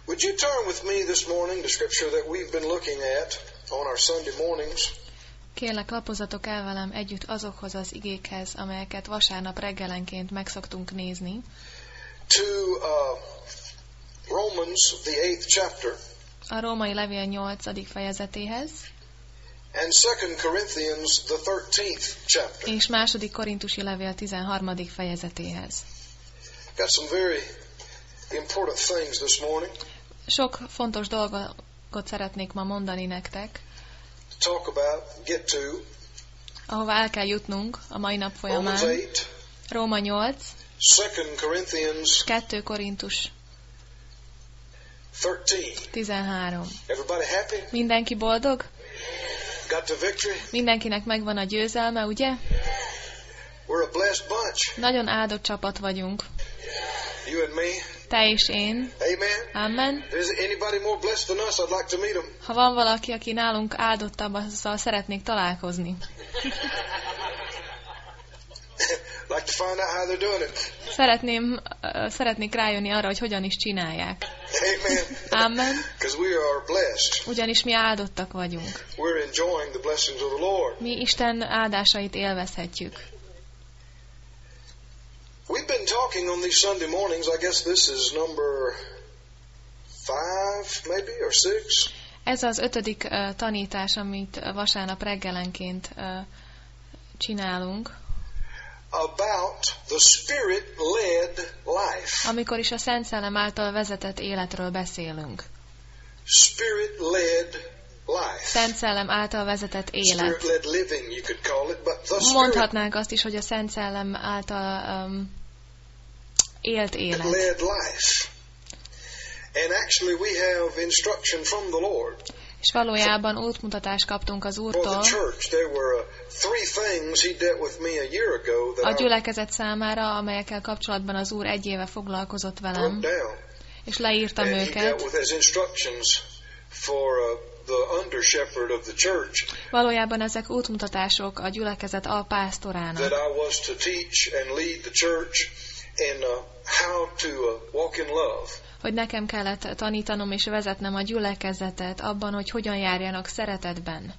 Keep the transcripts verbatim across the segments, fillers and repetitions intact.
Would you turn with me this morning to scripture that we've been looking at on our Sunday mornings? Kérlek, lapozatok el velem együtt azokhoz az igékhez, amelyeket vasárnap reggelenként megszoktunk nézni. To uh, Romans, the eighth chapter. A római levél nyolcadik fejezetéhez. And Second Corinthians, the thirteenth chapter. És második korintusi levél tizenharmadik fejezetéhez. Got some very important things this morning. Sok fontos dolgot szeretnék ma mondani nektek. Talk about, get to. Ahová el kell jutnunk a mai nap folyamán. Romans eight. Róma nyolc. Second Corinthians. kettő Korintus. thirteen. tizenhárom. Everybody happy? Mindenki boldog? Got the victory? Mindenkinek megvan a győzelme, ugye? We're a blessed bunch. Nagyon áldott csapat vagyunk. You and me. Te és én. Amen. Amen. Is anybody more blessed than us? I'd like to meet them. Ha van valaki, aki nálunk áldottabb, azzal szeretnék találkozni. Like to find out how they're doing it. Szeretném, uh, szeretnék rájönni arra, hogy hogyan is csinálják. Amen. Amen. Because we are blessed. Ugyanis mi áldottak vagyunk. We're enjoying the blessings of the Lord. Mi Isten áldásait élvezhetjük. We've been talking on these Sunday mornings. I guess this is number five, maybe, or six. Ez az ötödik uh, tanítás, amit vasárnap reggelenként uh, csinálunk. About the Spirit-led life. Amikor is a Szent Szellem által vezetett életről beszélünk. Spirit-led life. Szent Szellem által vezetett élet. Spirit-led living, you could call it, but the Mondhatnánk azt is, hogy a Szent Szellem által um, élt élet. Spirit-led life. And actually we have instruction from the Lord. És valójában útmutatást kaptunk az Úrtól a gyülekezet számára, amelyekkel kapcsolatban az Úr egy éve foglalkozott velem, és leírtam őket. Valójában ezek útmutatások a gyülekezet alpásztorának, hogy nekem kellett tanítanom és vezetnem a gyülekezetet abban, hogy hogyan járjanak szeretetben.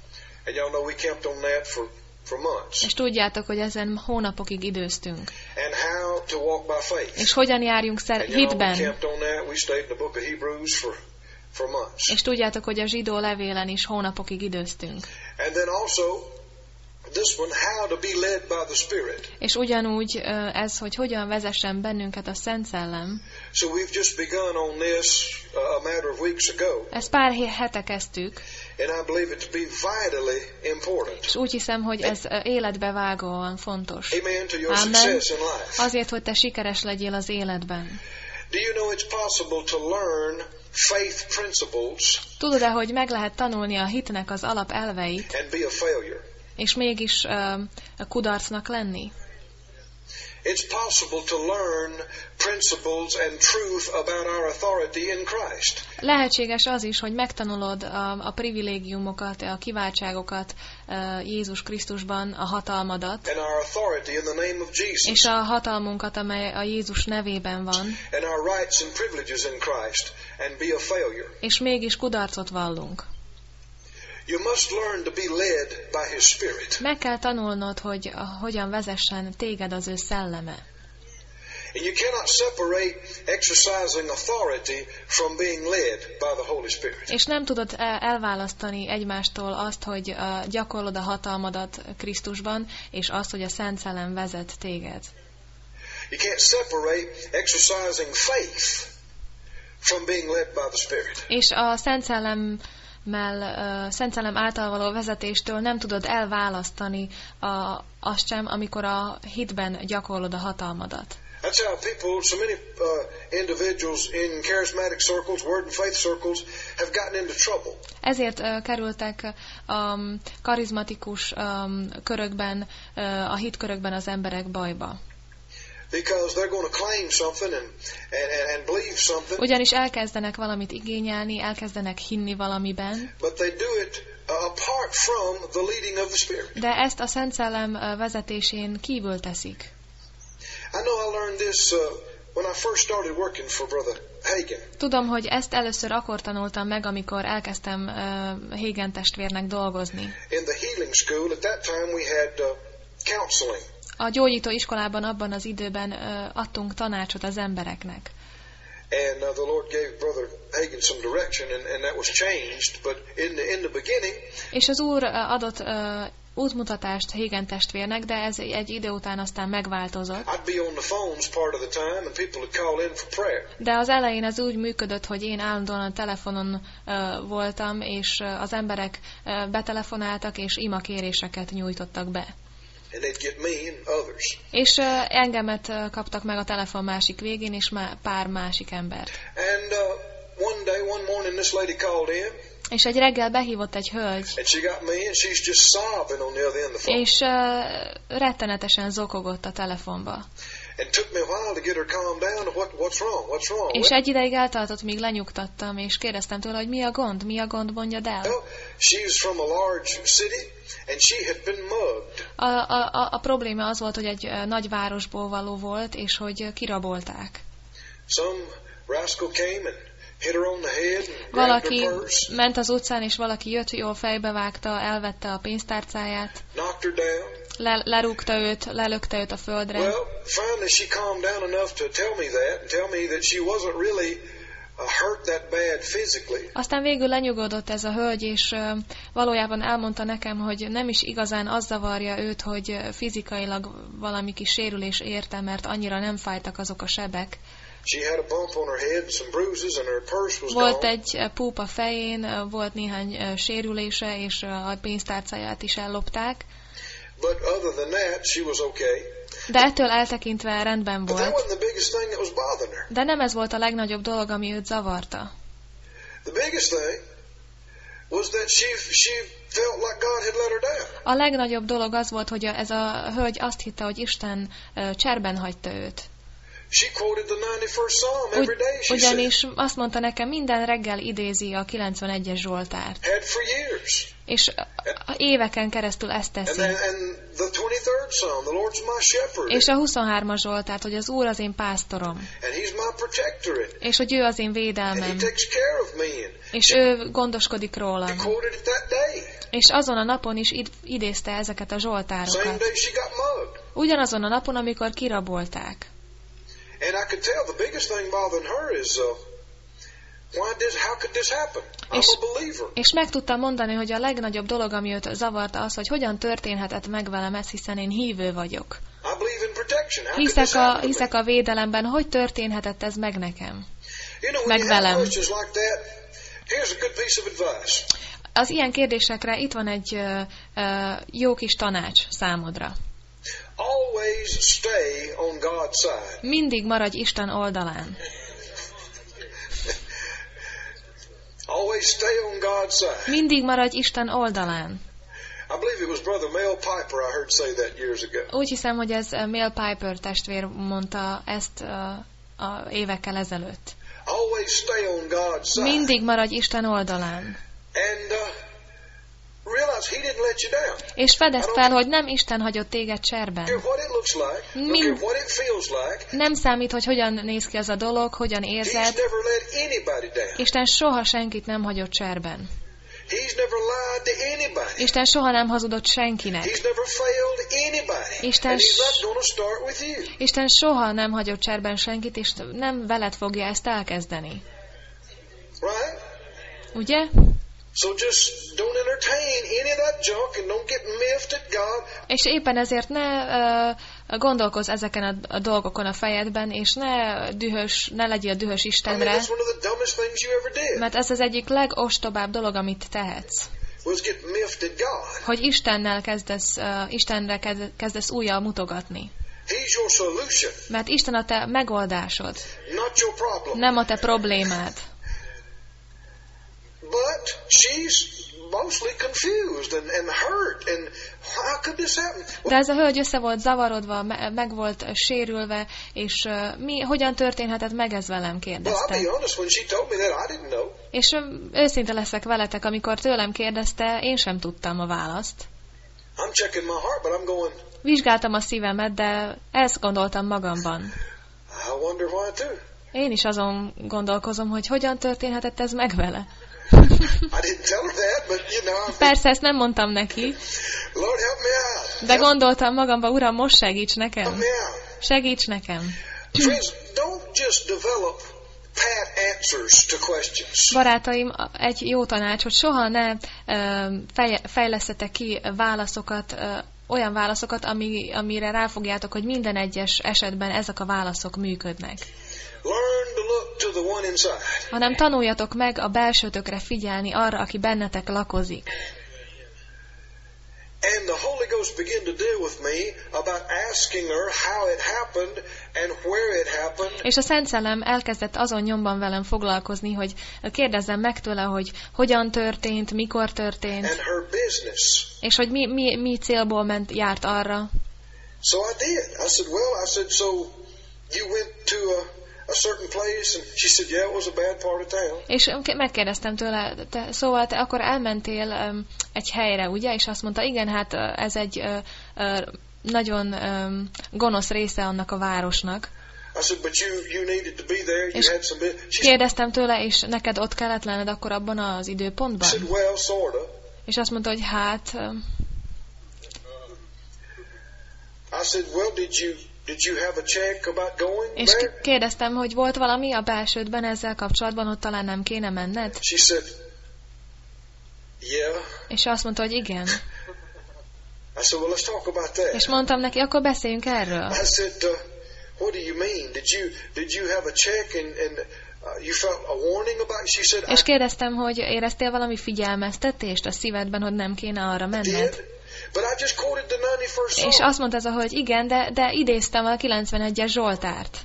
És tudjátok, hogy ezen hónapokig időztünk. És hogyan járjunk szer- hitben. És tudjátok, hogy a zsidó levélen is hónapokig időztünk. This one, how to be led by the Spirit. És ugyanúgy ez, hogy hogyan vezessen bennünket a Szent Szellem. So we've just begun on this a matter of weeks ago. Ezt pár hete kezdtük. And I believe it to be vitally important. És úgy hiszem, hogy ez életbevágóan fontos. Amen to your Amen. Success in life. Azért, hogy te sikeres legyél az életben. Do you know it's possible to learn faith principles? Tudod-e, hogy meg lehet tanulni a hitnek az alapelveit? And be a failure. És mégis uh, kudarcnak lenni? It's possible to learn principles and truth about our authority in Christ. Lehetséges az is, hogy megtanulod a, a privilégiumokat, a kiváltságokat uh, Jézus Krisztusban, a hatalmadat, and our authority in the name of Jesus. És a hatalmunkat, amely a Jézus nevében van, and our rights and privileges in Christ, and be a failure. És mégis kudarcot vallunk. You must learn to be led by His Spirit. Meg kell tanulnod, hogy hogyan vezessen téged az ő szelleme. And you cannot separate exercising authority from being led by the Holy Spirit. És nem tudod elválasztani egymástól azt, hogy gyakorlod a hatalmadat Krisztusban, és azt, hogy a Szent Szellem vezet téged. You can't separate exercising faith from being led by the Spirit. És a Szent Szellem Mell, uh, Szent Szellem által való vezetéstől nem tudod elválasztani a, azt sem, amikor a hitben gyakorlod a hatalmadat. That's how people, so many uh, individuals in charismatic circles, word and faith circles, have gotten into trouble. Ezért uh, kerültek um, karizmatikus um, körökben, uh, a hitkörökben az emberek bajba. Because they're going to claim something and, and, and believe something. Ugyanis elkezdenek valamit igényelni, elkezdenek hinni valamiben. But they do it apart from the leading of the Spirit. De ezt a Szent Szellem vezetésén kívül teszik. I know I learned this uh, when I first started working for Brother Hagin. Tudom, hogy ezt először akkor tanultam meg, amikor elkezdtem uh, Hagin testvérnek dolgozni. In the healing school, at that time we had uh, counseling. A gyógyító iskolában abban az időben uh, adtunk tanácsot az embereknek. And uh, the Lord gave Brother Hagin some direction, and, and that was changed. But in the, in the beginning, és az Úr uh, adott uh, útmutatást Hagin testvérnek, de ez egy idő után aztán megváltozott. I'd be on the phones part of the time, and people would call in for prayer. De az elején ez úgy működött, hogy én állandóan a telefonon uh, voltam, és uh, az emberek uh, betelefonáltak, és imakéréseket nyújtottak be. And they'd get me and others. És uh, engemet uh, kaptak meg a telefon másik végén, és má- pár másik embert. And uh, one day, one morning, this lady called in. És egy reggel behívott egy hölgy, And she got me, and she's just sobbing on the other end of the phone. és uh, rettenetesen zokogott a telefonba. And took me a while to get her calmed down. What, what's wrong? What's wrong? És egy ideig eltartott, míg lenyugtattam, és kérdeztem tőle, hogy mi a gond, mi a gond, mondjad el. Well, she's from a large city, and she had been mugged. A, a, a, a probléma az volt, hogy egy uh, nagy városból való volt, és hogy uh, kirabolták. Some rascal came and hit her on the head and grabbed Valaki her purse, ment az utcán, és valaki jött, jól fejbevágta, elvette a pénztárcáját, knocked her down. le, lerúgta őt, lelökte őt a földre. Well, finally she calmed down enough to tell me that, and tell me that she wasn't really uh, hurt that bad physically. Aztán végül lenyugodott ez a hölgy, és uh, valójában elmondta nekem, hogy nem is igazán az zavarja őt, hogy uh, fizikailag valami kis sérülés érte, mert annyira nem fájtak azok a sebek. She had a bump on her head and some bruises, and her purse was Volt gone. egy uh, púp a fején, uh, volt néhány uh, sérülése, és uh, a pénztárcáját is ellopták. But other than that, she was okay. De ettől eltekintve rendben But that volt. wasn't the biggest thing that was bothering her. De nem ez volt a legnagyobb dolog, ami őt zavarta. The biggest thing was that she she felt like God had let her down. A legnagyobb dolog az volt, hogy ez a hölgy azt hitte, hogy Isten uh, cserben hagyta őt. She quoted the ninety-first Psalm every Ugy, day, she ugyanis said. azt mondta nekem, minden reggel idézi a kilencvenegyes Zsoltárt. Had for years. És a éveken keresztül ezt And, teszi. then, and the twenty-third Psalm, the Lord's my shepherd. És a huszonhármas Zsoltárt, hogy az Úr az én pásztorom. And He's my protectorate. És hogy ő az én And He védelmem. takes care of me. And És ő gondoskodik rólam. He quoted it that day. És azon a napon is id- idézte ezeket a Same Zsoltárokat. day she got mugged. Ugyanazon a napon, amikor kirabolták. And I could tell the biggest thing bothering her is, uh, why this, how could this happen? I'm És, a believer. és meg tudtam mondani, hogy a legnagyobb dolog, ami őt zavarta, az, hogy hogyan történhetett meg velem ez, hiszen én hívő vagyok. I believe in protection. How could this Hiszek a, happen to me? hiszek a védelemben, hogy történhetett ez meg nekem? You know, when meg you have velem. questions like that, here's a good piece of advice. Az ilyen kérdésekre itt van egy uh, uh, jó kis tanács számodra. Always stay on God's side. Mindig maradj Isten oldalán. Always stay on God's side. Mindig maradj Isten oldalán. I believe it was Brother Mel Piper I heard say that years ago. Úgy hiszem, hogy ez uh, Mel Piper testvér mondta ezt uh, a évekkel ezelőtt. Always stay on God's side. Mindig maradj Isten oldalán. And uh, realize He didn't let you down. És fedezd fel, hogy nem Isten hagyott téged cserben. Don't care what it looks like. Don't Mind- care what it feels like. Nem számít, hogy hogyan néz ki ez a dolog, hogyan He's érzed. never let anybody down. Isten soha senkit nem hagyott cserben. He's never lied to anybody. Isten soha nem hazudott senkinek. He's never failed anybody. Isten And He's s- not going to start with you. Isten soha nem hagyott cserben senkit, és nem veled fogja ezt elkezdeni. Right? Ugye? So just don't entertain any of that junk and don't get miffed at God. És éppen ezért ne uh, gondolkozz ezeken a, a dolgokon a fejedben, és ne dühös, ne legyél dühös I mean, Istenre, that's one of the dumbest things you ever did. mert ez az egyik legostobább dolog, amit tehetsz. Was get miffed at God. Hogy Istennel kezdesz, uh, Istenre kezd- kezdesz újjal mutogatni. He's your solution, Mert Isten a te megoldásod, not your problem. nem a te problémád. But she's mostly confused and, and hurt. And how could this happen? De ez a hölgy össze volt zavarodva, me- meg volt sérülve, és uh, mi, hogyan történhetett meg ez velem, Well, I'll kérdezte. be honest, when she told me that, I didn't know. És um, őszinte leszek veletek, amikor tőlem kérdezte, én sem tudtam a választ. I'm checking my heart, but I'm going, Vizsgáltam a szívemet, de ezt gondoltam magamban. I I wonder why too. Én is azon gondolkozom, hogy hogyan történhetett ez meg vele. I didn't tell her that, but you know. I'm Persze, ezt nem mondtam neki, Lord, help me out. de gondoltam magamba, Uram, most segíts Help nekem. me out. Segíts nekem. Friends, don't just develop pat answers to questions. Barátaim, egy jó tanács, hogy soha ne ö, fej, fejlesztetek ki válaszokat, ö, olyan válaszokat, ami, amire ráfogjátok, hogy minden egyes esetben ezek a válaszok működnek. Learn to look to the one inside. Hanem tanuljatok meg a belsőtökre figyelni, arra, aki bennetek lakozik. And the Holy Ghost began to deal with me about asking her how it happened and where it happened. És a Szent Szellem elkezdett azon nyomban velem foglalkozni, hogy kérdezzem meg tőle, hogy hogyan történt, mikor történt, And her business. és hogy mi, mi, mi célból ment, járt arra. So I did. I said, well, I said, so you went to a, a certain place? And she said, yeah, it was a bad part of town. És megkérdeztem tőle, te, szóval te akkor elmentél um, egy helyre, ugye? És azt mondta, igen, hát uh, ez egy uh, uh, nagyon um, gonosz része annak a városnak. I said, but you, you needed to be there. You És had some business. She kérdeztem tőle, és neked ott kellett lenned akkor abban az időpontban? said, well, sort of. És azt mondta, hogy hát... um, I said, well, did you did you have a check about going És there? kérdeztem, hogy volt valami a belsődben ezzel kapcsolatban, hogy talán nem kéne menned? She said, yeah. És azt mondta, hogy igen. I said, well, let's talk about that. És mondtam neki, akkor beszéljünk erről. I said, uh, what do you mean? Did you did you have a check and and uh, you felt a warning about it? She said, És I kérdeztem, hogy éreztél valami figyelmeztetést a szívedben, hogy nem kéne arra menned? did, but I just quoted the ninety-first És Psalm. azt mondta az a hölgy, igen, de, de idéztem a kilencvenegyes Zsoltárt.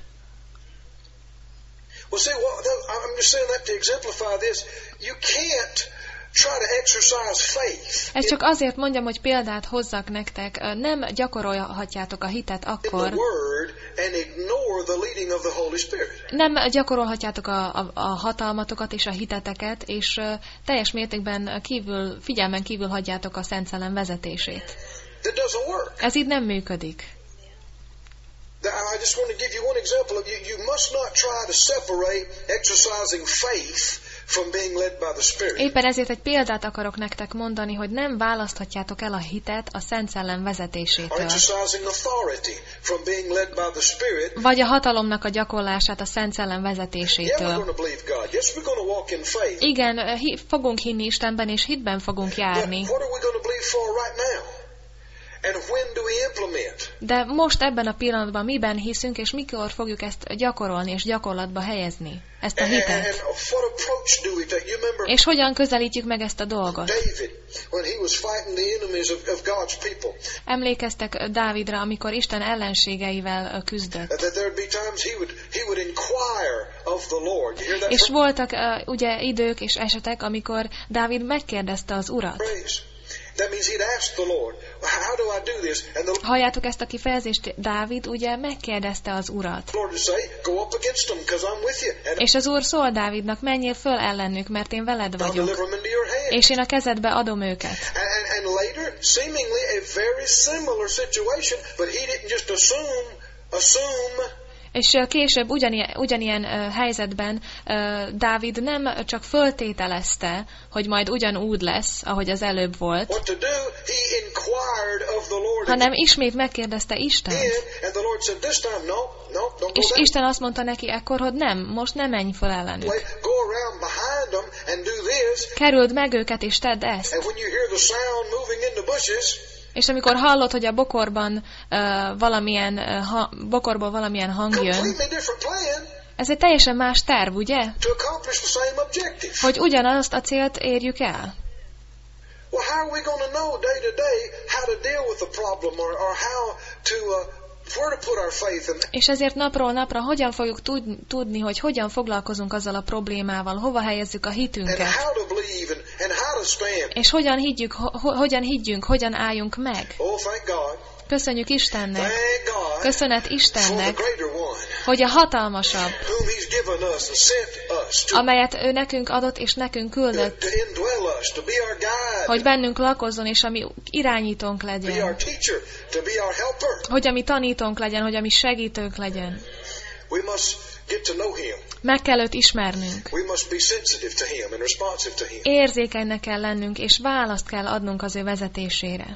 Well, see, well, that- I'm just saying that to exemplify this. You can't try to exercise faith Ez in, csak azért mondjam, hogy példát hozzak nektek. Nem gyakorolhatjátok a hitet in akkor, the Word and ignore the leading of the Holy Spirit. nem gyakorolhatjátok a, a, a hatalmatokat és a hiteteket, és uh, teljes mértékben kívül, figyelmen kívül hagyjátok a Szent Szellem vezetését. That doesn't work. Ez így nem működik. I just want to give you one example of you. You must not try to separate exercising faith from being led by the Spirit. Éppen ezért egy példát akarok nektek mondani, hogy nem választhatjátok el a hitet a Szent Szellem Or vezetésétől. exercising authority from being led by the Spirit. Vagy a hatalomnak a gyakorlását a Szent Szellem Yeah, we're vezetésétől. going to believe God. Yes, we're going to walk in faith. Igen, hi, fogunk hinni Istenben, és hitben fogunk But járni. what are we going to believe for right now? And when do we implement? De most ebben a pillanatban miben hiszünk, és mikor fogjuk ezt gyakorolni és gyakorlatba helyezni, ezt a And, and hitet? what approach do we take? You remember És hogyan közelítjük meg ezt a dolgot? David, when he was fighting the enemies of, of God's people. Emlékeztek Dávidra, amikor Isten ellenségeivel küzdött. That there would be times he would he would inquire of the Lord. You hear that És from voltak uh, ugye idők és esetek, amikor Dávid megkérdezte az Urat. praise? That means he'd ask the Lord, how do I do this? And the Halljátok ezt a kifejezést? Dávid ugye megkérdezte az Urat. Lord would say, go up against them because I'm with you. And És az Úr szól Dávidnak, menjél föl ellenük, mert én veled I'll vagyok. deliver them into your hand. És én a kezedbe adom őket. And, and, and later, seemingly a very similar situation, but he didn't just assume, assume És uh, később ugyanilyen, ugyanilyen uh, helyzetben uh, Dávid nem csak föltételezte, hogy majd ugyanúgy lesz, ahogy az előbb volt, what to do. He inquired of the Lord hanem ismét megkérdezte Istent. again, and the Lord said, this time, no, no, don't go És that Isten azt mondta neki ekkor, hogy nem, most nem menj föl ellenük. way. Go around behind them and do this. Kerüld meg őket, és tedd ezt. And when you hear the sound moving in the bushes, És amikor hallod, hogy a bokorban uh, valamilyen, uh, ha, bokorból valamilyen hang jön, completely different plan ez egy teljesen más terv, ugye? to accomplish the same objective. Hogy ugyanazt a célt érjük el. Well, how are we going to know day to day how to deal with the problem, or, or how to uh, where to put our faith in? És ezért napról napra hogyan fogjuk tud, tudni, hogy hogyan foglalkozunk azzal a problémával, hova helyezzük a And hitünket, how to believe and, and how to stand. és hogyan higgyük, ho, hogyan higgyünk, hogyan álljunk meg. Oh, thank God. Köszönjük Istennek, Thank God köszönet for the Istennek, greater one, hogy a hatalmasabb, whom He's given us and sent us to, amelyet ő nekünk adott és nekünk to, küldött, to indwell us, to be our guide, hogy bennünk lakozzon, és ami irányítónk to be our legyen, teacher, to be our helper. hogy ami tanítónk legyen, hogy ami segítőnk legyen. We must get to know him. Meg kell őt ismernünk. We must be sensitive to him and responsive to him. Érzékenynek kell lennünk, és választ kell adnunk az ő vezetésére.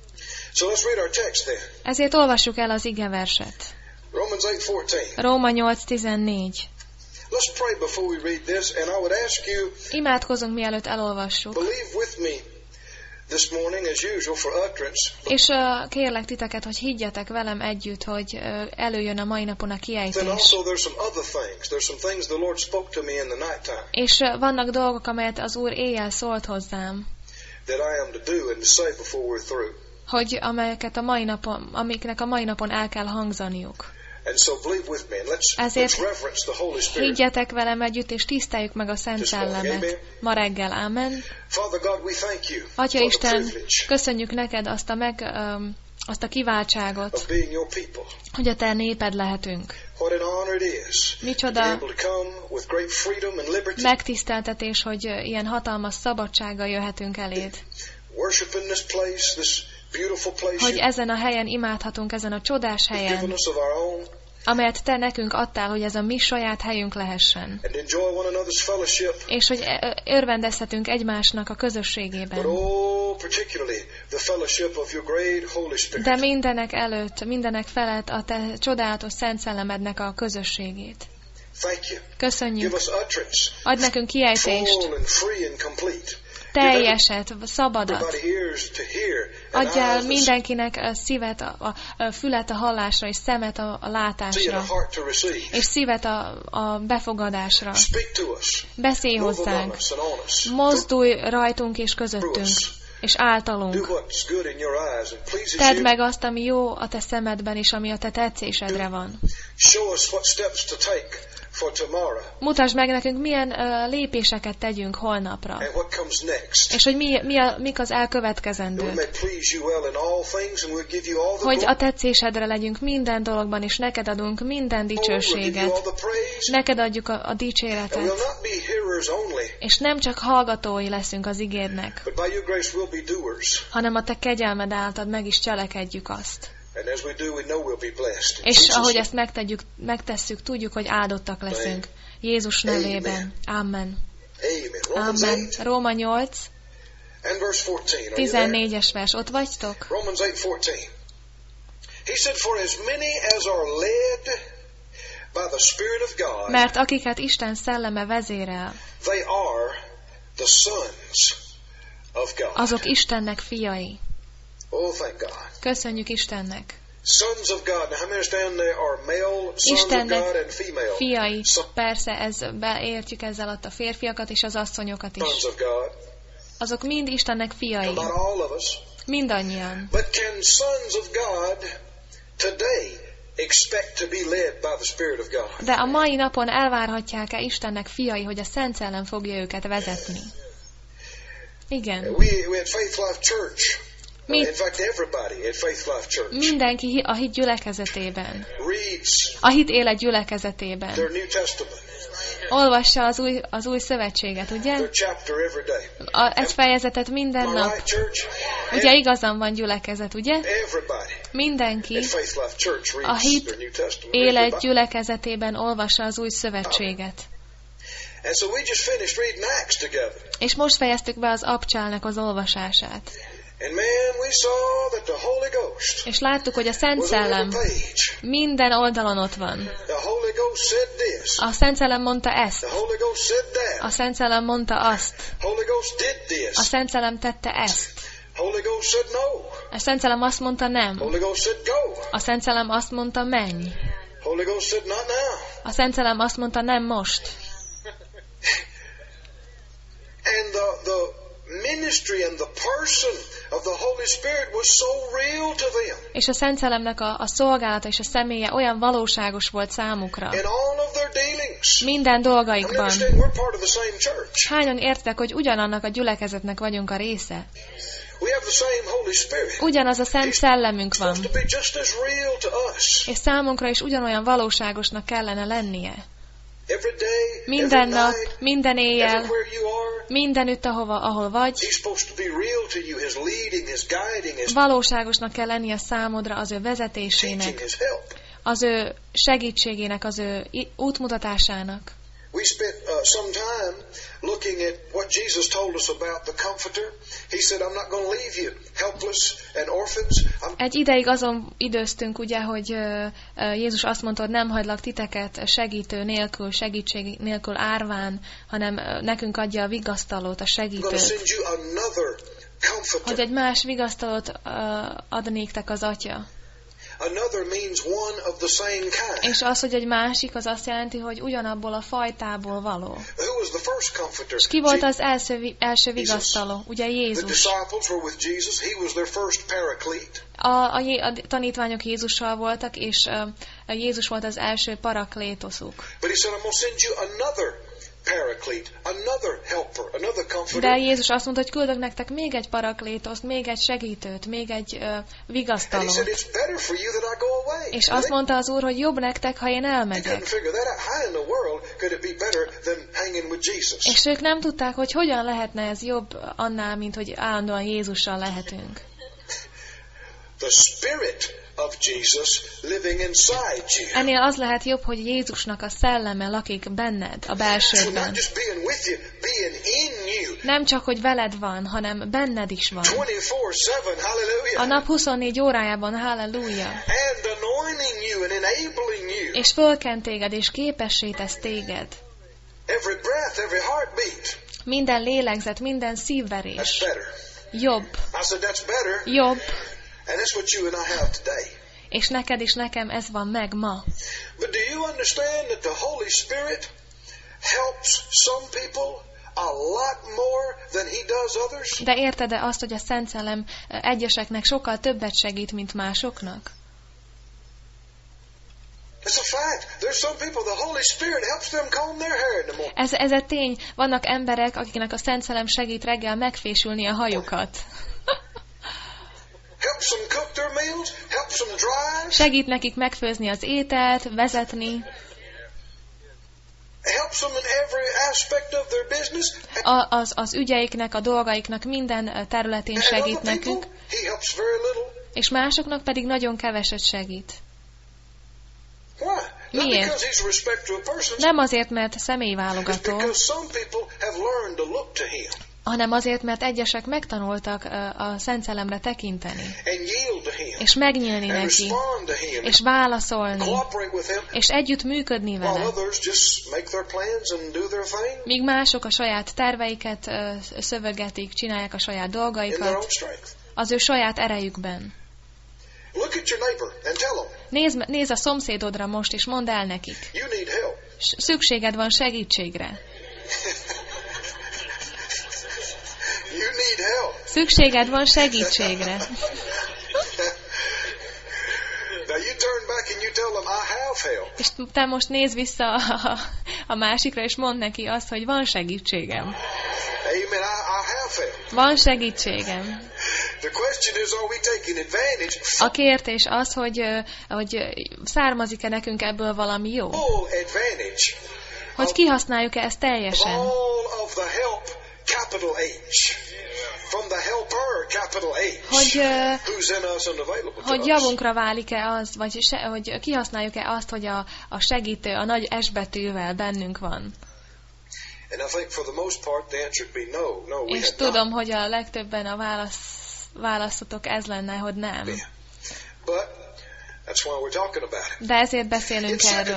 So let's read our text then. Ezért olvassuk el az igeverset. Romans eight fourteen. Róma nyolc tizennégy. Let's pray before we read this, and I would ask you, Imádkozunk, mielőtt elolvassuk. believe with me this morning as usual for utterance. És uh, kérlek titeket, hogy higgyetek velem együtt, hogy uh, előjön a mai napon a Then kiejtés. also there's some other things. There's some things the Lord spoke to me in the nighttime És uh, vannak dolgok, amelyet az Úr éjjel szólt hozzám, that I am to do and to say before we're through. hogy amelyeket a mai napon, amiknek a mai napon el kell hangzaniuk. And so believe with me and let's, Ezért let's reverence the Holy Spirit. higgyetek velem együtt, és tiszteljük meg a Szent Szellemet. Ma reggel, ámen. Father God, we thank you Atya for the Isten, privilege köszönjük neked azt a, meg, um, azt a kiváltságot, of being your people. hogy a te néped lehetünk. What an honor it is Micsoda to be able to come with great freedom and liberty, megtiszteltetés, hogy uh, ilyen hatalmas szabadsággal jöhetünk eléd. worship in this place, this beautiful place Hogy you've ezen a helyen imádhatunk, ezen a csodás given helyen, us of our own, amelyet te nekünk adtál, hogy ez a mi saját helyünk lehessen. and enjoy one another's fellowship. És hogy örvendezhetünk egymásnak a But közösségében. oh, particularly the fellowship of your great Holy Spirit. De mindenek előtt, mindenek felett a te csodálatos Szent Szellemednek a közösségét. Thank you. Köszönjük. Give us utterance, Adj nekünk kiejtést, full and free and complete. teljeset, szabadat. Everybody ears to hear, and Adjál eyes to see, mindenkinek a szívet, a, a, a fület a hallásra, és szemet a, a and látásra, a heart to receive. és szívet a, a befogadásra. Speak to us. Beszélj Move among hozzánk, us and on us. mozdulj rajtunk és közöttünk, és Do általunk. what's good in your eyes and pleases Tedd you. meg azt, ami jó a te szemedben, és ami a te tetszésedre van. Show us what steps to take for tomorrow Mutasd meg nekünk, milyen uh, lépéseket tegyünk holnapra, and what comes next. és hogy mi, mi a, mik az That we elkövetkezendők. may please you well in all things, and we'll give you all the Hogy a glory. tetszésedre legyünk minden dologban, és neked adunk minden Oh, we'll give you all dicsőséget. the praise. Neked adjuk a, a And we'll dicséretet, not be hearers only, és nem csak hallgatói leszünk az ígédnek, but by your grace we'll be doers. hanem a te kegyelmed által meg is cselekedjük azt. And as we do, we know we'll be blessed. In És Jesus' ahogy name. ezt megtegyük, megtesszük, tudjuk, hogy áldottak leszünk. Jézus nevében. Amen. Amen. Romans Amen. eight Róma nyolc, and verse fourteen. Are you there? tizennégyes vers. Ott vagytok? Romans eight fourteen. He said, for as many as are led by the Spirit of God, Mert akiket Isten szelleme vezérel, they are the sons of God. azok Istennek fiai. Oh, thank God. Köszönjük Istennek. Sons of God. Now, how many understand there are male sons of Istennek God and female Fiai. sons Persze, ez, beértjük ezzel alatt a férfiakat és az asszonyokat is. of God? Azok mind Istennek fiai. Not all of us. Mindannyian. But can sons of God today expect to be led by the Spirit of God? De a mai napon elvárhatják-e Istennek fiai, hogy a Szent Szellem fogja őket vezetni? Igen. We, we at Faith Life Church, Mi- uh, in fact everybody at Faith Life Church Mindenki hi- a hit gyülekezetében. reads A hit élet gyülekezetében. their New Testament, Olvassa az új, az új szövetséget, ugye? their chapter every day. A, egy fejezetet minden Am I nap. right, church? Ugye igazam van gyülekezet, ugye? Everybody Mindenki at Faith Life Church a reads hit their New Testament. élet gyülekezetében olvassa az új szövetséget. And so we just finished reading Acts together. És most fejeztük be az abcsálnak az olvasását. And man, we saw that the Holy Ghost És láttuk, hogy a Szent was on every Szellem page. minden oldalon ott van. The Holy Ghost said this. A Szent Szellem mondta ezt. The Holy Ghost said A that. Szent Szellem mondta azt. Holy Ghost did this. A Szent Szellem tette ezt. Holy Ghost said no. A Szent Szellem azt mondta nem. Holy Ghost said go. A Szent Szellem azt mondta menj. Holy Ghost said not now. A Szent Szellem azt mondta nem most. And the, the ministry and the person of the Holy Spirit was so real to them. És a Szent Szellemnek a, a szolgálata és a személye olyan valóságos volt számukra. In all of their dealings. Minden I mean, dolgaikban. understand we're part of the same church. Hányan értek, hogy ugyanannak a gyülekezetnek vagyunk a része? We have the same Holy Spirit. Ugyanaz a Szent Szellemünk van. Supposed to be just as real to us. És számunkra is ugyanolyan valóságosnak kellene lennie. Every day, Minden every nap, night, minden éjjel, everywhere you are. mindenütt, ahova, ahol vagy, He's supposed to be real to you. His leading, His guiding, His valóságosnak kell lennie számodra az ő teaching, vezetésének, His help. az ő segítségének, az ő útmutatásának. We spent uh, some time looking at what Jesus told us about the Comforter. He said, I'm not going to leave you helpless and orphans. I'm... Egy ideig azon időztünk, ugye, hogy uh, Jézus azt mondta, hogy nem hagylak titeket segítő nélkül, segítség nélkül árván, hanem uh, nekünk adja a vigasztalót, a segítőt. Hogy egy más vigasztalót uh, ad néktek az Atya. Another means one of the same kind. És az, hogy egy másik, az azt jelenti, hogy ugyanabból a fajtából való. Who was the first comforter? És ki volt az első, első vigasztaló? Ugye Jézus. The disciples were with Jesus. He was their first paraclete. A, a, a tanítványok Jézussal voltak, és uh, Jézus volt az első paraklétoszuk. But he said, I'm going to send you another paraclete, another helper, another comforter. De Jézus azt mondta, hogy küldök nektek még egy paraklétoszt, még egy segítőt, még egy uh, vigasztalót. And he said, it's better for you that I go away. És azt mondta az Úr, hogy jobb nektek, ha én elmegyek. És ők nem tudták, hogy hogyan lehetne ez jobb annál, mint hogy állandóan Jézussal lehetünk. The Spirit of Jesus living inside you. Ennél az lehet jobb, hogy Jézusnak a szelleme lakik benned, a belsődben. Nem csak, hogy veled van, hanem benned is van. A nap huszonnégy órájában, halleluja. És fölkent téged, és képessé tesz téged. Minden lélegzet, minden szívverés. Jobb. Jobb. And that's what you and I have today. És neked és nekem ez van meg ma. But do you understand that the Holy Spirit helps some people a lot more than he does others? De érted-e azt, hogy a Szent Szellem egyeseknek sokkal többet segít, mint másoknak? It's a fact. There's some people the Holy Spirit helps them comb their hair in the morning. Ez ez egy tény. Vannak emberek, akiknek a Szent Szellem segít reggel megfésülni a hajukat. Segít nekik megfőzni az ételt, vezetni. A, az, az ügyeiknek, a dolgaiknak minden területén segít nekünk. És másoknak pedig nagyon keveset segít. Miért? Nem azért, mert személyválogató, hanem azért, mert egyesek megtanultak a Szent Szellemre tekinteni, és megnyílni neki, és válaszolni, és együtt működni vele, míg mások a saját terveiket szövegetik, csinálják a saját dolgaikat, az ő saját erejükben. Nézd, nézd a szomszédodra most, és mondd el nekik. Szükséged van segítségre. Szükséged van segítségre. És te most nézz vissza a, a másikra, és mondd neki azt, hogy van segítségem. Van segítségem. A kérdés az, hogy, hogy származik-e nekünk ebből valami jó? Hogy kihasználjuk-e ezt teljesen? Hogy, hogy javunkra válik-e az, vagy se, hogy kihasználjuk-e azt, hogy a, a segítő a nagy S betűvel bennünk van. És tudom, hogy a legtöbben a válasz, válaszotok ez lenne, hogy nem. De ezért beszélünk erről.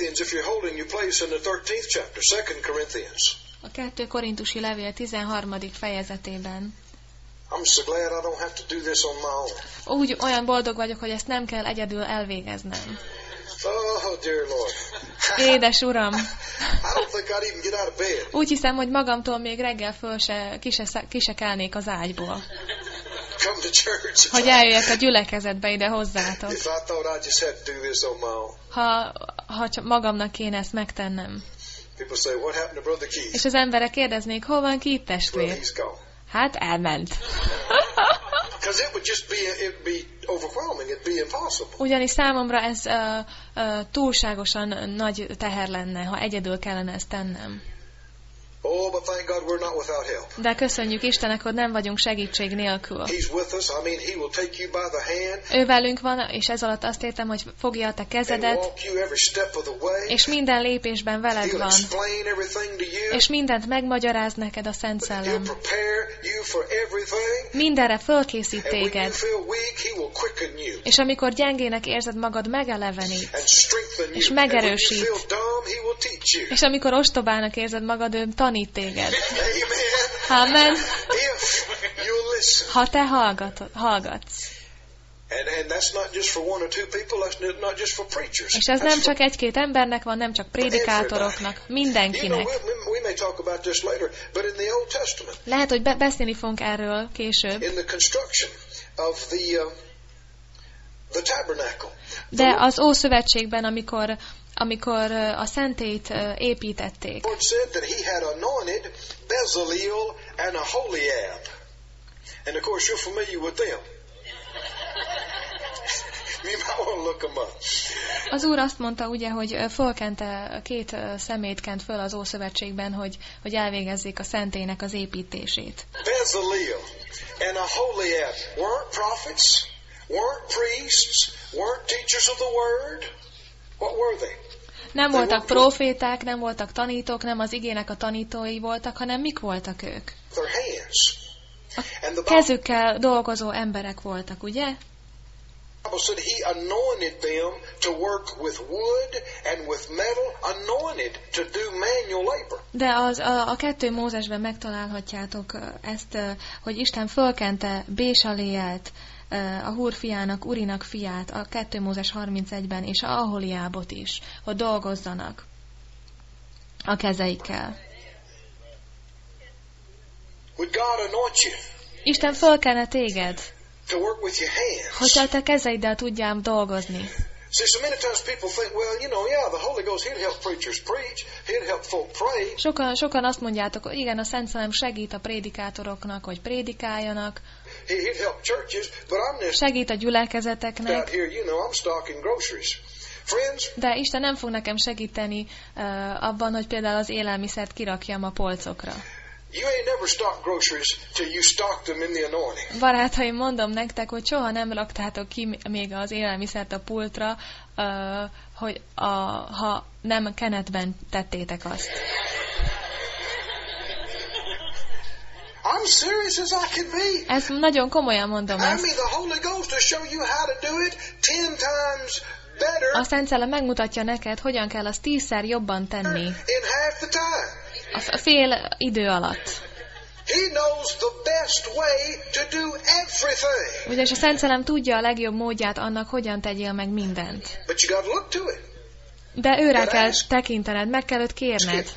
A kettő Korintusi levél tizenharmadik fejezetében. Úgy olyan boldog vagyok, hogy ezt nem kell egyedül elvégeznem. Édes Uram! Úgy hiszem, hogy magamtól még reggel föl se, ki, se, ki se kelnék az ágyból. Hogy eljöjjek a gyülekezetbe ide hozzátok. Ha, ha csak magamnak kéne ezt megtennem. És az emberek kérdeznék, hol van Keith testvér? Hát elment. Ugyanis számomra ez uh, uh, túlságosan nagy teher lenne, ha egyedül kellene ezt tennem. Oh, but thank God we're not without help. De köszönjük Istennek, hogy nem vagyunk segítség nélkül. He's with us. I mean, he will take you by the hand. Ő velünk van, és ez alatt azt értem, hogy fogja a te And kezedet, walk you every step of the way. és minden lépésben veled He'll van, explain everything to you. és mindent megmagyaráz neked a Szent He'll Szellem. prepare you for everything. Mindenre fölkészít And when you téged, feel weak, he will quicken you és amikor gyengének érzed magad, megelevenít, and strengthen és you. And when you megerősít. feel dumb, he will teach you. és amikor ostobának érzed magad, ő tanít téged. Amen. Amen. If you'll listen. Ha te hallgatod, hallgatsz. And, and that's not just for one or two people, that's not just for preachers. És ez That's nem for csak egy-két embernek van, nem csak prédikátoroknak, You know, mindenkinek. we, we may talk about this later, but in the Old Testament, Lehet, hogy be- beszélni fogunk erről később, in the construction of the uh, the tabernacle, de az Ószövetségben, amikor, amikor a szentélyt építették, the Lord said that he had anointed Bezaleel and Aholiab. And of course you're familiar with them. You might want to look them up. az Úr azt mondta ugye, hogy fölkente, két szemét kent föl az Ószövetségben, hogy, hogy elvégezzék a szentélynek az építését. Bezaleel and Aholiab weren't prophets, weren't priests, weren't teachers of the word. What were they? Nem voltak proféták, nem voltak tanítók, nem az igének a tanítói voltak, hanem mik voltak ők? Their hands. And the Bible Kezükkel dolgozó emberek voltak, ugye? said he anointed them to work with wood and with metal, anointed to do manual labor. De az, a, a kettő Mózesben megtalálhatjátok ezt, hogy Isten fölkente Bésaléelt, a Húr fiának, Urinak fiát, a kettő Mózes harmincegyben, és a Aholiábot is, hogy dolgozzanak a kezeikkel. Would God anoint you Isten fölkenne téged, to work with your hands? hogy a te kezeiddel tudjál dolgozni. See, so many times people think, well, you know, yeah, the Holy Ghost, he'll help preachers preach, he'll help folk pray. Sokan, sokan azt mondjátok, hogy igen, a Szent Szellem segít a prédikátoroknak, hogy prédikáljanak, He, he'd help churches, but I'm just segít a out gyülekezeteknek, here, you know, I'm stocking groceries. Friends, de Isten nem fog nekem segíteni uh, abban, hogy például az élelmiszert kirakjam a polcokra. you ain't never stocked groceries till you stock them in the anointing. Barátaim, mondom nektek, hogy soha nem raktátok ki még az élelmiszert a pultra, uh, hogy a, ha nem kenetben tettétek azt. I'm serious as I can be. Ezt nagyon komolyan mondom I ezt. mean, the Holy Ghost will show you how to do it ten times better A Szent Szellem megmutatja neked, hogyan kell azt tízszer jobban tenni in half the time. a fél idő alatt. He knows the best way to do everything. Ugyanis a Szent Szellem tudja a legjobb módját annak, hogyan tegyél meg mindent. But you got to look to it. De őre kell tekintened, meg kell őt kérned.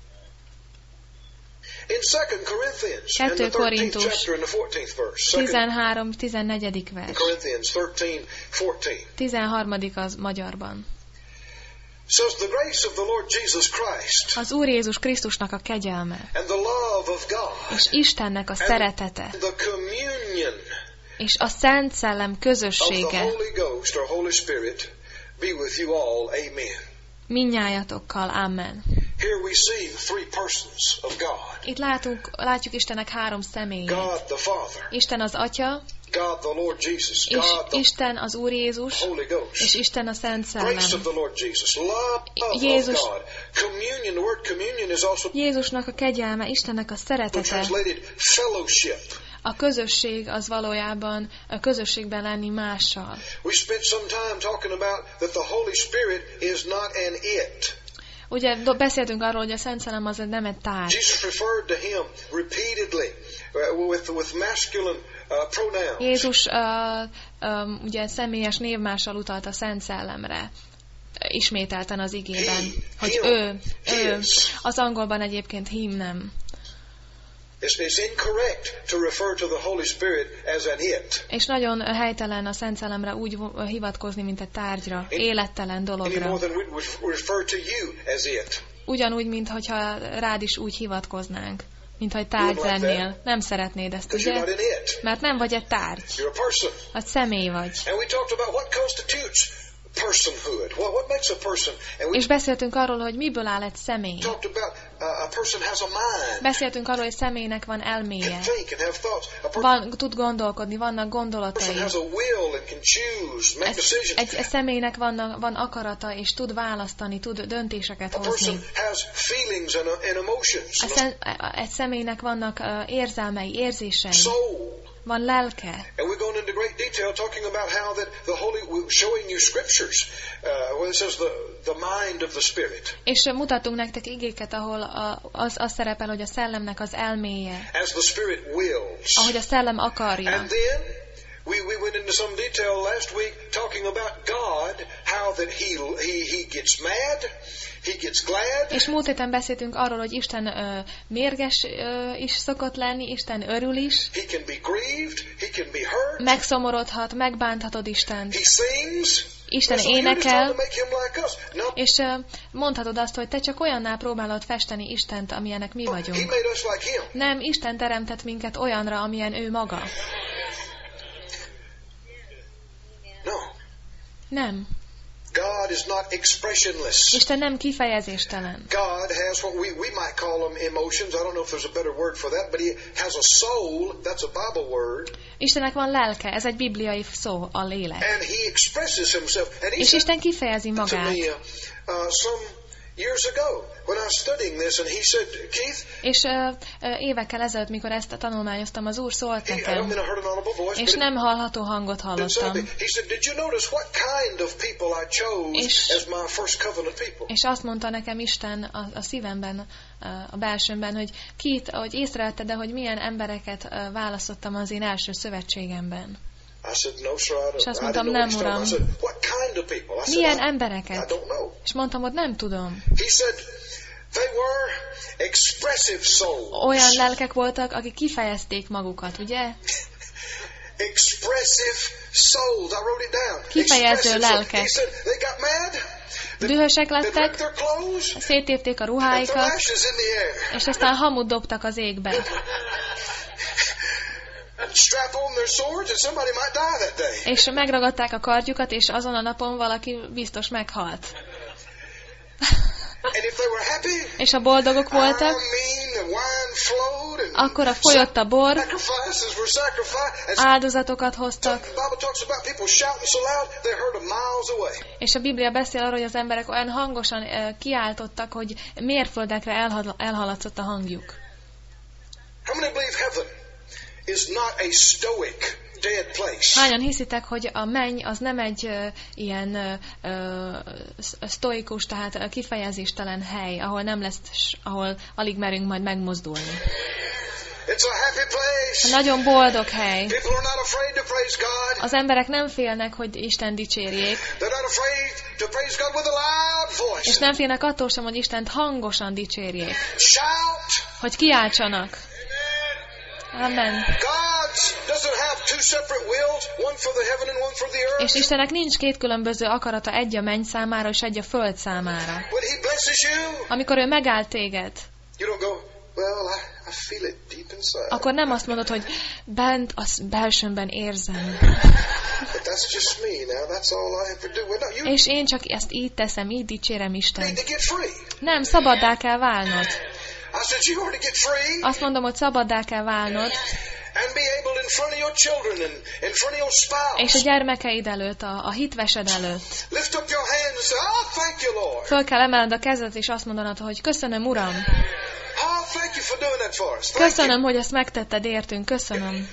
In Second Corinthians, in Kettő the thirteenth Korintus, chapter and the fourteenth verse. Second tizenhárom tizennegyedik vers. Corinthians thirteen fourteen. tizenharmadik az magyarban. Says the grace of the Lord Jesus Christ Az Úr Jézus Krisztusnak a kegyelme, and the love of God és Istennek a szeretete, and the communion és a Szent Szellem of the közössége Holy Ghost or Holy Spirit be with you all. Amen. mindnyájatokkal. Amen. Here we see the three persons of God. Itt látunk, látjuk Istennek három személyét. God the Father, Isten az Atya, God the Lord Jesus, és God the Isten az Úr Jézus, Holy Ghost. és Isten a Szent Grace of Szellem. the Lord Jesus, love of Jézus- God. Communion, the word communion is also Jézusnak a kegyelme, Istennek a szeretete. translated fellowship. A közösség az valójában a közösségben lenni mással. We spent some time talking about that the Holy Spirit is not an it. Ugye do- beszéltünk arról, hogy a Szent Szellem az nem egy tárgy. Jesus referred to him repeatedly uh, with, with masculine uh, pronouns. Jézus uh, um, ugye személyes névmással utalt a Szent Szellemre. Ismételten az igében, hogy ő, ő, az angolban egyébként him nem. It's, it's incorrect to refer to the Holy Spirit as an it. És nagyon helytelen a Szent Szellemre úgy hivatkozni, mint egy tárgyra, élettelen Any dologra. more than we would refer to you as it. Ugyanúgy, mintha rád is úgy hivatkoznánk, mintha egy tárgy lennél. Nem szeretnéd ezt, Because you're ugye? not an it. Mert nem vagy egy tárgy, You're a person. vagy személy vagy. And we talked about what constitutes personhood. What, what makes a person? And we És beszéltünk arról, hogy miből áll egy személy. talked about a person has a mind. Beszéltünk arról, hogy személynek van Can elméje. think and have thoughts. A person Van, tud gondolkodni, vannak gondolatai. has a will and can choose, make Ez, decisions. egy, egy személynek vannak, van akarata, és tud választani, tud döntéseket A person hozni. has feelings and, and emotions. A szem, egy személynek vannak uh, érzelmei, érzései, Soul. van lelke. And we're going into great detail talking about how that the Holy, showing you scriptures, uh, where it says the, the mind of the Spirit. És uh, mutatunk nektek igéket, ahol a, az, az szerepel, hogy a szellemnek az elméje, As the Spirit wills. ahogy a szellem akarja. And then we, we went into some detail last week talking about God, how that he, he, he gets mad, he gets glad. És múlt héten beszéltünk arról, hogy Isten ö, mérges ö, is szokott lenni, Isten örül is, He can be grieved, he can be hurt. megszomorodhat, megbánthatod Istent, He sings. Isten So you're just trying énekel, to make him like us. No, és ö, mondhatod azt, hogy te csak olyanná próbálod festeni Istent, amilyenek mi he vagyunk. made us like him. Nem, Isten teremtett minket olyanra, amilyen ő maga. No. Nem. God is not expressionless. Isten nem kifejezéstelen. God has what we, we might call them emotions. I don't know if there's a better word for that, but he has a soul. That's a Bible word. Istennek van lelke, ez egy bibliai szó, a lélek. And he expresses himself. And he És said Isten kifejezi to magát. me uh, uh, some years ago when I was studying this, and he said, Keith, És ö, ö, évekkel ezelőtt, mikor ezt tanulmányoztam, az Úr szólt he, I don't nekem, mean I heard an audible voice, és but nem hallható hangot it hallottam. sounded, he said, did you notice what kind of people I chose És- as my first covenant people? És azt mondta nekem Isten a, a szívemben, a belsőmben, hogy Kit, ahogy észrevette, de hogy milyen embereket ö, választottam az én első szövetségemben. I said, no, sir, I don't, És azt I mondtam, didn't know what nem, he's talking uram. about. I said, what kind of people? I said, Milyen I, I embereket? don't know. És mondtam, hogy nem tudom. He said, they were expressive souls. Olyan lelkek voltak, akik kifejezték magukat, ugye? Expressive souls. I wrote it down. Kifejező Expressive souls. lelkek. He said, they got mad. They, Dühösek they ripped lettek, their clothes. széttépték a And ruháikat, threw ashes in the air. és aztán hamut dobtak az égbe. And strap on their swords and somebody might die that day. És megragadták a kardjukat, és azon a napon valaki biztos meghalt. And if they were happy, És ha boldogok I voltak, mean, the wine flowed and akkor a folyott a bor, sacrifices were sacrificed. And áldozatokat hoztak, the Bible talks about people shouting so loud they heard them miles away. és a Biblia beszél arról, hogy az emberek olyan hangosan eh, kiáltottak, hogy mérföldekre elhal- elhaladszott a hangjuk. How many believe heaven is not a stoic, dead place? Hányan hiszitek, hogy a menny az nem egy uh, ilyen uh, uh, sztoikus, tehát uh, kifejezéstelen hely, ahol nem lesz, ahol alig merünk majd megmozdulni. It's a happy place. Nagyon boldog hely. People are not afraid to praise God. Az emberek nem félnek, hogy Isten dicsérjék, They're not afraid to praise God with a loud voice. és nem félnek attól sem, hogy Istent hangosan dicsérjék, Shout. hogy kiáltsanak. Amen. God doesn't have two separate wills, one for the heaven and one for the earth. És Istennek nincs két különböző akarata, egy a menny számára, és egy a föld számára. When he blesses you, Amikor ő megáll téged, you don't go, well, I, I feel it deep inside. akkor nem azt mondod, hogy bent, az belsőmben érzem. But that's just me now. That's all I have to do. Well, no, you És én csak ezt így teszem, így dicsérem need Istent. to get free. Nem, szabaddá kell válnod. I said you are to get free Azt mondom, hogy szabaddá kell válnod, and be able in front of your children and in front of your spouse. és a gyermekeid előtt, a, a hitvesed előtt. Lift up your hands and say, oh, thank you, Lord. Föl kell emelned a kezed, és azt mondanod, hogy köszönöm, Uram. Oh, thank you for doing that for us. Thank Köszönöm, hogy ezt megtetted értünk. Köszönöm. you.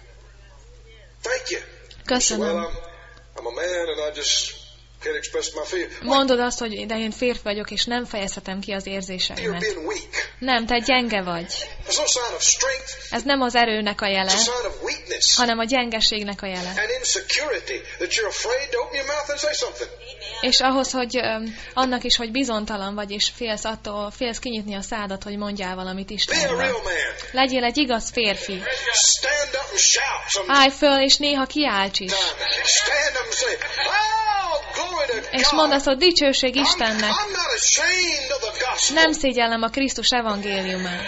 Thank you. Well, Köszönöm. I'm, I'm a man and I just can't express my fear. Mondod azt, hogy de én férfi vagyok, és nem fejezhetem ki az You're érzéseimet. being weak. Nem, te gyenge vagy. There's no sign of strength. Ez nem az erőnek a It's a jele, sign of weakness hanem a gyengeségnek a jele. and insecurity that you're afraid to open your mouth and say something. És ahhoz, hogy öm, annak is, hogy bizontalan vagy, és félsz attól, félsz kinyitni a szádat, hogy mondjál valamit Be a Istenről. real man. Legyél egy igaz férfi. Stand up and shout sometimes. Állj föl, és néha kiálts is. Stand up and say, oh, glory to God. És mondd azt, hogy dicsőség I'm, Istennek. I'm not ashamed of the gospel. Nem szégyellem a Krisztus evangéliumát.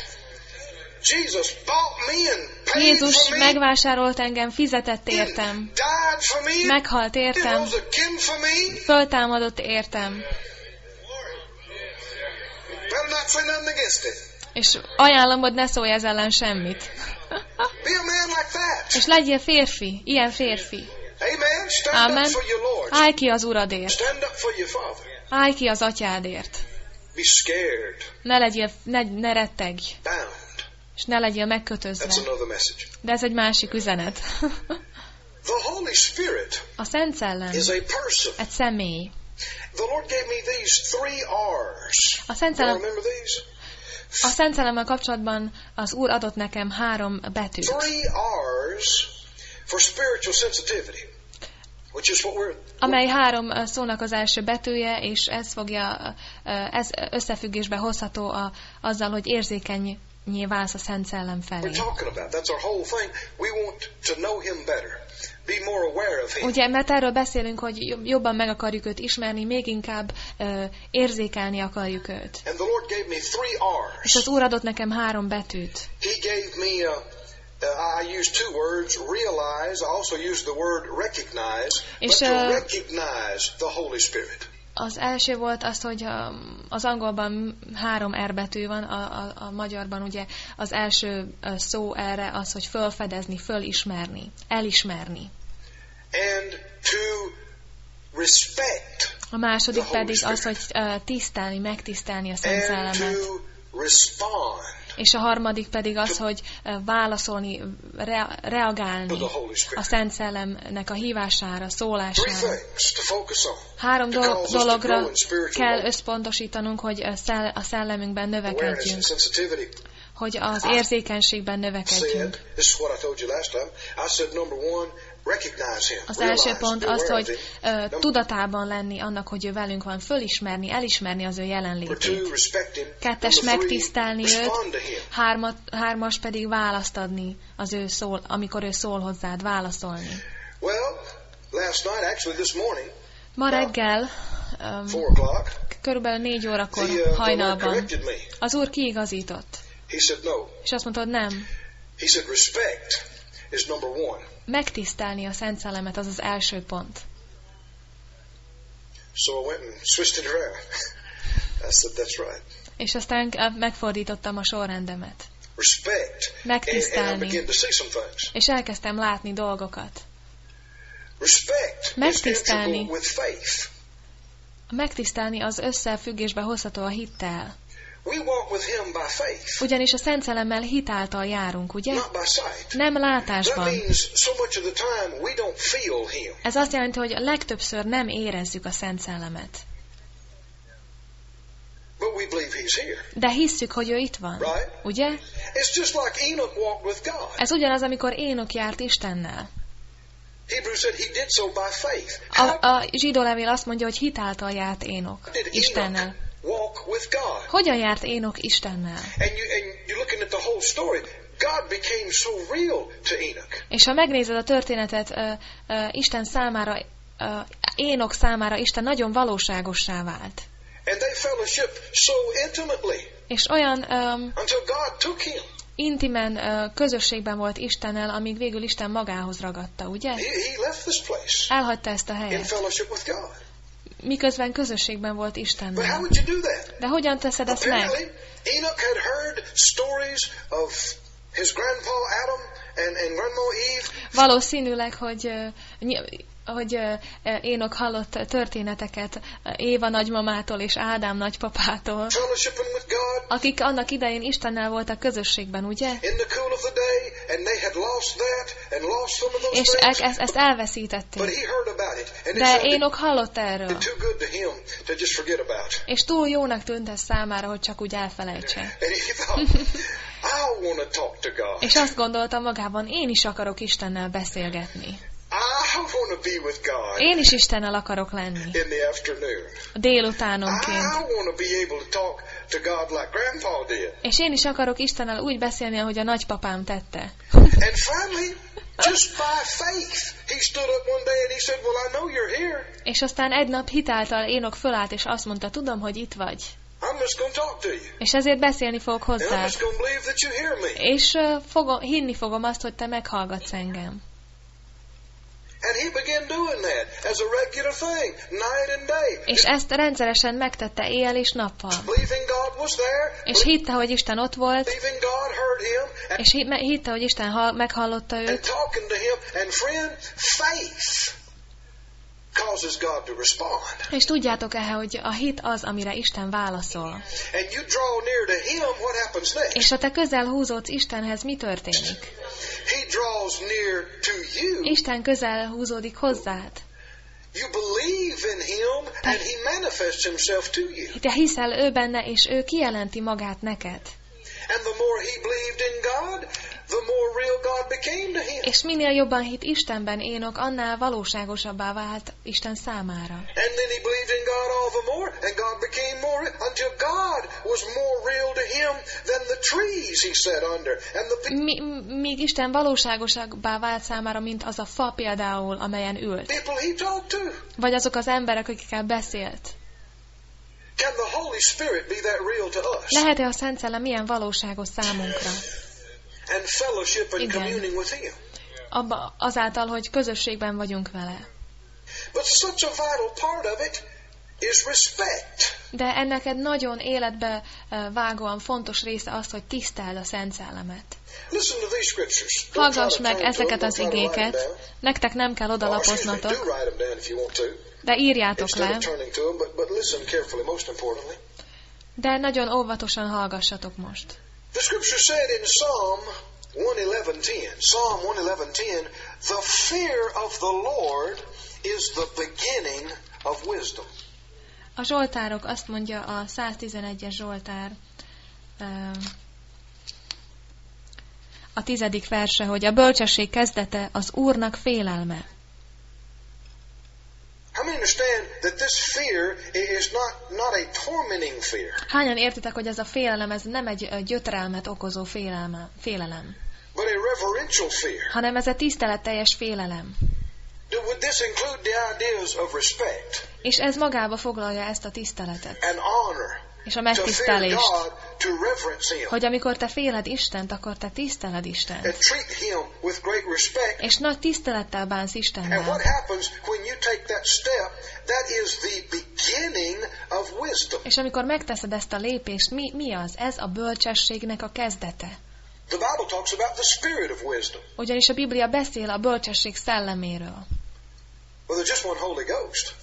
Jesus bought me and paid Jézus for me. megvásárolt engem, fizetett értem. Died for me. Meghalt He értem. rose again for me. Föltámadott értem. Better not say nothing against it. És ajánlom, hogy ne szólj ez ellen semmit. Be a man like that. És legyél férfi, ilyen férfi. Amen. Stand Amen. up for your Lord. Állj ki az Uradért. Stand up for your Father. Állj ki az atyádért. Be scared. Ne legyél, ne, ne rettegj. Bound. És ne legyél That's megkötözve. another message. De ez egy másik üzenet. The Holy Spirit A Szent Szellem is a person. egy személy. The Lord gave me these three R's. A Szent You Szellem, remember these? a Szent Szellemmel kapcsolatban az Úr adott nekem három betűt. Three R's for spiritual sensitivity, which is what we're. Amely három szónak az első betűje, és ez fogja, ez összefüggésbe hozható a, azzal, hogy érzékenyé válsz a Szent Szellem felé. We're talking about. That's our whole thing. We want to know Him better. Be more aware of Him. Ugye, mert erről beszélünk, hogy jobban meg akarjuk őt ismerni, még inkább uh, érzékelni akarjuk őt. And the Lord gave me three R's. És az Úr adott nekem három betűt. He gave me a, uh, I used two words, realize, I also used the word recognize, És, but to uh, recognize the Holy Spirit. Az első volt az, hogy az angolban három R betű van, a, a, a magyarban ugye az első szó erre az, hogy fölfedezni, fölismerni, elismerni. And to respect. A második pedig az, hogy tisztelni, megtisztelni a Szent And Szellemet. to respond. És a harmadik pedig az, hogy válaszolni, re, reagálni a Szent Szellemnek a hívására, Three szólására. things to focus on. Három To do- cause us to dologra grow in spiritual kell growth. összpontosítanunk, hogy a szell- a szellemünkben Awareness and növekedjünk, sensitivity. hogy az érzékenységben növekedjünk. Said, this is what I told you last time. I said number one, recognize Him. Az Realize, első pont be az, aware hogy of Him. ö, Number tudatában lenni annak, hogy ő velünk van, fölismerni, elismerni az ő two, jelenlétét. respect Him. Kettes, Number three, megtisztelni őt, respond to Him. hármat, hármas pedig választ adni, az ő szól, amikor ő szól hozzád, válaszolni. Well, last night, actually this morning, Ma reggel, um, four o'clock, körülbelül négy órakor the, uh, the Lord hajnalban corrected me. az Úr kiigazított, He said no. és azt mondta, hogy nem. He said respect is number one. Megtisztelni a Szent Szellemet, az az első pont. So I went and switched it around. I said that's right. És aztán megfordítottam a sorrendemet. Respect. And, and I Megtisztelni. began to see some things. És elkezdtem látni dolgokat. Respect is Megtisztelni. integral with faith. Megtisztelni az összefüggésbe hozható a hittel. We walk with Him by faith, Ugyanis a Szent Szellemmel hitáltal járunk, ugye? not by sight. Nem That látásban. means so much of the time we don't feel Him. Ez azt jelenti, hogy a legtöbbször nem érezzük a Szent Szellemet. But we believe He's here. De hisszük, hogy ő itt van. Right. Ugye? It's just like Enoch walked with God. Ez ugyanaz, amikor Énok járt Istennel. Hebrews said he did so by faith. A, a zsidó levél azt mondja, hogy hitáltal járt Énok Did Istennel. Enoch walk with God? Hogyan járt Énok Istennel? And you and you're looking at the whole story. God became so real to Enoch. És ha megnézed a történetet, uh, uh, Isten számára, uh, Énok számára Isten nagyon valóságossá vált. And they fellowship so intimately És olyan um, until God took him. intimen uh, közösségben volt Istennel, amíg végül Isten magához ragadta, ugye? He, he left this place Elhagyta ezt a in helyet. fellowship with God. Miközben közösségben volt But how Istennel. would you do that? De hogyan teszed ezt meg? Apparently, Enoch had heard stories of his grandpa Adam and, and grandma Eve. Valószínűleg, hogy, uh, ny- hogy uh, Énok hallott történeteket uh, Éva nagymamától és Ádám nagypapától, Fellowshipping with God akik annak idején Istennel voltak közösségben, ugye? in the cool of the day, and they had lost that and lost some of those És things. e- ezt, ezt But elveszítették. he heard about it, and it De sounded Énok hallott erről. too good to him to just forget about. És túl jónak tűnt ez számára, hogy csak úgy elfelejtse. And he thought, I want to talk to God. És azt gondolta magában, én is akarok Istennel beszélgetni. I want to be with God Én is Istennel akarok lenni. in the afternoon. Délutánonként. I want to be able to talk to God like Grandpa did. És én is akarok Istennel úgy beszélni, ahogy a nagypapám tette. And finally, just by faith, he stood up one day and he said, well, I know you're here. És aztán egy nap hitáltal Énok fölállt, és azt mondta, tudom, hogy itt vagy. I'm just going to talk to you. És ezért beszélni fogok And I'm hozzád. just going to believe that you hear me. És uh, fogom, hinni fogom azt, hogy te meghallgatsz engem. And he began doing that as a regular thing, night and day. És ezt rendszeresen megtette éjjel és nappal. Believing God God was there, és hitte, hogy Isten ott volt, believing God heard him, and, és hi- hitte, hogy Isten hall- meghallotta and őt, talking to him. And friend, faith causes God to respond. és tudjátok-e, hogy a hit az, amire Isten válaszol. And you draw near to him, what happens next? És ha te közel húzódsz Istenhez, mi történik? He draws near to you. Isten közel húzódik hozzád. You believe in him, and he manifests himself to you. Te hiszel ő benne, és ő kijelenti magát neked. And the more he believed in God, the more real God became to him. És minél jobban hit Istenben Énok, annál valóságosabbá vált Isten számára. And then he believed in God all the more, and God became more, until God was more real to him than the trees he sat under. And the pe- Mi, míg Isten valóságosabbá vált számára, mint az a fa például, amelyen ült. people he talked to. Vagy azok az emberek, akikkel beszélt. Can the Holy Spirit be that real to us? Lehet-e a Szent Szellem milyen valóságos számunkra? And fellowship and Igen. communing with him. Abba, azáltal, hogy közösségben vagyunk vele. But such a vital part of it is respect. De ennek egy nagyon életbe eh, vágóan fontos része az, hogy tiszteld a Szent Szellemet. Listen to these scriptures. Don't Hallgass try to meg turn to them, ezeket don't az try to write them igéket. down. Nektek nem kell Or, excuse me, do odalapoznotok, write them down if you want to. de írjátok Instead le, of turning to them, but, but listen carefully, most importantly. de nagyon óvatosan hallgassatok most. The scripture said in Psalm one eleven ten, Psalm one eleven ten, the fear of the Lord is the beginning of wisdom. A Zsoltárok azt mondja a száztizenegyes Zsoltár eh, a tizedik verse, hogy a bölcsesség kezdete az Úrnak félelme. How many understand that this fear is not, not a tormenting fear? Hányan értitek, hogy ez a félelem, ez nem egy ö, gyötrelmet okozó félelme, félelem, But a reverential fear. hanem ez a tiszteletteljes félelem. Would this include the ideas of respect És ez magába foglalja ezt a tiszteletet, and honor, és a to fear megtisztelést, God, to reverence him, hogy amikor te féled Istent, akkor te tiszteled and Istent, treat him with great respect? és nagy tisztelettel bánsz And what Istennel. happens when you take that step? That is the beginning of wisdom. És amikor megteszed ezt a lépést, mi, mi az? Ez a bölcsességnek a kezdete. The Bible talks about the spirit of wisdom. Ugyanis a Biblia beszél a bölcsesség szelleméről. Well, there's just one Holy Ghost.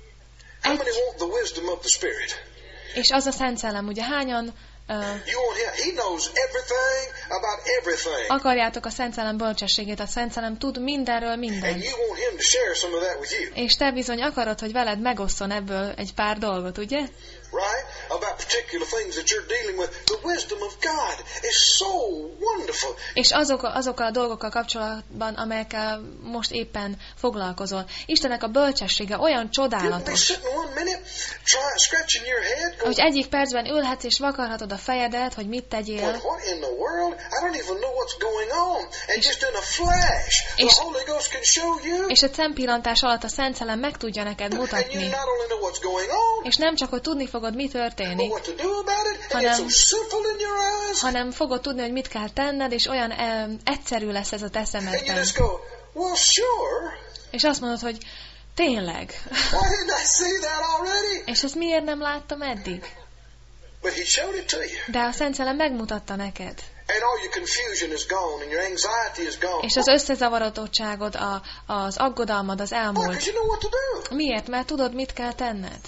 How Egy. many want the wisdom of the Spirit? És az a Szent Szellem, ugye hányan uh, You want him? He knows everything about everything. akarjátok a Szent Szellem bölcsességét? A Szent Szellem tud mindenről And mindent. you want him to share some of that with you. És te bizony akarod, hogy veled megosszon ebből egy pár dolgot, ugye? Right? About particular things that you're dealing with. The wisdom of God is so wonderful. És azok, azokkal a dolgokkal kapcsolatban, amelyekkel most éppen foglalkozol. Istennek a bölcsessége olyan You can be csodálatos, sitting one minute, try, scratching your head, hogy going, egyik percben ülhetsz és vakarhatod a fejedet, hogy mit "What- tegyél, what in the world? I don't even know what's going on. And just in a flash, és- the Holy Ghost can show you. és egy szempillantás alatt a Szent Szellem meg tudja neked And you mutatni. not only know what's going on, És nem csak, hogy tudni fogod, mi but történik, what to do about it. And hanem- it's so simple in your eyes. hanem fogod tudni, hogy mit kell tenned, és olyan eh, egyszerű lesz ez a te And you szemedben. just go, well, sure. És azt mondod, hogy tényleg. Why didn't I see that already? És ezt miért nem láttam eddig? But he showed it to you. De a Szent Szellem megmutatta neked. And all your confusion is gone and your anxiety is gone. És az összezavarodottságod, a, az aggodalmad az Why? elmúlt. Because you know what to do. Miért? Mert tudod, mit kell tenned.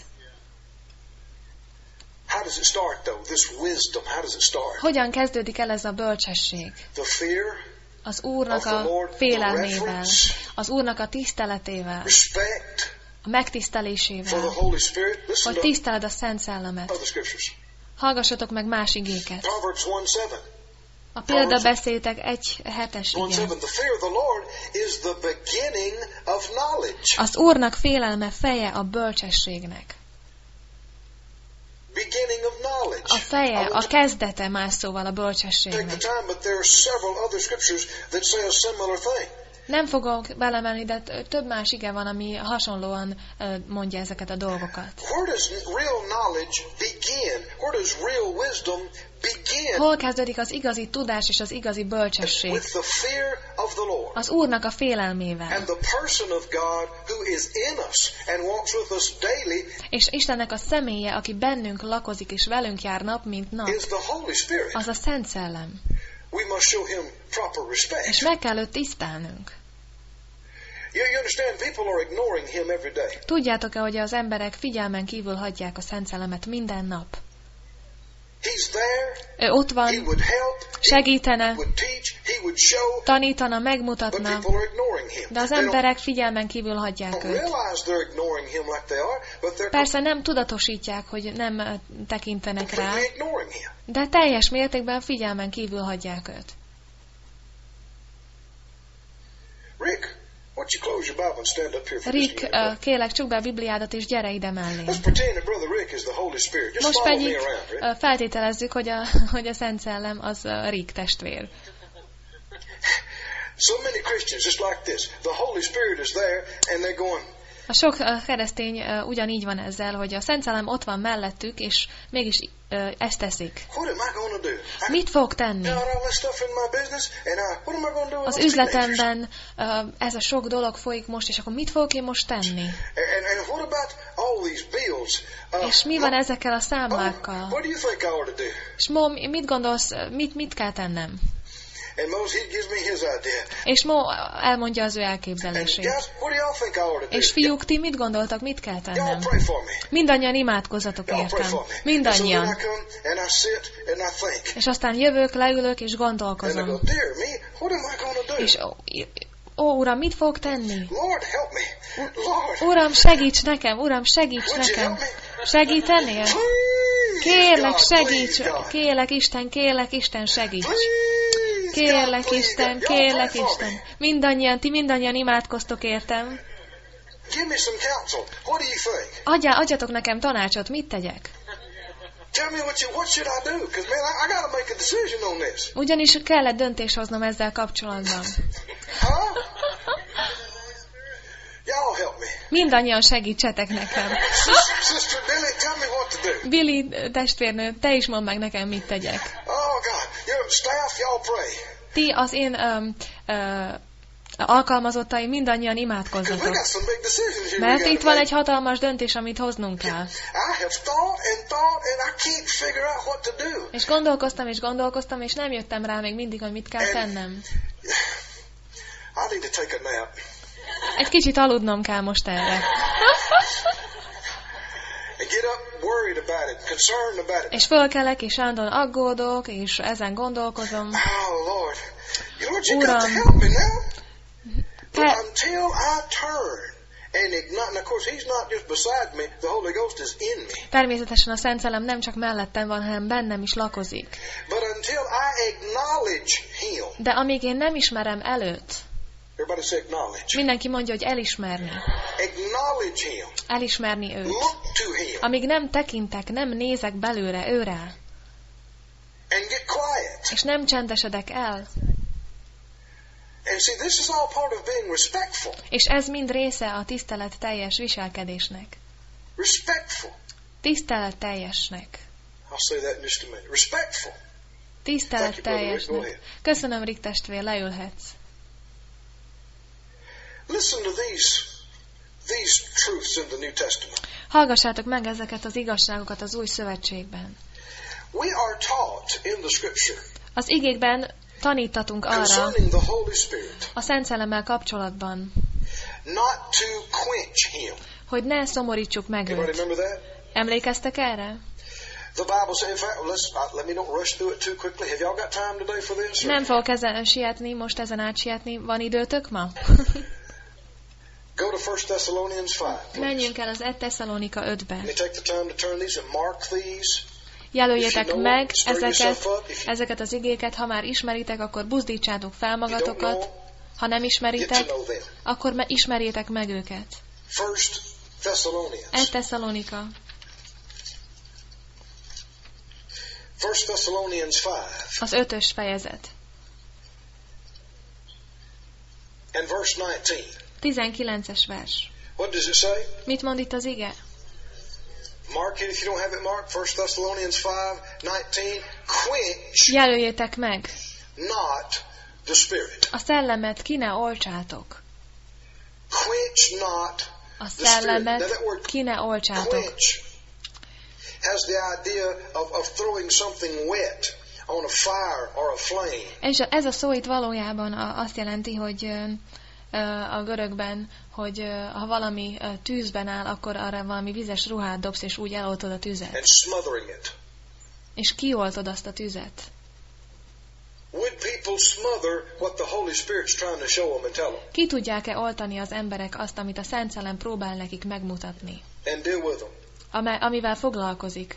How does it start, though? This wisdom, how does it start? Hogyan kezdődik el ez a bölcsesség? The fear, Az Úrnak a félelmével, az Úrnak a tiszteletével, respect a for megtisztelésével, the Holy Spirit. Listen hogy to tiszteled a Szent Szellemet. other scriptures. Hallgassatok meg más igéket. Proverbs one seven. A példabeszédek egy hetes one ige. seven. The fear of the Lord is the beginning of knowledge. Az Úrnak félelme feje a bölcsességnek. Beginning of knowledge. A feje, I a want to kezdete más szóval a take the bölcsességnek. time, but there are several other scriptures that say a similar thing. Nem fogok belemenni, de t- több más ige van, ami hasonlóan ö, mondja ezeket a dolgokat. Where does real knowledge begin? Where does real wisdom begin? Hol kezdődik az igazi tudás és az igazi bölcsesség? With the fear of of the Lord. Az Úrnak a félelmével. And the person of God who is in us and walks with us daily És Istennek a személye, aki bennünk lakozik és velünk jár nap, mint nap, is the Holy Spirit. az a Szent Szellem. We must show him proper respect. És meg kell őt tisztelnünk. You, you understand, people are ignoring him every day. Tudjátok-e, hogy az emberek figyelmen kívül hagyják a Szent Szellemet minden nap? He's there. Ő ott He van, would help. segítene, He would teach. He would show. tanítana, But megmutatna, people are ignoring him. de az They don't emberek figyelmen kívül hagyják őt. realize they're ignoring him like they are, but they're Persze nem tudatosítják, hogy nem ö, tekintenek rá, completely ignoring him. de teljes mértékben figyelmen kívül hagyják őt. Rick, why don't you close your Bible and stand up here for Rick, just a minute? ö, kérlek, csukd be a Bibliádat és gyere ide mellé. Let's pretend that Brother Rick is the Holy Spirit. Just Most follow me pedig around, Rick. ö, feltételezzük, hogy a, hogy a Szent Szellem az ö, Rick testvér. So many Christians, just like this. The Holy Spirit is there, and they're going, A sok ö, keresztény ö, ugyanígy van ezzel, hogy a Szent Szellem ott van mellettük, és mégis ö, ezt teszik. what am I going to do? I Mit fog tenni? got all this stuff in my business, and I, what am I going to do with Az those teenagers? üzletemben ö, ez a sok dolog folyik most, és akkor mit fogok én most tenni? And, and what about all these bills? Uh, És mi van ezekkel a oh, számlákkal? what do you think I ought to do? És Mo, mit gondolsz, mit, mit kell tennem? And Moses, he gives me his idea. És Mo elmondja az ő And elképzelését. guys, what do y'all think I ought to do? És fiúk, ti mit gondoltak, mit kell Y'all tennem? pray for me. Mindannyian imádkozzatok Y'all pray értem. for me. And so then I Mindannyian. come and I sit and I think. És aztán jövök, leülök és And I go, gondolkozom. dear me, what am I going to do? És ó, ó, Uram, mit fogok tenni? Lord, help me. Lord, Uram, segíts nekem, Uram, segíts would you nekem. help me? Segítenél? Please, Kérlek, God, segíts, please, God. kérlek Isten, kérlek Isten, segíts. Please, Kérlek God, please, Isten, God. Y'all pray kérlek for Isten. me. Mindannyian, ti mindannyian imádkoztok értem. Give me some counsel. What do you think? Adjál, adjatok nekem tanácsot, mit tegyek? Tell me what you what should I do? Because man, I, I got to make a decision on this. Ugyanis kellett döntés hoznom ezzel kapcsolatban. Huh? Y'all help me. Mindannyian segítsetek nekem. Sister Billy, tell me what to do. Billy testvérnő, te is mondd meg nekem, mit tegyek. Oh God, your staff, y'all pray. Ti, az én um, uh, alkalmazottaim mindannyian Because we imádkozzatok. got some big decisions here. Mert we itt gotta van make. egy hatalmas döntés, amit hoznunk kell. I have thought and thought, and I can't figure out what to do. És gondolkoztam és gondolkoztam, és nem jöttem rá még mindig, hogy mit kell tennem. I need to take a nap. Egy kicsit aludnom kell most erre. And get up worried about it, concerned about it. És fölkelek, és állandóan aggódok, és ezen gondolkozom. Oh Lord, Lord, you Uram. got to help me now. But Te, until I turn and ignite, and of course He's not just beside me; the Holy Ghost is in me. természetesen a Szent Szellem nem csak mellettem van, hanem bennem is lakozik. But until I acknowledge Him, De amíg én nem ismerem előtt, everybody say acknowledge. mindenki mondja, hogy elismerni. Acknowledge Him. Elismerni őt. Look to Him Amíg nem tekintek, nem nézek belőle őrá, and get quiet. és nem csendesedek el. And see, this is all part of being respectful. És ez mind része a tisztelet teljes viselkedésnek. Respectful. Tisztelet teljesnek. I'll say that in just a minute. Respectful. Tisztelet Thank you, brother Rick. Go teljesnek. ahead. Köszönöm, Rick testvér, leülhetsz. Listen to these these truths in the New Testament. Hallgassátok meg ezeket az igazságokat az Új Szövetségben. We are taught in the Scripture Az igékben tanítatunk arra, concerning the Holy Spirit a Szent Szellemmel kapcsolatban, not to quench Him. hogy ne szomorítsuk meg Anybody őt. remember that? Emlékeztek erre? The Bible says, in fact, let's, uh, let me don't rush through it too quickly. Have y'all got time today for this? or- Nem fogok ezen sietni, most ezen átsietni. Van időtök ma? Go to First Thessalonians five. please. Menjünk el az egy Tesszalonika ötbe. Let me take the time to turn these and mark these. Jelöljétek meg ezeket, ezeket az igéket, ha már ismeritek, akkor buzdítsátok fel If you don't magatokat. know, Ha nem get to ismeritek, know them. akkor me- ismerjétek meg őket. First Thessalonians. egy Tesszalonika. First Thessalonians five Az ötös fejezet. and verse nineteen. tizenkilences vers. What does it say? Mit mond itt az ige? Mark it if you don't have it marked. First Thessalonians five nineteen. Quench Jelöljétek meg not the Spirit. A szellemet ki ne olcsátok. Quench not A the Spirit. Now szellemet that word ki ne olcsátok. quench has the idea of, of throwing something wet on a fire or a flame. És ez a szó itt valójában a- azt jelenti, hogy ö, ö, a görögben, hogy ö, ha valami ö, tűzben áll, akkor arra valami vizes ruhát dobsz, és úgy eloltod a tüzet. And smothering it. És kioltod azt a tüzet. Would people smother what the Holy Spirit's trying to show them and tell them? Ki tudják-e oltani az emberek azt, amit a Szent Szellem próbál nekik megmutatni, And deal with them. amely, amivel foglalkozik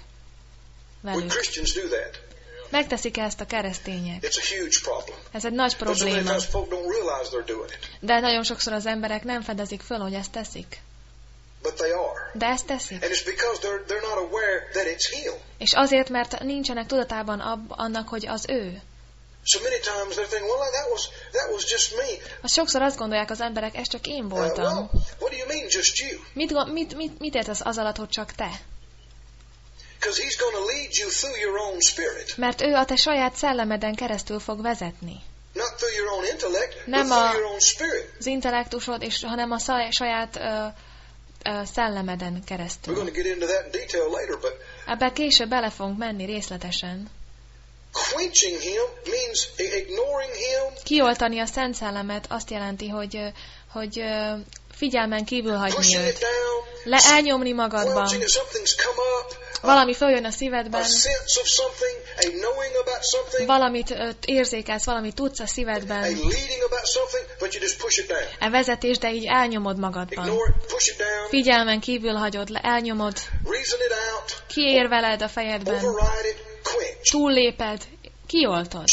We velük? Christians do that. Megteszik-e ezt a keresztények? It's a huge problem. Ez egy nagy But so many probléma. times folk don't realize they're doing it. De nagyon sokszor az emberek nem fedezik föl, hogy ezt teszik. But they are. De ezt teszik. And it's because they're, they're not aware that it's Him. És azért, mert nincsenek tudatában ab, annak, hogy az ő. So many times they're thinking, well, that was, that was just me. Azt sokszor azt gondolják az emberek, ez csak én Uh, voltam. well, what do you mean just you? Mit, go- mit, mit, mit értesz az alatt, hogy csak te? Because He's going to lead you through your own spirit. Mert ő a te saját szellemeden keresztül fog vezetni. Not through your own intellect, Nem but through a- your own spirit. Az intellektusod, és, hanem a szaj, saját ö, ö, szellemeden We're keresztül. going to get into that in detail later, but Ebbe később bele fogunk menni részletesen. quenching Him means ignoring Him, Kioltani a Szent Szellemet azt jelenti, hogy, ö, hogy ö, figyelmen kívül hagyni pushing it őt. down, Le elnyomni magadban. watching if something's come up, a, Valami följön a a szívedben, sense of something, a knowing about something, valamit ö, érzékelsz, valamit tudsz a a szívedben, leading about something, but you just push it down. e vezetés, de így elnyomod magadban. Ignore it, push it down, Figyelmen kívül hagyod, le, elnyomod, reason it out, kiérveled a fejedben, override it, quench. túlléped, kioltod.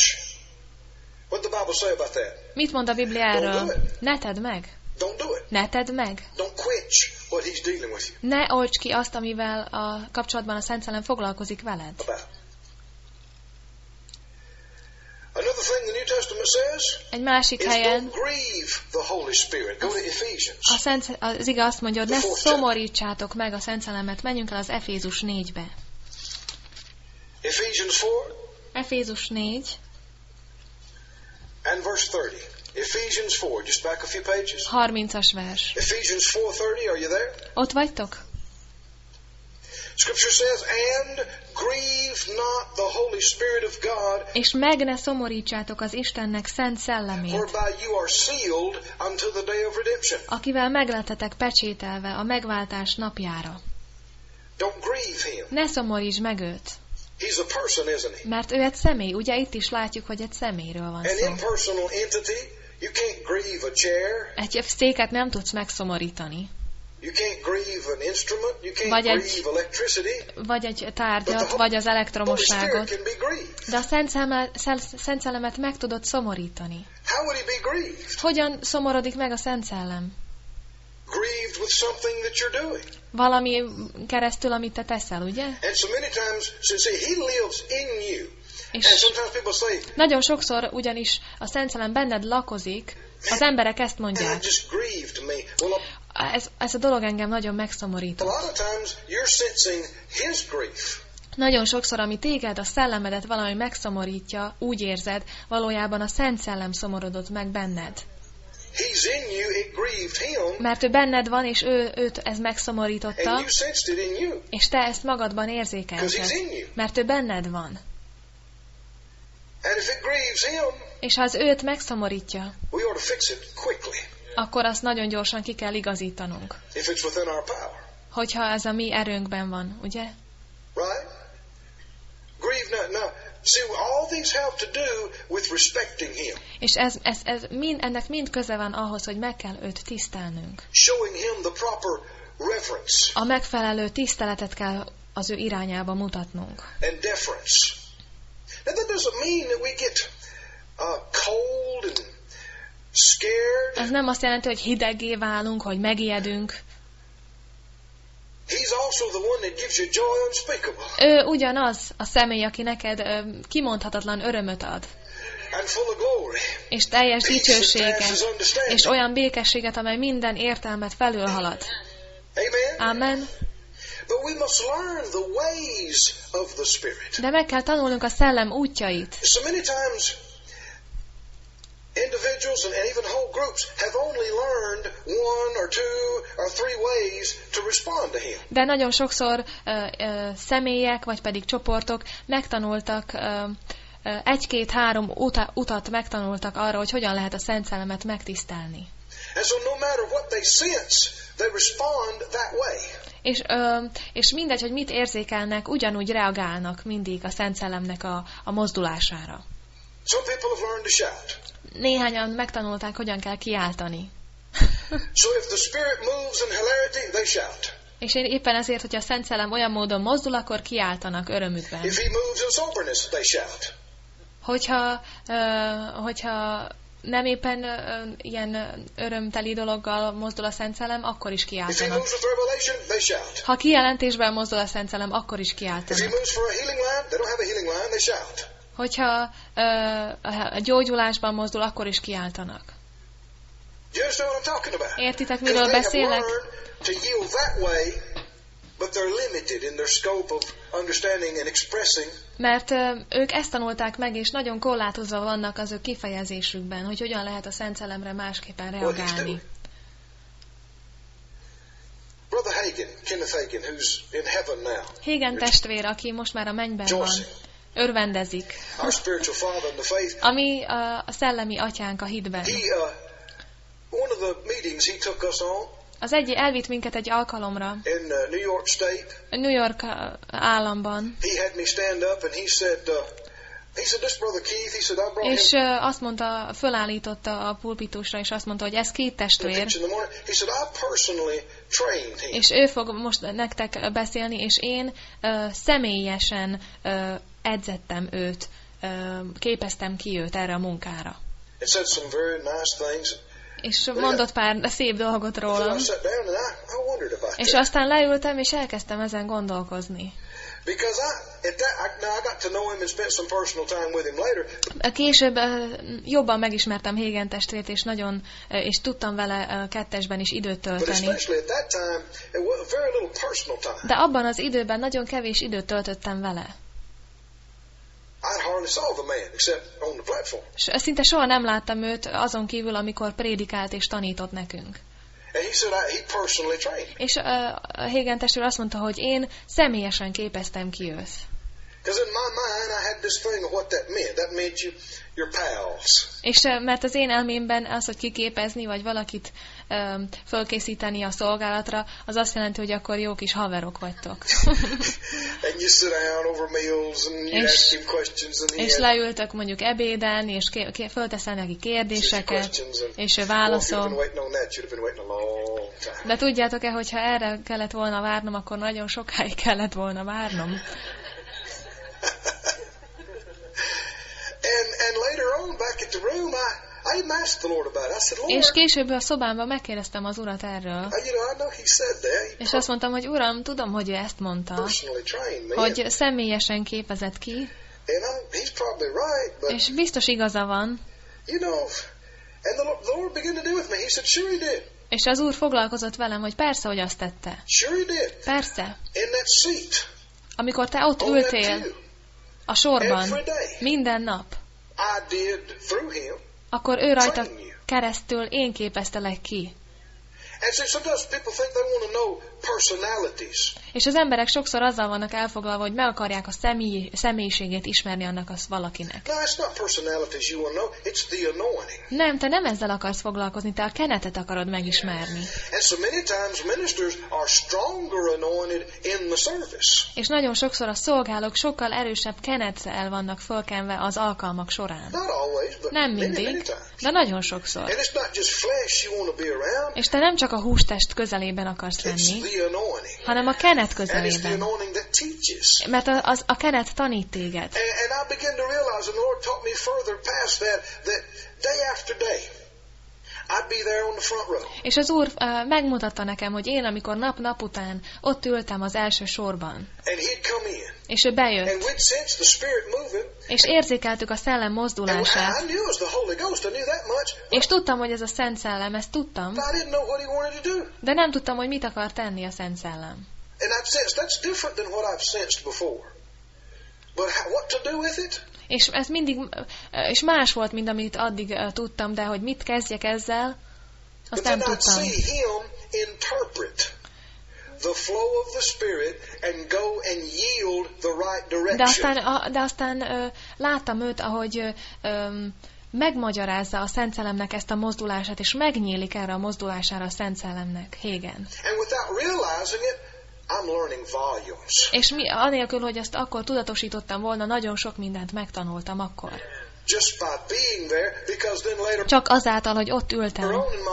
What the Bible say about that? Mit mond a Biblia erről? Ne tedd meg! Don't do it. Ne tedd meg! Don't quench what He's dealing with you Ne olts ki azt, amivel a kapcsolatban a Szent Szellem foglalkozik veled. about. Another thing the New Testament says Egy másik is helyen don't grieve the Holy Spirit. Go to Ephesians. a Szent, az ige azt mondja, hogy ne szomorítsátok meg a Szent Szellemet. Menjünk el az Efézus négybe. Ephesians four Efézus négy, and verse thirty. Ephesians four, just back a few pages. harmincas vers. Ephesians four thirty, are you there? Ott vagytok? Scripture says, and grieve not the Holy Spirit of God, És meg ne szomorítsátok az Istennek szent szellemét, whereby you are sealed unto the day of redemption. akivel meglettetek pecsételve a megváltás napjára. Don't grieve Him. Ne szomorítsd meg őt, He's a person, isn't He? mert ő egy személy. Ugye itt is látjuk, hogy egy személyről van An szó. impersonal entity. You can't grieve a chair. Egy széket nem tudsz megszomorítani, You can't grieve an instrument. You can't Vagy egy- grieve electricity. vagy egy tárgyat, vagy az Holy Spirit elektromosságot, can be grieved. de a Szent Szellem- Szel- Szent Szellemet meg tudod szomorítani. How would He be grieved? Hogyan szomorodik meg a Szent Szellem? Grieved with something that you're doing. Valami keresztül, amit te teszel, ugye? And so many times, since He lives in you, and És sometimes people say, nagyon sokszor ugyanis a Szent Szellem benned lakozik, az emberek ezt man, it mondják. just grieved me. Well, Ez, ez a dolog engem nagyon a megszomorított. lot of times you're sensing His grief. Nagyon sokszor, ami téged, a szellemedet valami megszomorítja, úgy érzed, valójában a Szent Szellem szomorodott meg benned. He's in you, it grieved Him, Mert ő benned van, és ő, őt ez and megszomorította, you sensed it in you, és te ezt magadban because érzékelted. He's in you. Mert ő benned van. And if it grieves Him, És ha az őt megszomorítja, we ought to fix it quickly, akkor azt nagyon gyorsan ki kell igazítanunk. if it's within our power. Hogyha ez a mi erőnkben van, ugye? Right? Grieve not. Now, see, all these have to do with respecting Him, És ez, ez, ez mind, ennek mind köze van ahhoz, hogy meg kell őt tisztelnünk. showing Him the proper reverence A megfelelő tiszteletet kell az ő irányába mutatnunk. and deference. Now, that doesn't mean that we get uh, cold and scared. Ez nem azt jelenti, hogy hideggé válunk, hogy megijedünk. He's also the one that gives you joy unspeakable Ő ugyanaz a személy, aki neked ö, kimondhatatlan örömöt ad, and full of glory. és teljes Peace that dicsőséget, passes understanding. és olyan békességet, amely minden értelmet felülhalad. Amen? Amen. But we must learn the ways of the Spirit. De meg kell tanulnunk a szellem útjait. So many times individuals and even whole groups have only learned one or two or three ways to respond to him. De nagyon sokszor ö, ö, személyek, vagy pedig csoportok megtanultak, ö, ö, egy-két-három uta, utat megtanultak arra, hogy hogyan lehet a Szent Szellemet megtisztelni. And so no matter what they sense, they respond that way. És, ö, és mindegy, hogy mit érzékelnek, ugyanúgy reagálnak mindig a Szent Szellemnek a, a mozdulására. Some people have learned to shout. Néhányan megtanulták, hogyan kell kiáltani. So if the Spirit moves in hilarity, they shout. És én éppen ezért, hogy a Szent Szellem olyan módon mozdul, akkor kiáltanak örömükben. If he moves in soberness, they shout. Hogyha, ö, hogyha nem éppen ö, ilyen örömteli dologgal mozdul a Szent Szellem, akkor is If he kiáltanak. moves with revelation, they shout. Ha kijelentésben mozdul a Szent Szellem, akkor is If he kiáltanak. moves for a healing line, they don't have a healing line, they shout. Hogyha ö, a gyógyulásban mozdul, akkor is kiáltanak. Do you understand what I'm talking about? Értitek, Because miről they have beszélek? learned to yield that way, but they're limited in their scope of understanding and expressing. Mert ö, ők ezt tanulták meg, és nagyon korlátozva vannak az ő kifejezésükben, hogy hogyan lehet a Szent Szellemre másképpen What he's reagálni. doing. Brother Hagin, Kenneth Hagin, who's in heaven now. Hagen testvér, aki most már a mennyben van, Joyce. örvendezik. Our spiritual father in the faith. Ami a, a szellemi atyánk a hitben. He, uh, one of the meetings he took us on Az egy elvitt minket egy alkalomra, in uh, New York State. New York államban, He had me stand up and he said, uh, he said, this brother Keith, he said, I brought és him ö, azt mondta, fölállította a pulpitusra, és azt mondta, hogy ez két to testvér, teach in the morning. He said, I personally trained him. és ő fog most nektek beszélni, és én ö, személyesen ö, edzettem őt, ö, képeztem ki őt erre a munkára. It said some very nice things. És mondott pár szép dolgot So rólam. I sat down and I, I wondered about És that. aztán leültem, és elkezdtem ezen gondolkozni. Because I, at that, I, now I got to know him and spent some personal time with him later. Később ö, jobban megismertem Hagen testvért, és nagyon, ö, és tudtam vele ö, kettesben is időt But tölteni. especially at that time, it was very little personal time. De abban az időben nagyon kevés időt töltöttem vele. I hardly saw the man except on the platform. És szinte soha nem láttam őt azon kívül, amikor prédikált és tanított nekünk. And he said I, he personally trained me. És uh, Hagen testvér azt mondta, hogy én személyesen képeztem ki őt. Because in my mind I had this thing of what that meant. That meant you, you're pals. És uh, mert az én elmémben az, hogy kiképezni, vagy valakit um, fölkészíteni a szolgálatra, az azt jelenti, hogy akkor jó kis haverok vagytok. And you sit down over meals and you És- ask him questions and he És had leültök mondjuk ebédelni, és ké- ké- fölteszel neki kérdéseket, és ő válaszol. Well, if you'd been waiting on that, you'd have been waiting a long time. De tudjátok-e, hogyha erre kellett volna várnom, akkor nagyon sokáig kellett volna várnom. And and later on, back at the room, I, I even asked the Lord about it. I said, Lord, És később a szobámban megkérdeztem az Urat erről, uh, you know, I know he said that. He és azt mondtam, hogy Uram, tudom, hogy ő ezt mondta, personally trained me. hogy személyesen képezett ki, And I'm, he's probably right, but, és biztos igaza van. you know, and the, Lord- the Lord began to do with me. He said, sure he did. És az Úr foglalkozott velem, hogy persze, hogy azt tette. Sure he did. Persze. In that seat, Amikor te ott on that ültél pew, a sorban, every day, minden nap, I did through him. akkor ő rajta keresztül én képeztelek ki. And so sometimes people think they want to know personalities. És az emberek sokszor azzal vannak elfoglalva, hogy meg akarják a személy, személyiségét ismerni annak az valakinek. No, it's not personalities you want to know. It's the anointing. Nem, te nem ezzel akarsz foglalkozni, te a kenetet akarod megismerni. And so many times ministers are stronger anointed in the service. És nagyon sokszor a szolgálók sokkal erősebb kenettel vannak fölkenve az alkalmak során. Not always, but Nem many, many mindig, times. de nagyon sokszor. And it's not just flesh you want to be around. És te nem csak a hústest közelében akarsz It's lenni, the anointing. hanem a kenet And it's the közelében. anointing that teaches. Mert a, az, a kenet tanít téged. And, and I began to realize, and the Lord taught me further past that, that day after day, I'd be there on the front row. És az Úr uh, megmutatta nekem, hogy én, amikor nap-nap után ott ültem az első sorban, And He'd come in. és ő And bejött, we'd sense the Spirit moving. és érzékeltük a szellem And mozdulását, I knew it was the Holy Ghost. I knew that much. és tudtam, hogy ez a Szent Szellem, ezt tudtam, But I didn't know what He wanted to do. de nem tudtam, hogy mit akar tenni a Szent Szellem. And I've sensed that's different than what I've sensed before. But how, what to do with it? És ez mindig, és más volt, mint amit addig uh, tudtam, de hogy mit kezdjek ezzel, azt nem tudtam. The flow of the Spirit and go and yield the right direction. De aztán, a, de aztán uh, láttam őt, ahogy uh, um, megmagyarázza a Szent Szellemnek ezt a mozdulását, és megnyílik erre a mozdulására a Szent Szellemnek. Hégen. And without realizing it, I'm learning volumes. És mi, anélkül, hogy ezt akkor tudatosítottam volna, nagyon sok mindent megtanultam akkor. Just by being there, because then later, csak azáltal, hogy ott ültem.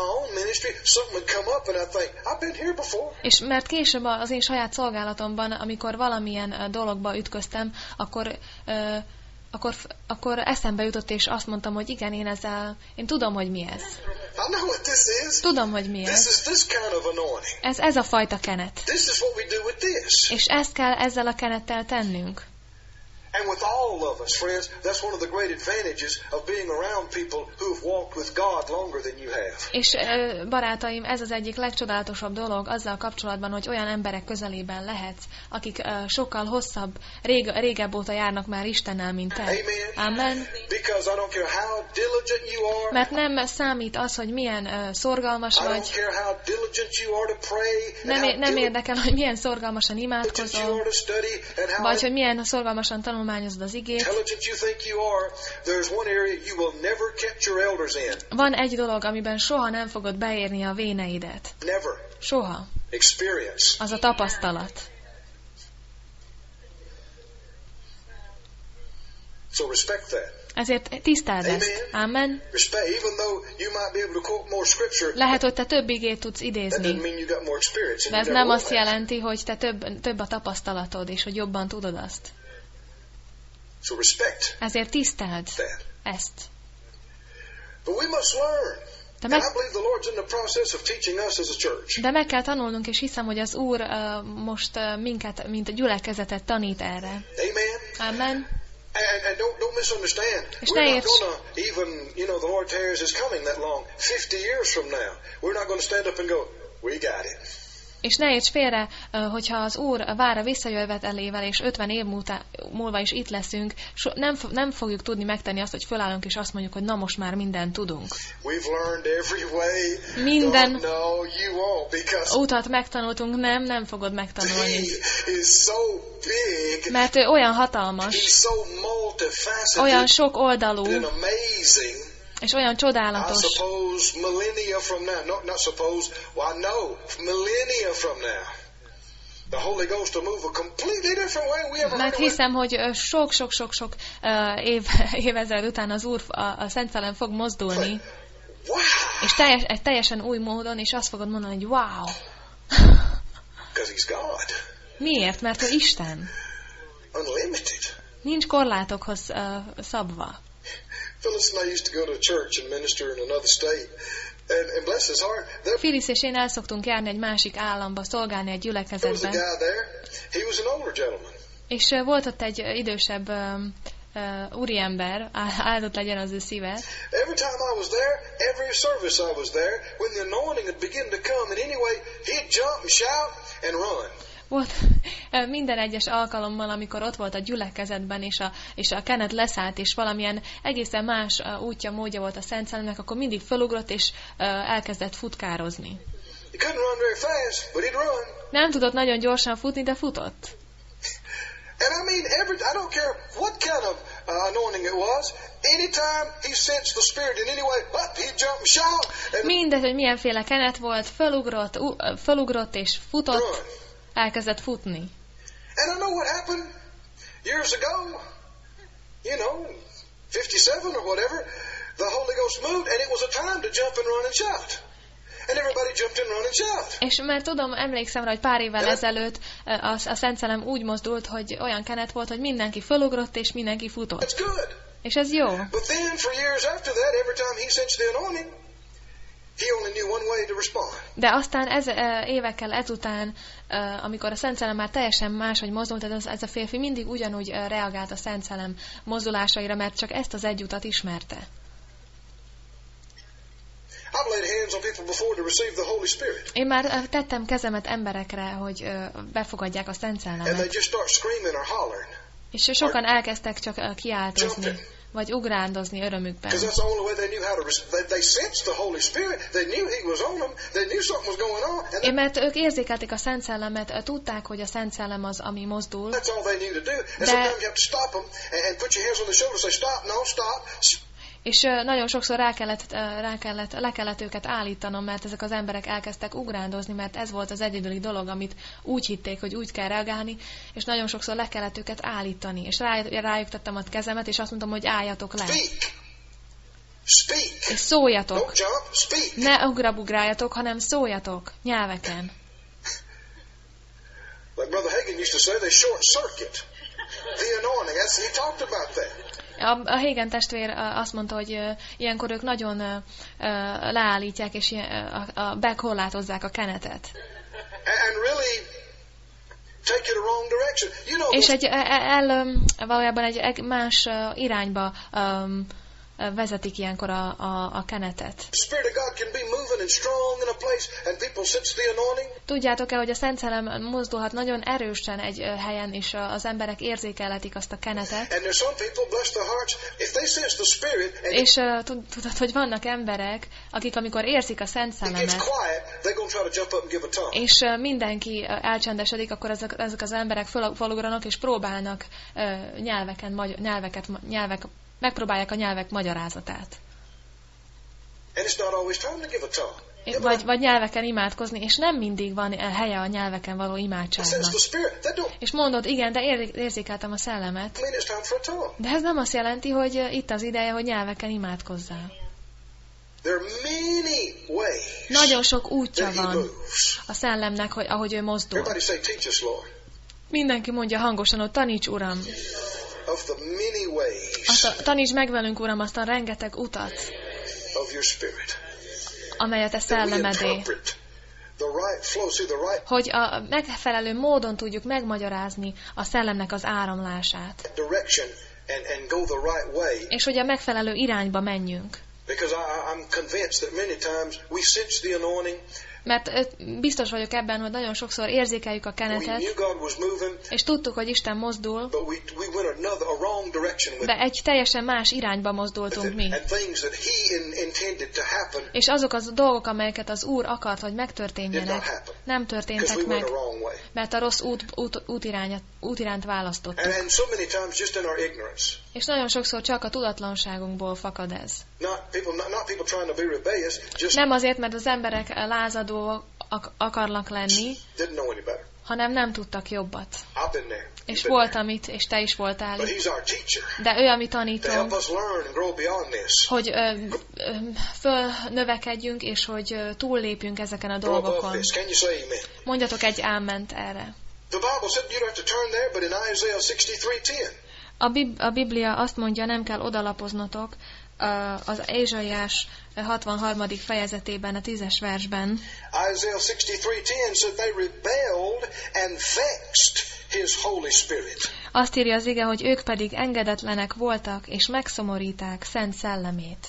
És mert később az én saját szolgálatomban, amikor valamilyen dologba ütköztem, akkor, uh, akkor, akkor eszembe jutott, és azt mondtam, hogy igen, én ezzel, én tudom, hogy mi ez. Tudom, hogy mi ez. Ez, ez a fajta kenet. És ezt kell ezzel a kenettel tennünk. And with all of us, friends, that's one of the great advantages of being around people who have walked with God longer than you have. És barátaim, ez az egyik legcsodálatosabb dolog azzal kapcsolatban, hogy olyan emberek közelében lehetsz, akik uh, sokkal hosszabb, rég, régebb óta járnak már Istennel, mint te. Amen. Amen. Because I don't care how diligent you are. Mert nem számít az, hogy milyen uh, szorgalmas vagy. I don't care how diligent you are to pray. Nem, nem érdekel, hogy milyen szorgalmasan imádkozol, vagy hogy milyen szorgalmasan tanulmányozol az igét. Van egy dolog, amiben soha nem fogod beérni a véneidet. Soha. Az a tapasztalat. Ezért tiszteld ezt. Amen. Lehet, hogy te több igét tudsz idézni, de ez nem azt jelenti, hogy te több, több a tapasztalatod, és hogy jobban tudod azt. So respect. Ezért tiszteld that. ezt. But we must learn. De meg, And I believe the Lord's in the process of teaching us as a church. De meg kell tanulnunk, és hiszem, hogy az Úr uh, most uh, minket, mint a gyülekezetet tanít erre. Amen. Amen. And, and don't, don't misunderstand. És We're ne not érts. going to even, you know, the Lord tarries is coming that long. Fifty years from now, we're not going to stand up and go, we got it. És ne érts félre, hogyha az Úr vár a visszajövetelével, és ötven év múlva is itt leszünk, nem, nem fogjuk tudni megtenni azt, hogy fölállunk, és azt mondjuk, hogy na most már mindent tudunk. Minden utat megtanultunk, nem, nem fogod megtanulni. Mert ő olyan hatalmas, olyan sok oldalú, és olyan csodálatos. Mert hiszem, hogy sok-sok-sok-sok uh, év, évezred után az Úr, a, a Szent Szellem fog mozdulni, és teljes, egy teljesen új módon, és azt fogod mondani, hogy wow! Miért? Mert ő Isten. Nincs korlátokhoz uh, szabva. Phyllis and I used to go to a church and minister in another state. And, and bless his heart. There, Phyllis és én el szoktunk járni egy másik államba, szolgálni egy there was a gyülekezetben. guy there. He was an older gentleman. És uh, volt ott egy idősebb um, uh, úriember, áldott legyen az ő szíve. Every time I was there, every service I was there, when the anointing had begun to come, and anyway, he'd jump and shout and run. Volt minden egyes alkalommal, amikor ott volt a gyülekezetben, és a, és a kenet leszállt, és valamilyen egészen más útja, módja volt a Szent Szellemnek, akkor mindig felugrott, és uh, elkezdett futkározni. Fast, Nem tudott nagyon gyorsan futni, de futott. And I mean, every, I don't care what kind of uh, anointing it was. Anytime he sensed the Spirit in any way, up, he'd jump and shout. And Mindegy, hogy milyenféle kenet volt, felugrott, uh, felugrott és futott. run. Elkezdett futni. And I know what happened years ago, you know, fifty-seven or whatever, the Holy Ghost moved and it was a time to jump and run and shout. And everybody jumped and run and shout. És mert tudom, emlékszem rá, hogy pár évvel ezelőtt a, a Szent Szellem úgy mozdult, hogy olyan kenet volt, hogy mindenki fölugrott és mindenki futott. That's good. És ez jó. But then for years after that, every time he sensed the anointing, he only knew one way to respond. De aztán ez, évekkel ezután, amikor a Szent Szellem már teljesen máshogy mozdult, ez, ez a férfi mindig ugyanúgy reagált a Szent Szellem mozdulásaira, mert csak ezt az egy utat ismerte. I've laid hands on people before to receive the Holy Spirit. Én már tettem kezemet emberekre, hogy befogadják a Szent And they Szellemet. just start screaming or hollering. És sokan elkezdtek csak kiáltozni, vagy ugrándozni örömükben. Én, mert ők érzékelték a Szent Szellemet, tudták, hogy a Szent Szellem az, ami mozdul. De és nagyon sokszor rá kellett, rá kellett, le kellett őket állítanom, mert ezek az emberek elkezdtek ugrándozni, mert ez volt az egyedüli dolog, amit úgy hitték, hogy úgy kell reagálni, és nagyon sokszor le kellett őket állítani. És rá, rájuk tettem a kezemet, és azt mondtam, hogy álljatok le. Speak. Speak. És szóljatok. Don't jump. Speak. Ne ugrabugráljatok, hanem szóljatok nyelveken. Like Brother Hagin used to say, they short circuit the anointing. That's, he talked about that. A, a Hagin testvér azt mondta, hogy uh, ilyenkor ők nagyon uh, uh, leállítják, és uh, uh, bekorlátozzák a kenetet. And really take it a wrong direction. You know, és egy, el, el, valójában egy más uh, irányba um, vezetik ilyenkor a, a, a kenetet. Tudjátok-e, hogy a Szent Szellem mozdulhat nagyon erősen egy helyen, és az emberek érzékelhetik azt a kenetet. És tudod, hogy vannak emberek, akik amikor érzik a Szent Szellemet, és mindenki elcsendesedik, akkor ezek, ezek az emberek felugranak, és próbálnak nyelveken, nyelveket, nyelvek megpróbálják a nyelvek magyarázatát. Vagy, vagy nyelveken imádkozni, és nem mindig van helye a nyelveken való imádságnak. És mondod, igen, de érzékeltem a szellemet. De ez nem azt jelenti, hogy itt az ideje, hogy nyelveken imádkozzál. Nagyon sok útja van a szellemnek, hogy, ahogy ő mozdul. Mindenki mondja hangosan, hogy taníts, Uram. Of the many ways azt a, taníts meg velünk, Uram, azt a rengeteg utat, of your spirit, amelyet a szellemedé, hogy a megfelelő módon tudjuk megmagyarázni a szellemnek az áramlását, and, and go the right way, és hogy a megfelelő irányba menjünk. Because I, I'm convinced that many times we sense the anointing. Mert biztos vagyok ebben, hogy nagyon sokszor érzékeljük a kenetet, és tudtuk, hogy Isten mozdul, de egy teljesen más irányba mozdultunk mi. És azok az dolgok, amelyeket az Úr akart, hogy megtörténjenek, nem történtek meg, mert a rossz út, út, útirányt, útirányt választottuk. És nagyon sokszor csak a tudatlanságunkból fakad ez. Nem azért, mert az emberek lázadó akarnak lenni, hanem nem tudtak jobbat. És voltam itt, és te is voltál itt. De ő a mi tanítónk, hogy ö, ö, fölnövekedjünk, és hogy ö, túllépjünk ezeken a dolgokon. Mondjatok egy áment erre. A, Bib- a Biblia azt mondja, nem kell odalapoznotok, az Ézsaiás hatvanharmadik fejezetében, a tízes versben. Isaiah sixty-three ten said they rebelled and vexed his Holy Spirit. Azt írja az ige, hogy ők pedig engedetlenek voltak, és megszomorítják Szent Szellemét.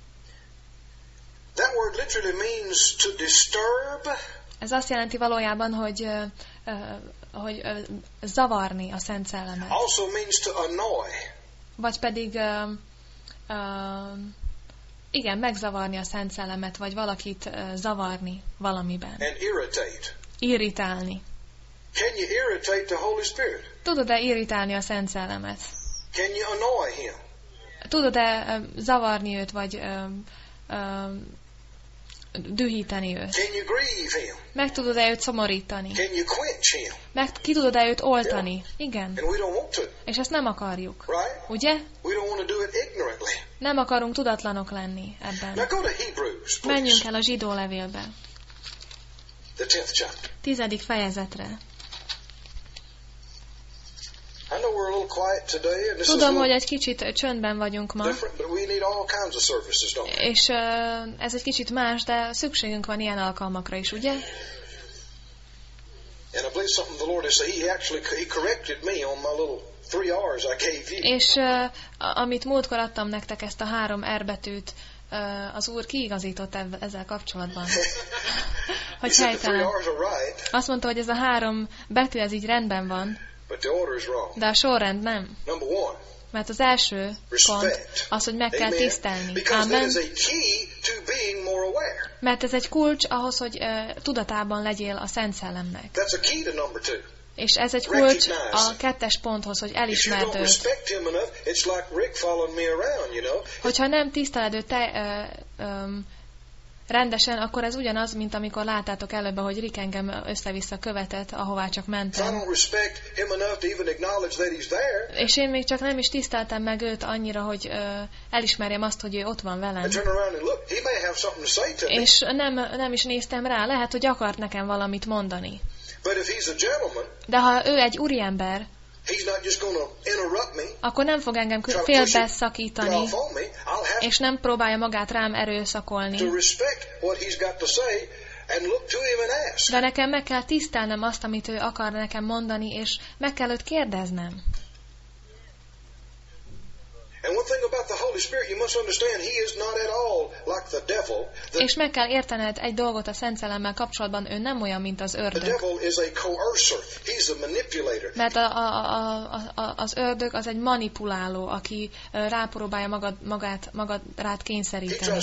That word literally means to disturb. Ez azt jelenti valójában, hogy, uh, uh, hogy uh, zavarni a Szent Szellemet. Also means to annoy. Vagy pedig uh, uh, igen, megzavarni a Szent Szellemet, vagy valakit uh, zavarni valamiben. And irritate. Irritálni. Can you irritate the Holy Spirit? Tudod-e irritálni a Szent Szellemet? Can you annoy him? Tudod-e uh, zavarni őt, vagy uh, uh, dühíteni őt? Can you grieve him? Meg tudod-e őt szomorítani? Can you quench him? Meg ki tudod-e őt oltani? Yeah. Igen. And we don't want to. És ezt nem akarjuk. Right? Ugye? We don't want to do it ignorantly. Nem akarunk tudatlanok lenni ebben. Now go to Hebrews, please. Menjünk el a zsidó levélbe. The tenth chapter. Tizedik fejezetre. I know we're a little quiet today, and this Tudom, is hogy egy kicsit csöndben vagyunk ma. But we need all kinds of services, don't we? És uh, ez egy kicsit más, de szükségünk van ilyen alkalmakra is, ugye? And I believe something the Lord has said. He actually he corrected me on my little three R's I gave you. És uh, amit múltkor adtam nektek, ezt a három R betűt, uh, az Úr kiigazított ezzel kapcsolatban. Hogy helytelen. Azt mondta, hogy ez a három betű, ez így rendben van. But the order is wrong. De a sorrend nem. Number one. Mert az első pont az, hogy meg kell tisztelni. Amen. Mert ez egy kulcs ahhoz, hogy uh, tudatában legyél a Szent Szellemnek. És ez egy kulcs a kettes ponthoz, hogy elismerd őt. Hogyha nem tiszteled őt te, uh, um, rendesen, akkor ez ugyanaz, mint amikor láttátok előbb, hogy Rick engem össze-vissza követett, ahová csak mentem. És én még csak nem is tiszteltem meg őt annyira, hogy uh, elismerjem azt, hogy ő ott van velem. És nem, nem is néztem rá, lehet, hogy akart nekem valamit mondani. De ha ő egy úriember, akkor nem fog engem félbeszakítani, és nem próbálja magát rám erőszakolni. De nekem meg kell tisztelnem azt, amit ő akar nekem mondani, és meg kell őt kérdeznem. És meg kell értened egy dolgot a Szent Szellemmel kapcsolatban, ő nem olyan, mint az ördög. Mert a, a, a, a, az ördög az egy manipuláló, aki rápróbálja magad, magát, magad rád kényszeríteni.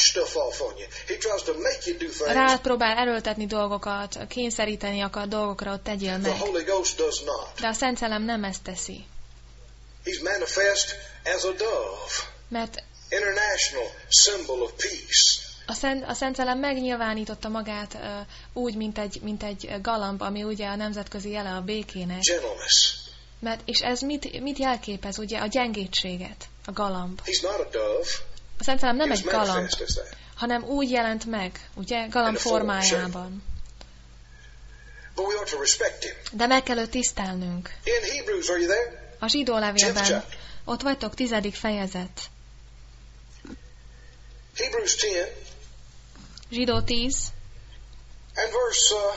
Rád próbál erőltetni dolgokat, kényszeríteni akar dolgokra, hogy tegyél meg. De a Szent Szellem nem ezt teszi. He's manifest as a dove. Mert international symbol of peace. A Szent, a Szent Szellem megnyilvánította magát uh, úgy, mint egy, mint egy galamb, ami ugye a nemzetközi jele a békének. Gentleness. Mert, és ez mit, mit jelképez, ugye? A gyengétséget, a galamb. He's not a dove. A Szent Szellem nem egy galamb, hanem úgy jelent meg, ugye, galamb formájában. But we ought to respect him. De meg kell őt tisztelnünk. In Hebrews, are you there? A zsidó levélben, ott vagytok, tizedik fejezet. Hebrews ten. Zsidó tíz. And verse uh,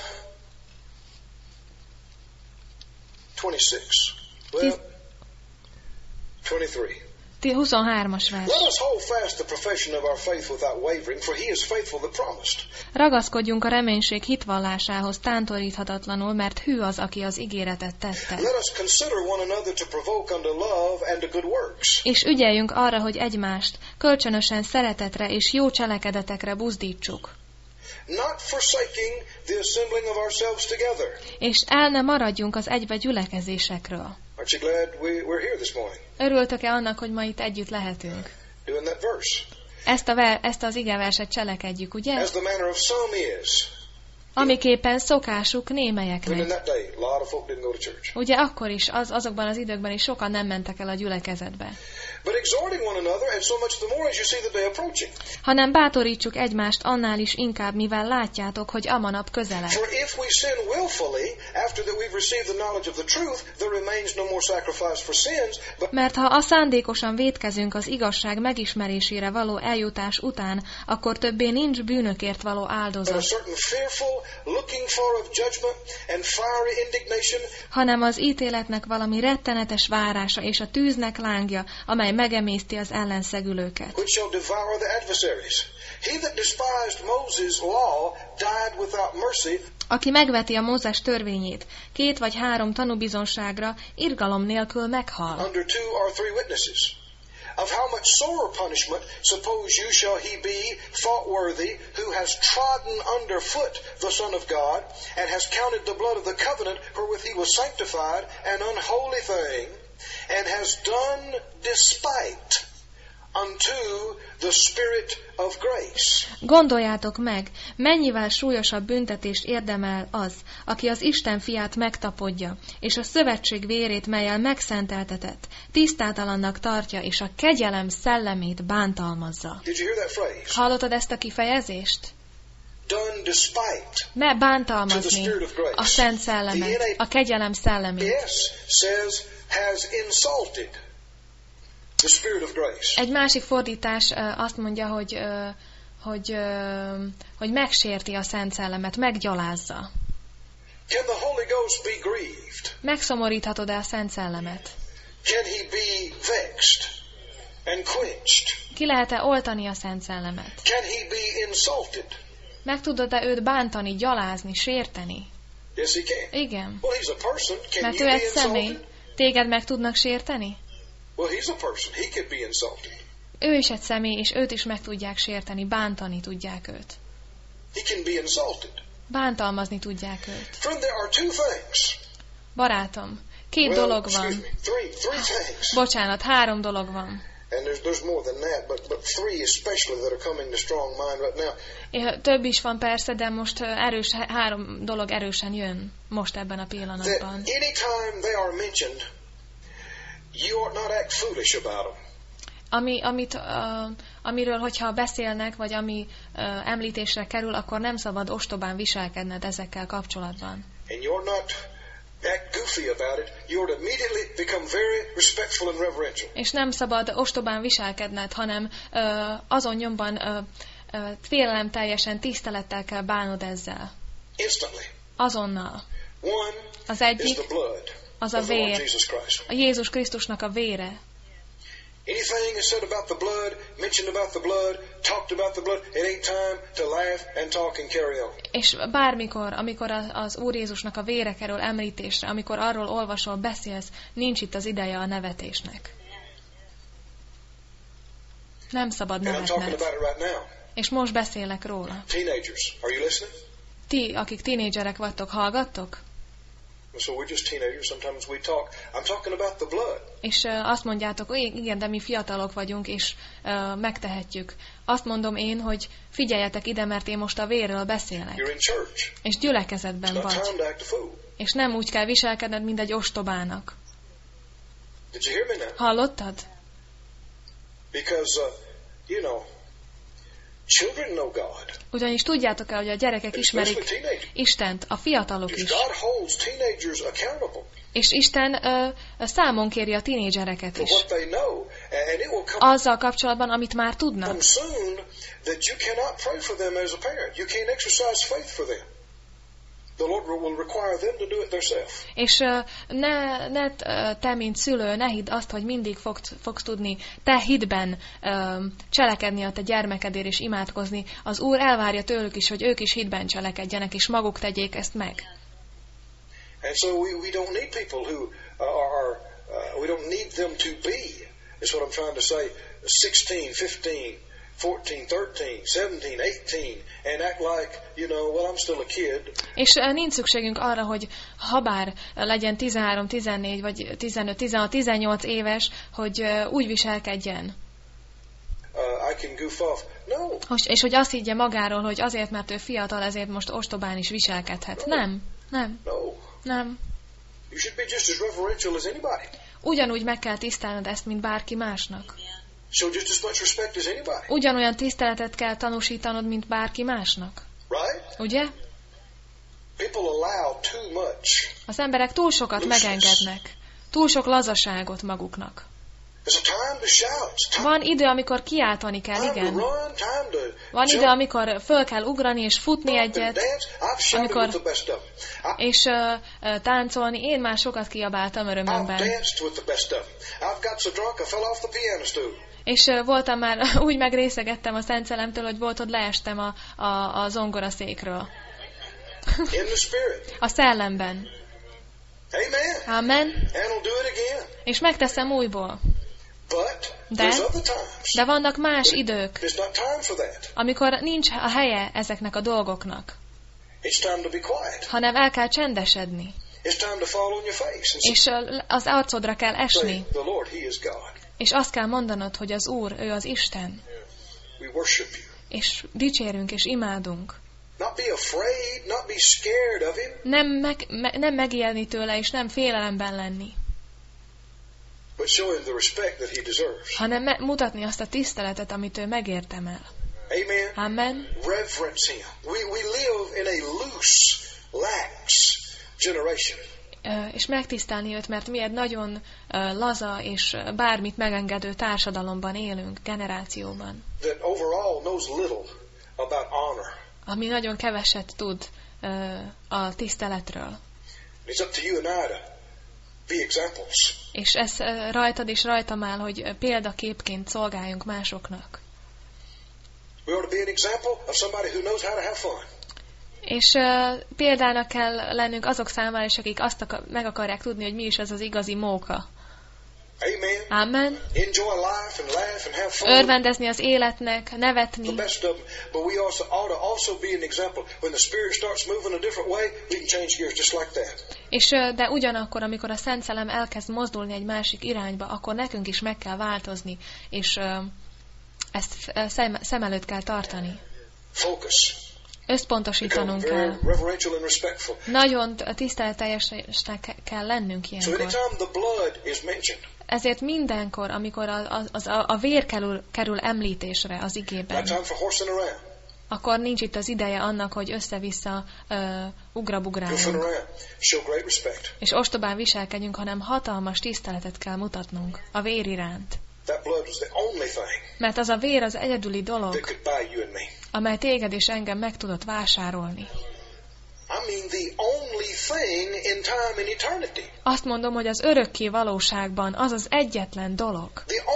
twenty-six. Well, twenty-three. huszonhármas vers. Let us hold fast the profession of our faith without wavering, for he is faithful that promised. Ragaszkodjunk a reménység hitvallásához tántoríthatatlanul, mert hű az, aki az ígéretet tette. Let us consider one another to provoke unto love and to good works. És ügyeljünk arra, hogy egymást kölcsönösen szeretetre és jó cselekedetekre buzdítsuk. Not forsaking the assembling of ourselves together. És el ne maradjunk az egybe gyülekezésekről. Aren't you glad we, we're here this morning? Örültök-e annak, hogy ma itt együtt lehetünk? Doing that verse. Ezt, a ver, ezt az igeverset cselekedjük, ugye? As the manner of some is. Amiképpen szokásuk némelyeknek. In that day, a lot of folk didn't go to church. Ugye akkor is, az, azokban az időkben is sokan nem mentek el a gyülekezetbe. But exhorting one another, and so much the more as you see the day approaching. Hanem bátorítsuk egymást annál is inkább, mivel látjátok, hogy ama nap közeleg. For if we sin willfully, after that we've received the knowledge of the truth, there remains no more sacrifice for sins. But mert ha a szándékosan vétkezünk az igazság megismerésére való eljutás után, akkor többé nincs bűnökért való áldozat, hanem az ítéletnek valami rettenetes várása és a tűznek lángja, amely megemészti az ellenszegülőket. Aki megveti a Mózes törvényét, két vagy három tanúbizonságra, irgalom nélkül meghal. Of how much sorer punishment, suppose you, shall he be thought worthy, who has trodden under foot the Son of God, and has counted the blood of the covenant wherewith he was sanctified an unholy thing, and has done despite unto the Spirit of grace. Gondoljátok meg, mennyivel súlyosabb büntetést érdemel az, aki az Isten fiát megtapadja, és a szövetség vérét, mellyel megszenteltetett, tisztátalannak tartja, és a kegyelem szellemét bántalmazza. Did you hear that phrase? Hallottad ezt a kifejezést? Done despite Me bántalmazni a Szent Szellemet, a kegyelem szellemét. Yes, says has insulted the Spirit of grace. Egy másik fordítás azt mondja, hogy, hogy, hogy megsérti a Szent Szellemet, meggyalázza. Can the Holy Ghost be grieved? Megszomoríthatod-e a Szent Szellemet? Can he be vexed and quenched? Ki lehet-e oltani a Szent Szellemet? Can he be insulted? Meg tudod-e őt bántani, gyalázni, sérteni? Yes, he can. Igen. Well, he's a person. Can Mert you ő be egy személy. insulted? Téged meg tudnak sérteni? Well, he's a person. He could be insulted. Ő is egy személy, és őt is meg tudják sérteni, bántani tudják őt. He can be insulted. Bántalmazni tudják őt. Friend, there are two things. Barátom, két Well, dolog excuse van. me, three, three things. Bocsánat, három dolog van. And there's there's more than that, but but three especially that are coming to strong mind right now. É, Több is van persze, de most ö, erős, három dolog erősen jön most ebben a That pillanatban. anytime they are mentioned, you ought not act foolish about them. Ami, amit, uh, amiről, hogyha beszélnek, vagy ami uh, említésre kerül, akkor nem szabad ostobán viselkedned ezekkel kapcsolatban. And you ought not act goofy about it. You ought to immediately become very respectful and reverential. És nem szabad ostobán viselkedned, hanem uh, azon nyomban uh, uh, félelemteljesen, tisztelettel kell bánod ezzel. Instantly. Azonnal. One Az is egyik, the blood az a of the Lord vér, Jesus Christ. a Jézus Krisztusnak a vére. Anything is said about the blood, mentioned about the blood, talked about the blood, it ain't time to laugh and talk and carry on. És bármikor, amikor a- az Úr Jézusnak a vére kerül említésre, amikor arról olvasol, beszélsz, nincs itt az ideje a nevetésnek. Nem szabad And I'm talking nevetned. about it right now. És most beszélek róla. Teenagers, are you listening? Ti, akik tínédzserek vagytok, hallgattok? So we're just teenagers. Sometimes we talk. I'm talking about the blood. És uh, azt mondjátok, hogy igen, de mi fiatalok vagyunk, és uh, megtehetjük. Azt mondom én, hogy figyeljetek ide, mert én most a vérről beszélek. You're in church. És gyülekezetben It's not vagy. time to act a fool. És nem úgy kell viselkedned, mint egy ostobának. Did you hear me now? Hallottad? Because, uh, you know, children know God. Ugyanis tudjátok el, hogy a gyerekek Especially ismerik teenagers. Istent, a fiatalok Because is. God holds teenagers accountable És Isten ö, számon kéri a tinédzsereket for is. what they know. And it will come Azzal kapcsolatban, amit már tudnak. come soon that you cannot pray for them as a parent. You can't exercise faith for them. The Lord will require them to do it themselves. És ö, ne, ne ö, te, mint szülő, ne hidd azt, hogy mindig fogsz, fogsz tudni te hitben ö, cselekedni a te gyermekedért és imádkozni. Az Úr elvárja tőlük is, hogy ők is hitben cselekedjenek, és maguk tegyék ezt meg. And so we, we don't need people who are, are uh, we don't need them to be, is what I'm trying to say, sixteen, fifteen, fourteen, thirteen, seventeen, eighteen, and act like, you know, well, I'm still a kid. És ö, nincs szükségünk arra, hogy habár legyen tizenhárom, tizennégy, vagy tizenöt, tizenhat, tizennyolc éves, hogy ö, úgy viselkedjen. Uh, I can goof off. No, Most, és hogy azt higgye magáról, hogy azért, mert ő fiatal, ezért most ostobán is viselkedhet. Nem, nem, no. nem. You should be just as reverential as anybody. Ugyanúgy meg kell tisztelned ezt, mint bárki másnak. Show just as much respect as anybody. Ugyanolyan tiszteletet kell tanúsítanod, mint bárki másnak. Right? Ugye? People allow too much. Az emberek túl sokat megengednek. Túl sok lazaságot maguknak. There's a time to shout. It's time, Van idő, amikor kiáltani kell, time to igen. run, time to Van idő, jump, amikor föl kell ugrani és futni jump and egyet, dance. I've shouted amikor- with the best of them. I, és uh, uh, táncolni. Én már sokat kiabáltam I've örömömben. danced with the best of them. I've got so drunk I fell off the piano stool. És uh, voltam már, úgy megrészegettem a Szent Szellemtől, hogy volt, hogy leestem a, a, a zongoraszékről. In the spirit. A szellemben. Amen. Amen. And I'll do it again. És megteszem újból. But De- there's other times. De vannak más idők, There's not time for that. amikor nincs a helye ezeknek a dolgoknak, It's time to be quiet. hanem el kell csendesedni. It's time to fall on your face and És uh, az arcodra kell say, esni, the Lord, He is God. és azt kell mondanod, hogy az Úr, ő az Isten, We worship you. és dicsérünk és imádunk. Not be afraid, not be scared of Him, Nem, meg, me, nem megijedni tőle, és nem félelemben lenni, but show Him the respect that He deserves. hanem me, mutatni azt a tiszteletet, amit ő megérdemel. Amen. Amen. Reverence Him. We, we live in a loose, lax generation. Ö, És megtisztelni őt, mert mi egy nagyon ö, laza és ö, bármit megengedő társadalomban élünk, generációban, That overall knows little about honor. ami nagyon keveset tud ö, a tiszteletről. It's up to you and I to be examples. És ez ö, rajtad és rajtam áll, hogy ö, példaképként szolgáljunk másoknak. We ought to be an example of somebody who knows how to have fun. És uh, példának kell lennünk azok számára is, akik azt akar, meg akarják tudni, hogy mi is az az igazi móka. Amen. Amen. Enjoy life and laugh and have fun. Örvendezni az életnek, nevetni. The best of them, but we also ought to also be an example. When the Spirit starts moving a different way, we can change gears just like that. És de ugyanakkor, amikor a Szent Szellem elkezd mozdulni egy másik irányba, akkor nekünk is meg kell változni, és uh, ezt szem, szem előtt kell tartani. Focus. Összpontosítanunk kell. Nagyon tiszteletteljesnek kell lennünk ilyenkor. Ezért mindenkor, amikor a, a, a, a vér kerül, kerül említésre az igében, akkor nincs itt az ideje annak, hogy össze-vissza uh, ugrabugráljunk. És ostobán viselkedjünk, hanem hatalmas tiszteletet kell mutatnunk a vér iránt. Mert az a vér az egyedüli dolog, amely téged és engem meg tudott vásárolni. Azt mondom, hogy az örökké valóságban az az egyetlen dolog.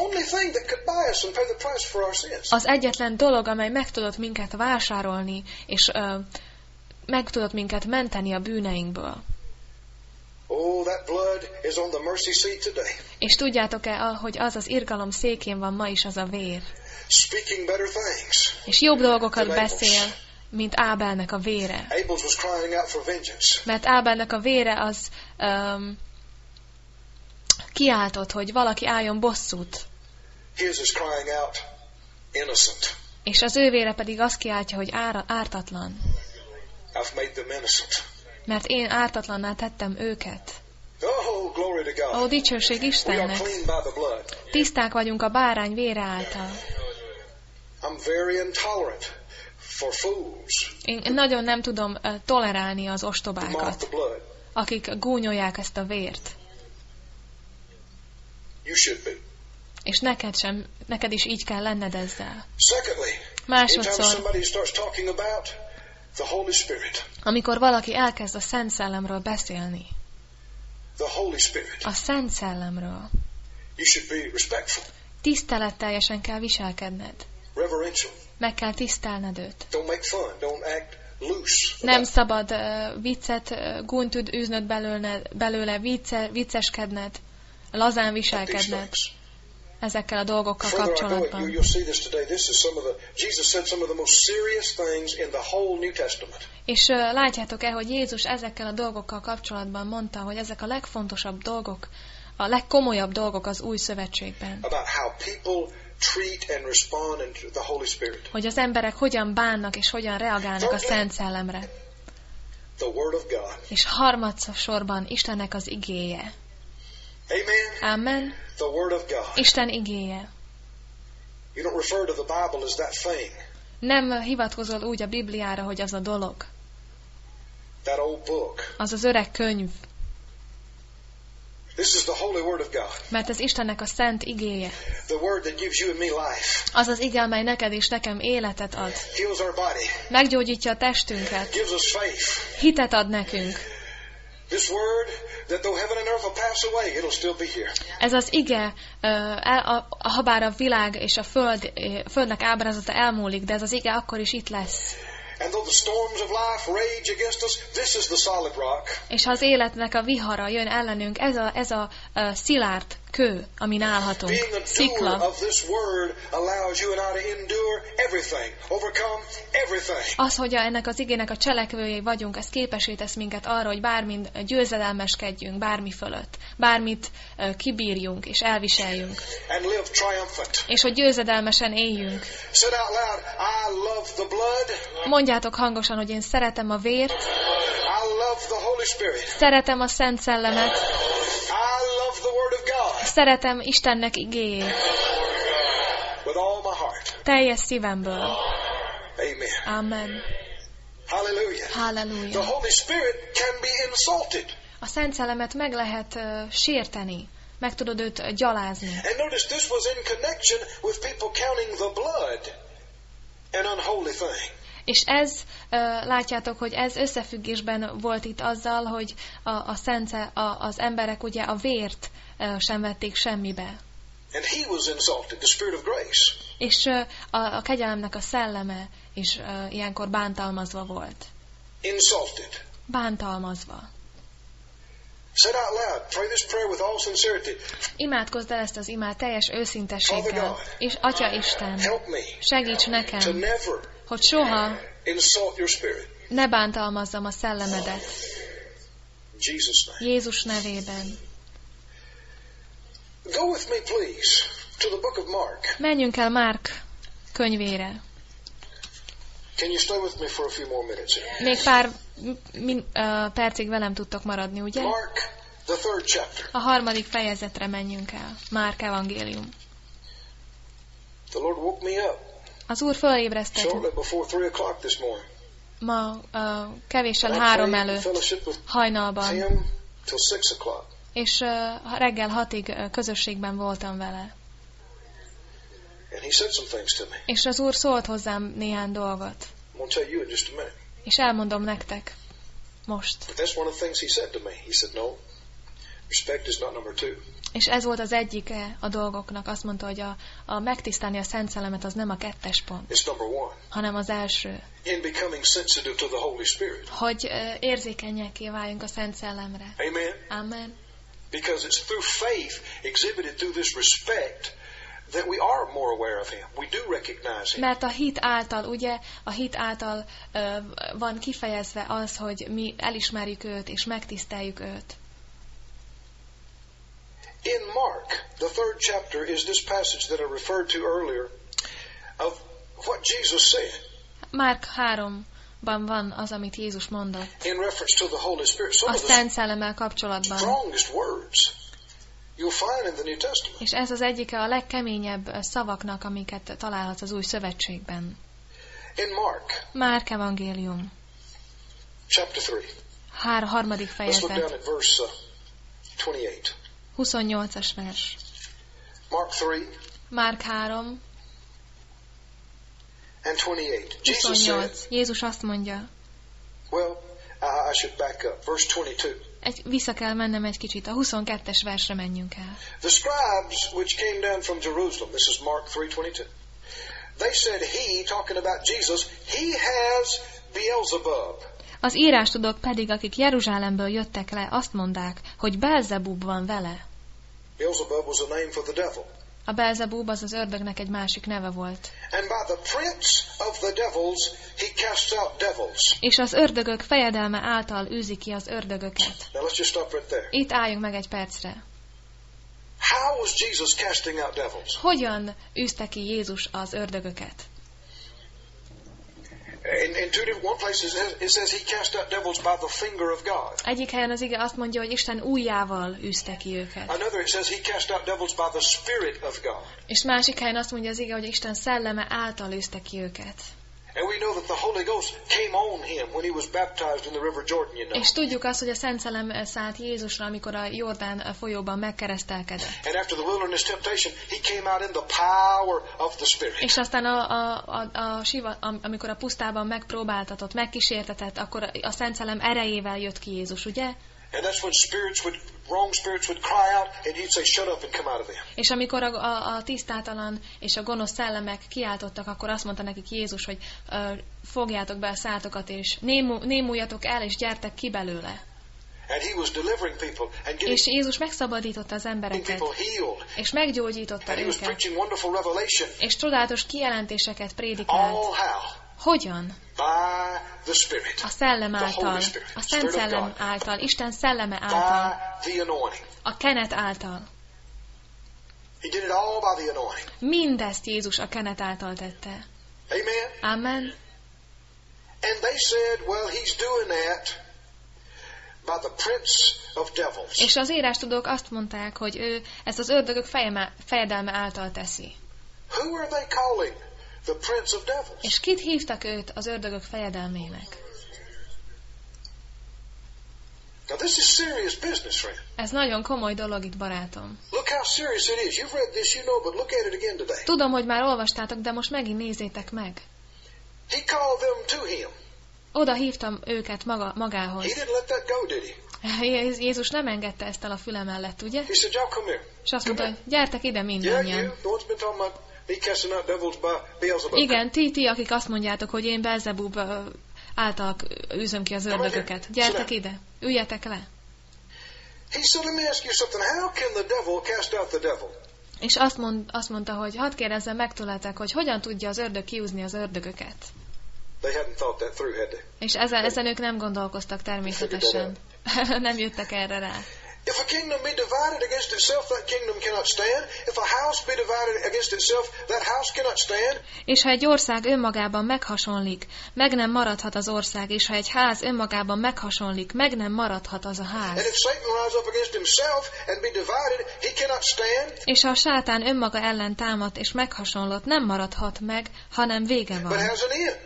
Az egyetlen dolog, amely meg tudott minket vásárolni, és uh, meg tudott minket menteni a bűneinkből. Oh, that blood is on the mercy seat today. És tudjátok-e, hogy az az irgalom székén van ma is az a vér? Speaking better things. És jobb dolgokat beszél, mint Ábelnek a vére. Abel's was crying out for vengeance. Mert Ábelnek a vére az um, kiáltott, hogy valaki álljon bosszút. His is crying out innocent. És az ő vére pedig azt kiáltja, hogy ára, ártatlan. I've made them innocent. Mert én ártatlanná tettem őket. Oh, glory to God. Ó, dicsőség Istennek. Tiszták vagyunk a bárány vére által. I'm very intolerant for fools. Én nagyon nem tudom uh, tolerálni az ostobákat, akik gúnyolják ezt a vért. You should be. És neked sem, neked is így kell lenned ezzel. Secondly, másodszor, the Holy Spirit. Amikor valaki elkezd a Szent Szellemről beszélni, The Holy Spirit. a Szent Szellemről, You should be respectful. tiszteletteljesen kell viselkedned. Reverential. Meg kell tisztelned őt. Don't make fun. Don't act loose. Nem szabad uh, viccet, uh, gúnyt üznöd belőle, belőle vicce, vicceskedned, lazán viselkedned ezekkel a dolgokkal kapcsolatban. És uh, látjátok-e, hogy Jézus ezekkel a dolgokkal kapcsolatban mondta, hogy ezek a legfontosabb dolgok, a legkomolyabb dolgok az Új Szövetségben. Hogy az emberek hogyan bánnak és hogyan reagálnak a Szent Szellemre. És harmadsorban Istennek az igéje. Amen. Amen. The word of God. Isten igéje. You don't refer to the Bible as that thing. Nem hivatkozol úgy a Bibliára, hogy az a dolog. That old book. Az az öreg könyv. This is the holy word of God. Mert ez Istennek a szent igéje. The word that gives you and me life. Az az ige, amely neked és nekem életet ad. Heals our body. Meggyógyítja a testünket. Gives us faith. Hitet ad nekünk. This word that though heaven and earth will pass away, it'll still be here. Ez az ige, ha bár a világ és a föld, földnek ábrázata elmúlik, de ez az ige akkor is itt lesz. And though the storms of life rage against us, this is the solid rock. És ha az életnek a vihara jön ellenünk, ez a, ez a, a szilárd kő, amin állhatunk. Szikla. Az, hogy ennek az igének a cselekvőjei vagyunk, ez képessé tesz minket arra, hogy bármint győzedelmeskedjünk, bármi fölött. Bármit uh, kibírjunk és elviseljünk. And live triumphant. És hogy győzedelmesen éljünk. Say out loud, I love the blood. Mondjátok hangosan, hogy én szeretem a vért. I love the Holy Spirit. Szeretem a Szent Szellemet. I love the Word of God. Szeretem Istennek igéjét. With all my heart. Teljes szívemből. Amen. Amen. Hallelujah. Hallelujah. The Holy Spirit can be insulted. A Szent Szellemet meg lehet uh, sérteni. Meg tudod őt uh, gyalázni. And notice this was in connection with people counting the blood an unholy thing. És ez, uh, látjátok, hogy ez összefüggésben volt itt azzal, hogy a, a szent, a, az emberek ugye a vért uh, sem vették semmibe. And he was insulted, the Spirit of grace. És uh, a, a kegyelemnek a szelleme is uh, ilyenkor bántalmazva volt. insulted. Bántalmazva. Said out loud, pray this prayer with all sincerity. Imádkozd el ezt az imát teljes őszintességgel. És Atya Isten, Help me segíts to nekem, never hogy soha insult your spirit. ne bántalmazzam a szellemedet. In Jesus' name. Jézus nevében. Go with me, please, to the book of Mark. Menjünk el Márk könyvére. Can you stay with me for a few more minutes here? Még pár min, uh, percig velem tudtok maradni, ugye? Mark, the third chapter. A harmadik fejezetre menjünk el. Márk evangélium. The Lord woke me up Az Úr fölébresztett shortly before three o'clock this morning. ma uh, kevéssel I három prayed in előtt, fellowship with hajnalban, him till six o'clock. és uh, reggel hatig uh, közösségben voltam vele. And he said some things to me. És az Úr szólt hozzám néhány dolgot. I'm going to tell you in just a minute. És elmondom nektek most. But that's one of the things he said to me. He said, no, respect is not number two. És ez volt az egyike a dolgoknak. Azt mondta, hogy a, a megtisztelni a Szent Szellemet az nem a kettes pont, It's number one. hanem az első. In becoming sensitive to the Holy Spirit. Hogy uh, érzékenyekké váljunk a Szent Szellemre. Amen. Amen. Because it's through faith exhibited through this respect that we are more aware of him. We do recognize him. Mert a hit által, ugye, a hit által uh, van kifejezve az, hogy mi elismerjük őt, és megtiszteljük őt. In Mark, the third chapter, is this passage that I referred to earlier of what Jesus said Márk háromban van az, amit Jézus mondott. in reference to the Holy Spirit. Some A of the Szent Szellemmel kapcsolatban. strongest words you'll find in the New Testament. És ez az egyike a legkeményebb szavaknak, amiket találhatsz az Új Szövetségben. In Mark, Márk evangélium, chapter three, hár, harmadik let's look down fejezet, at verse uh, twenty-eight. huszonnyolcas vers. Mark three Márk három, and twenty-eight. Jesus said, huszonnyolc. Jézus azt mondja, well, I, I should back up. Verse twenty-two. egy, vissza kell mennem egy kicsit, a huszonkettes versre menjünk el. The scribes which came down from Jerusalem, this is Mark three twenty-two. They said, he, talking about Jesus, he has Beelzebub. Az írástudók pedig, akik Jeruzsálemből jöttek le, azt mondták, hogy Belzebub van vele. Beelzebub was a name for the devil. A Belzebub az az ördögnek egy másik neve volt. And by the prince of the devils, he casts out devils. És az ördögök fejedelme által űzi ki az ördögöket. Now let's just stop right there. Itt álljunk meg egy percre. How was Jesus casting out devils? Hogyan űzte ki Jézus az ördögöket? In, in two different one place it says, it says he cast out devils by the finger of God. Egyik helyen az ige azt mondja, hogy Isten ujjával űzte ki őket. Another it says he cast out devils by the Spirit of God. És másik helyen azt mondja az ige, hogy Isten szelleme által űzte ki őket. And we know that the Holy Ghost came on him when he was baptized in the River Jordan, you know. És tudjuk azt, hogy a Szent Szellem szállt Jézusra, amikor a Jordán folyóban megkeresztelkedett. And after the wilderness temptation, he came out in the power of the Spirit. És aztán a, a, a, a siva, amikor a pusztában megpróbáltatott, megkísértetett, akkor a Szent Szellem erejével jött ki Jézus, ugye? And that's when spirits would, wrong spirits would cry out, and he'd say, shut up and come out of them. És amikor a, a, a tisztátalan és a gonosz szellemek kiáltottak, akkor azt mondta nekik Jézus, hogy uh, fogjátok be a szátokat, és nému, némuljatok el, és gyertek ki belőle. And he was delivering people and getting És Jézus megszabadította az embereket, people healed. és meggyógyította And he was őket, preaching wonderful revelation. és csodálatos kijelentéseket prédikált. All how? Hogyan? By the Spirit. A szellem The Holy által, Spirit. a Szent Spirit of Szellem God. által, Isten szelleme által, By the anointing. a kenet által. He did it all by the anointing. Mindezt Jézus a kenet által tette. Amen? Amen. And they said, well, he's doing that by the prince of devils. És az írástudók azt mondták, hogy ő ezt az ördögök fejeme, fejedelme által teszi. Who are they calling the prince of devils? És kit hívtak őt az ördögök fejedelmének? Now this is serious business, friend. Ez nagyon komoly dolog itt, barátom. Look how serious it is. You've read this, you know, but look at it again today. Tudom, hogy már olvastátok, de most megint nézzétek meg. He called them to him. Oda hívtam őket maga, magához. He didn't let that go, did he? Jé- Jézus nem engedte ezt el a füle mellett, ugye? He said, y'all come here. És azt Come mondta, here. hogy gyertek ide Yeah, mindannyian. you. The one's been talking about me casting out devils by Beelzebub. Igen, ti, ti, akik azt mondjátok, hogy én Belzebub ö, által űzöm ki az ördögöket. Gyertek ide, üljetek le. He said, let me ask you something. How can the devil cast out the devil? És azt, mond, azt mondta, hogy hadd kérdezzem meg tőletek, hogy hogyan tudja az ördög kiúzni az ördögöket. They hadn't thought that through, had they? És ezen, ezen ők nem gondolkoztak természetesen. Nem jöttek erre rá. If a kingdom be divided against itself, that kingdom cannot stand. If a house be divided against itself, that house cannot stand. És ha egy ország önmagában meghasonlik, meg nem maradhat az ország, és ha egy ház önmagában meghasonlik, meg nem maradhat az a ház. And if Satan rise up against himself and be divided, he cannot stand. És ha a sátán önmaga ellen támad és meghasonlott, nem maradhat meg, hanem vége But van. has an end.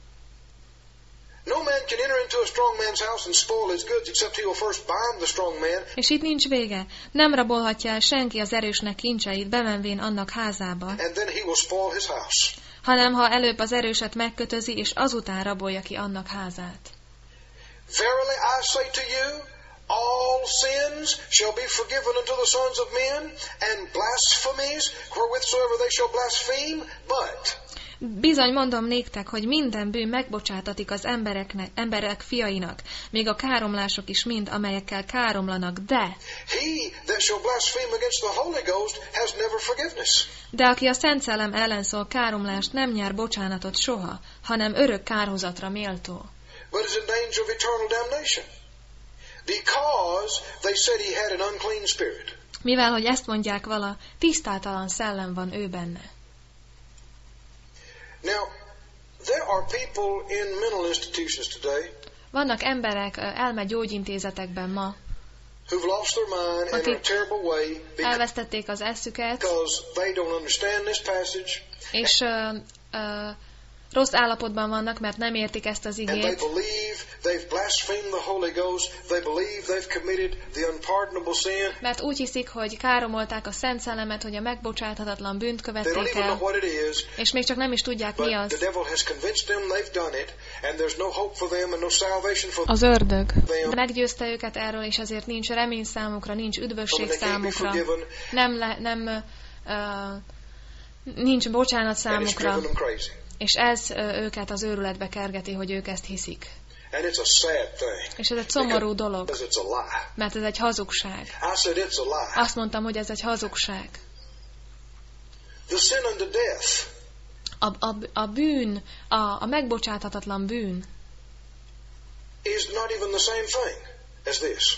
No man can enter into a strong man's house and spoil his goods except he will first bind the strong man. És itt nincs vége. Nem rabolhatja el senki az erősnek kincseit, bemenvén annak házába, And then he will spoil his house. hanem ha előbb az erőset megkötözi, és azután rabolja ki annak házát. Verily I say to you, all sins shall be forgiven unto the sons of men, and blasphemies wherewithsoever they shall blaspheme, but Bizony mondom néktek, hogy minden bűn megbocsátatik az embereknek, emberek fiainak, még a káromlások is mind, amelyekkel káromlanak, de... he that shall blaspheme against the Holy Ghost has never forgiveness. De aki a Szent Szellem ellen szól káromlást, nem nyer bocsánatot soha, hanem örök kárhozatra méltó. But is in danger of eternal damnation, because they said he had an unclean spirit. Mivel, hogy ezt mondják vala, tisztátalan szellem van ő benne. Now, there are people in mental institutions today Vannak emberek ö, elme gyógyintézetekben ma, who've lost their mind in a Akik terrible way elvesztették az eszüket, because they don't understand this passage, és ö, ö, rossz állapotban vannak, mert nem értik ezt az and they igét, believe they've blasphemed the Holy Ghost. They believe they've committed the unpardonable sin. mert úgy hiszik, hogy káromolták a Szent Szellemet, hogy a megbocsáthatatlan bűnt They don't követték even know el, what it is, és még csak nem is tudják, mi but the az. devil has convinced them they've done it, and there's no hope for them and no salvation for Az ördög. them. Meggyőzte őket erről, és ezért nincs remény számukra, nincs üdvösség They can't be számukra, forgiven, nem, le, nem uh, nincs bocsánat and it's számukra, driven them crazy. és ez uh, őket az őrületbe kergeti, hogy ők ezt hiszik. And it's a sad thing. És ez egy szomorú dolog, Because it's a lie. mert ez egy hazugság. I said it's a lie. Azt mondtam, hogy ez egy hazugság. The sin unto death A, a, a bűn, a, a megbocsáthatatlan bűn is not even the same thing as this.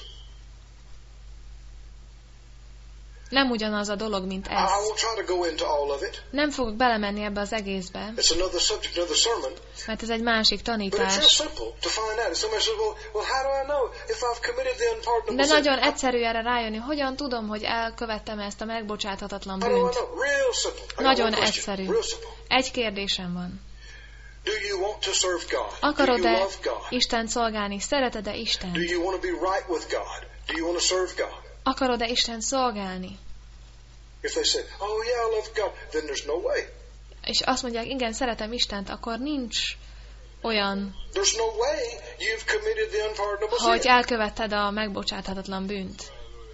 nem ugyanaz a dolog, mint I ez. I won't try to go into all of it. Nem fogok belemenni ebbe az egészbe, It's another subject, another sermon. mert ez egy másik But it's real tanítás. simple to find out. If somebody says, well, well, how do I know if I've committed the unpardonable De sin? nagyon egyszerű erre rájönni, hogyan tudom, hogy elkövettem ezt a megbocsáthatatlan How do I bűnt. know? Real simple. I got Nagyon one question. egyszerű. Real simple. Egy kérdésem van. Do you want to serve God? Do you Akarod-e love God? Istent szolgálni? Szereted-e Do Istent? you want to be right with God? Do you want to serve God? Akarod-e Istent szolgálni? If they say, oh yeah, I love God, then there's no way. És azt mondják, igen, szeretem Istent, akkor nincs olyan, There's no way you've committed the unpardonable hogy sin. elkövetted a megbocsáthatatlan bűnt.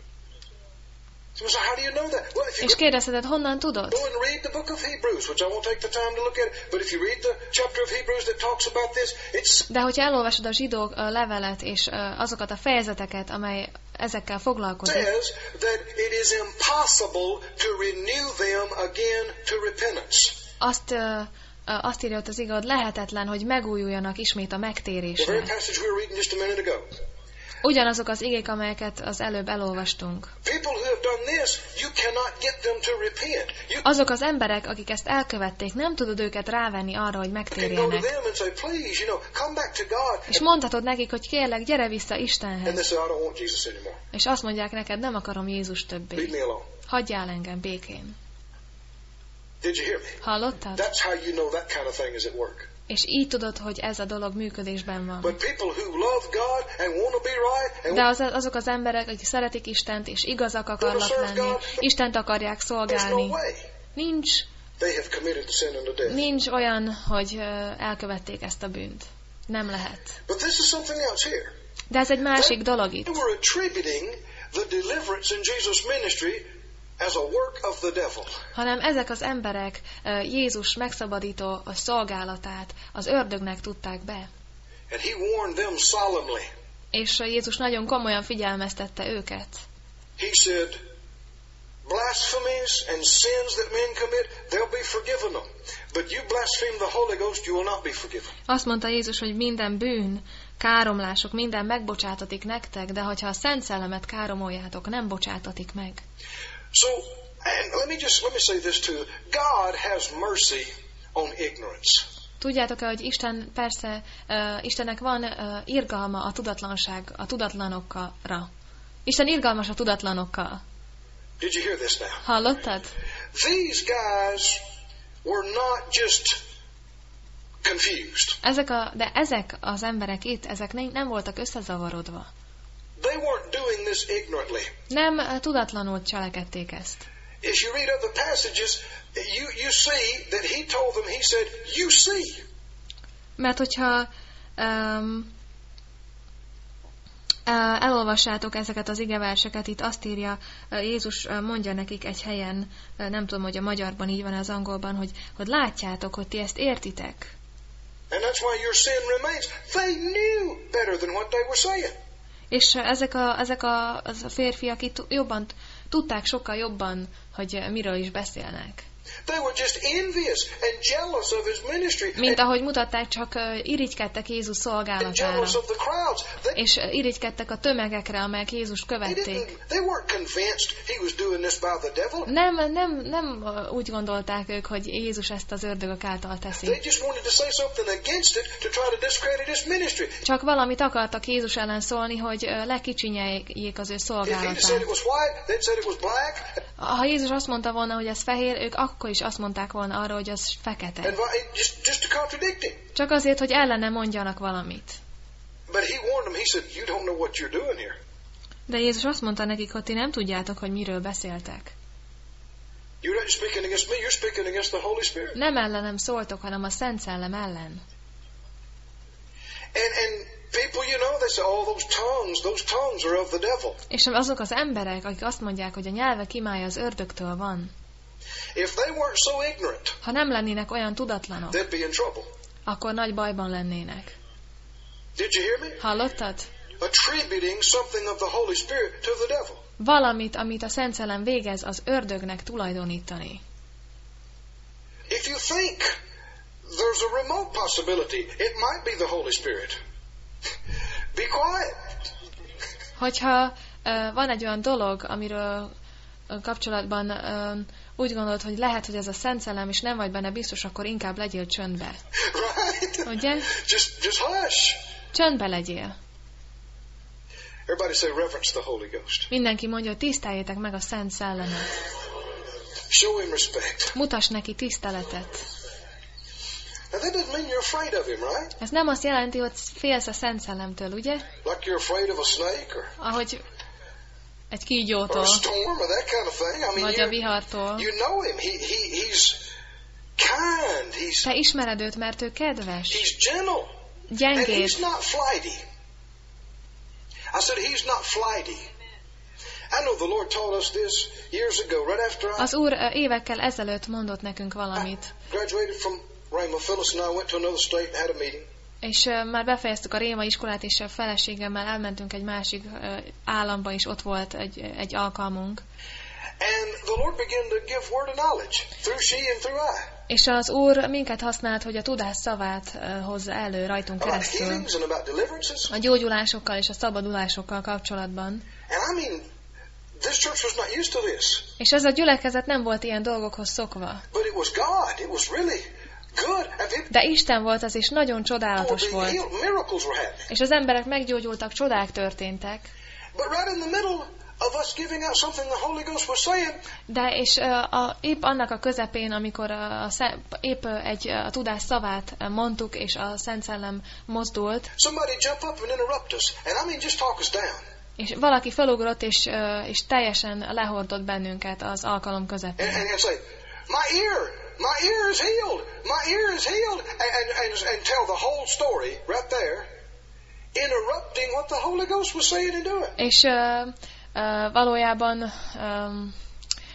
So how do you know that? Well, if you És go, kérdezheted, honnan tudod? go and read the book of Hebrews, which I won't take the time to look at, but if you read the chapter of Hebrews that talks about this, it's De hogyha elolvasod a zsidók ö, levelet és ö, azokat a fejezeteket, amely ezekkel foglalkozik, says that it is impossible to renew them again to repentance. azt, ö, ö, azt írja ott az ige, hogy lehetetlen, hogy megújuljanak ismét a The very megtérésre. passage we were reading just a minute ago. Ugyanazok az igék, amelyeket az előbb elolvastunk. People who have done this, you cannot get them to repent. You Azok az emberek, akik ezt elkövették, nem tudod őket rávenni arra, hogy can go to megtérjenek. them and say, please, you know, come back to God. És mondhatod nekik, hogy kérlek, gyere vissza And Istenhez. they say, I don't want Jesus anymore. És azt mondják neked, nem akarom Jézus Leave többé. me alone. Hagyjál engem békén. Did you hear me? Hallottad? That's how you know that kind of thing is at work. És így tudod, hogy ez a dolog működésben van. But people who love God and want to be right and De az, azok az emberek, akik szeretik Istent, és igazak akarnak lenni, Istent akarják there's szolgálni, no way nincs, they have committed the sin unto death. nincs olyan, hogy ö, elkövették ezt a bűnt. Nem lehet. But this is something else here. De ez egy másik dolog itt. They were attributing the deliverance in Jesus' ministry as a work of the devil. Hanem ezek az emberek ö, Jézus megszabadító a szolgálatát az ördögnek tudták be. And he warned them solemnly. És Jézus nagyon komolyan figyelmeztette őket. He said, blasphemies and sins that men commit, they'll be forgiven them. But you blaspheme the Holy Ghost, you will not be forgiven. Azt mondta Jézus, hogy minden bűn, káromlások, minden megbocsátatik nektek, de hogyha a Szent Szellemet káromoljátok, nem bocsátatik meg. So, and let me just let me say this too. God has mercy on ignorance. Tudjátok-e, hogy Isten, persze, uh, Istennek van uh, irgalma a tudatlanság, a tudatlanokra. Isten irgalmas a tudatlanokkal. Did you hear this now? Hallottad? These guys were not just confused. Ezek a, de ezek az emberek itt, ezek nem, nem voltak összezavarodva. They weren't doing this ignorantly. Nem uh, tudatlanul cselekedték ezt. As you read other passages, you, you see that he told them, he said, you see. Mert hogyha um, uh, elolvassátok ezeket az igeverseket, itt azt írja, uh, Jézus uh, mondja nekik egy helyen, uh, nem tudom, hogy a magyarban így van, az angolban, hogy, hogy látjátok, hogy ti ezt értitek. And that's why your sin remains. They knew better than what they were saying. És uh, ezek, a, ezek a, az a férfiak itt jobban tudták sokkal jobban, hogy uh, miről is beszélnek. They were just envious and jealous of his ministry. Mint ahogy mutatták, csak uh, irigykedtek Jézus szolgálatára. Jealous of the crowds. They, és uh, irigykedtek a tömegekre, amelyek Jézust they, követték. they weren't convinced he was doing this by the devil. Nem, nem, nem uh, úgy gondolták ők, hogy Jézus ezt az ördögök által teszi. They just wanted to say something against it to try to discredit his ministry. Csak valamit akartak Jézus ellen szólni, hogy uh, lekicsinyeljék az ő If he szolgálatát. said it was white, they said it was black. Ha Jézus azt mondta volna, hogy ez fehér, ők akkor is azt mondták volna arra, hogy az fekete. And just, just to contradict him. Csak azért, hogy ellene mondjanak valamit. But he warned them, he said, you don't know what you're doing here. De Jézus azt mondta nekik, hogy ti nem tudjátok, hogy miről beszéltek. You're not speaking against me, you're speaking against the Holy Spirit. Nem ellenem szóltok, hanem a Szent Szellem ellen. And, and people, you know, they say, oh, those tongues, those tongues are of the devil. És azok az emberek, akik azt mondják, hogy a nyelvek imája az ördögtől van. If they weren't so ignorant, ha nem lennének olyan tudatlanok, they'd be in trouble. akkor nagy bajban lennének. Did you hear me? Hallottad? Attributing something of the Holy Spirit to the devil. Valamit, amit a Szent Szellem végez, az ördögnek tulajdonítani. If you think there's a remote possibility, it might be the Holy Spirit. Be quiet. Hogyha uh, van egy olyan dolog, amiről uh, kapcsolatban uh, úgy gondolod, hogy lehet, hogy ez a Szent Szellem, és nem vagy benne biztos, akkor inkább legyél csöndbe. Right? Ugye? Just, just hush. Csöndbe legyél. Everybody say reverence the Holy Ghost. Mindenki mondja, hogy tiszteljétek meg a Szent Szellemet. Show him respect. Mutass neki tiszteletet. Now that doesn't mean you're afraid of him, right? Ez nem azt jelenti, hogy félsz a Szent Szellemtől, ugye? Like you're afraid of a snake or, Ahogy egy or kígyótól, a storm or that kind of thing. I mean, vagy a you, vihartól. you know him. He, he, he's kind. He's, Te ismered őt, mert ő kedves, he's gentle. And gyengéd. he's not flighty. I said he's not flighty. I know the Lord taught us this years ago, right after I Az Úr ö, évekkel ezelőtt mondott nekünk valamit, graduated from Rhema. Phyllis and I went to another state and had a meeting. és ö, már befejeztük a Réma iskolát, és a feleségemmel elmentünk egy másik ö, államba, és ott volt egy, egy alkalmunk. And the Lord began to give word of knowledge through she and through I. És az Úr minket használt, hogy a tudás szavát ö, hozza elő rajtunk About keresztül. healings and about deliverances. A gyógyulásokkal és a szabadulásokkal kapcsolatban. And I mean, this church was not used to this. És ez a gyülekezet nem volt ilyen dolgokhoz szokva. But it was God. It was really good. And people De Isten volt az, és nagyon were csodálatos being volt. healed. Miracles were happening. És az emberek meggyógyultak, csodák történtek. But right in the middle of us giving out something the Holy Ghost was saying, De és uh, a, épp annak a közepén, amikor a, a, épp egy a tudás szavát mondtuk, és a Szent Szellem mozdult, somebody jump up and interrupt us. And I mean, just talk us down. és valaki felugrott, és, uh, és teljesen lehordott bennünket az alkalom közepén. And, and, and say, my ear, my ear is healed. My ear is healed. And, and, and, and tell the whole story right there, interrupting what the Holy Ghost was saying and doing. És uh, uh, valójában um,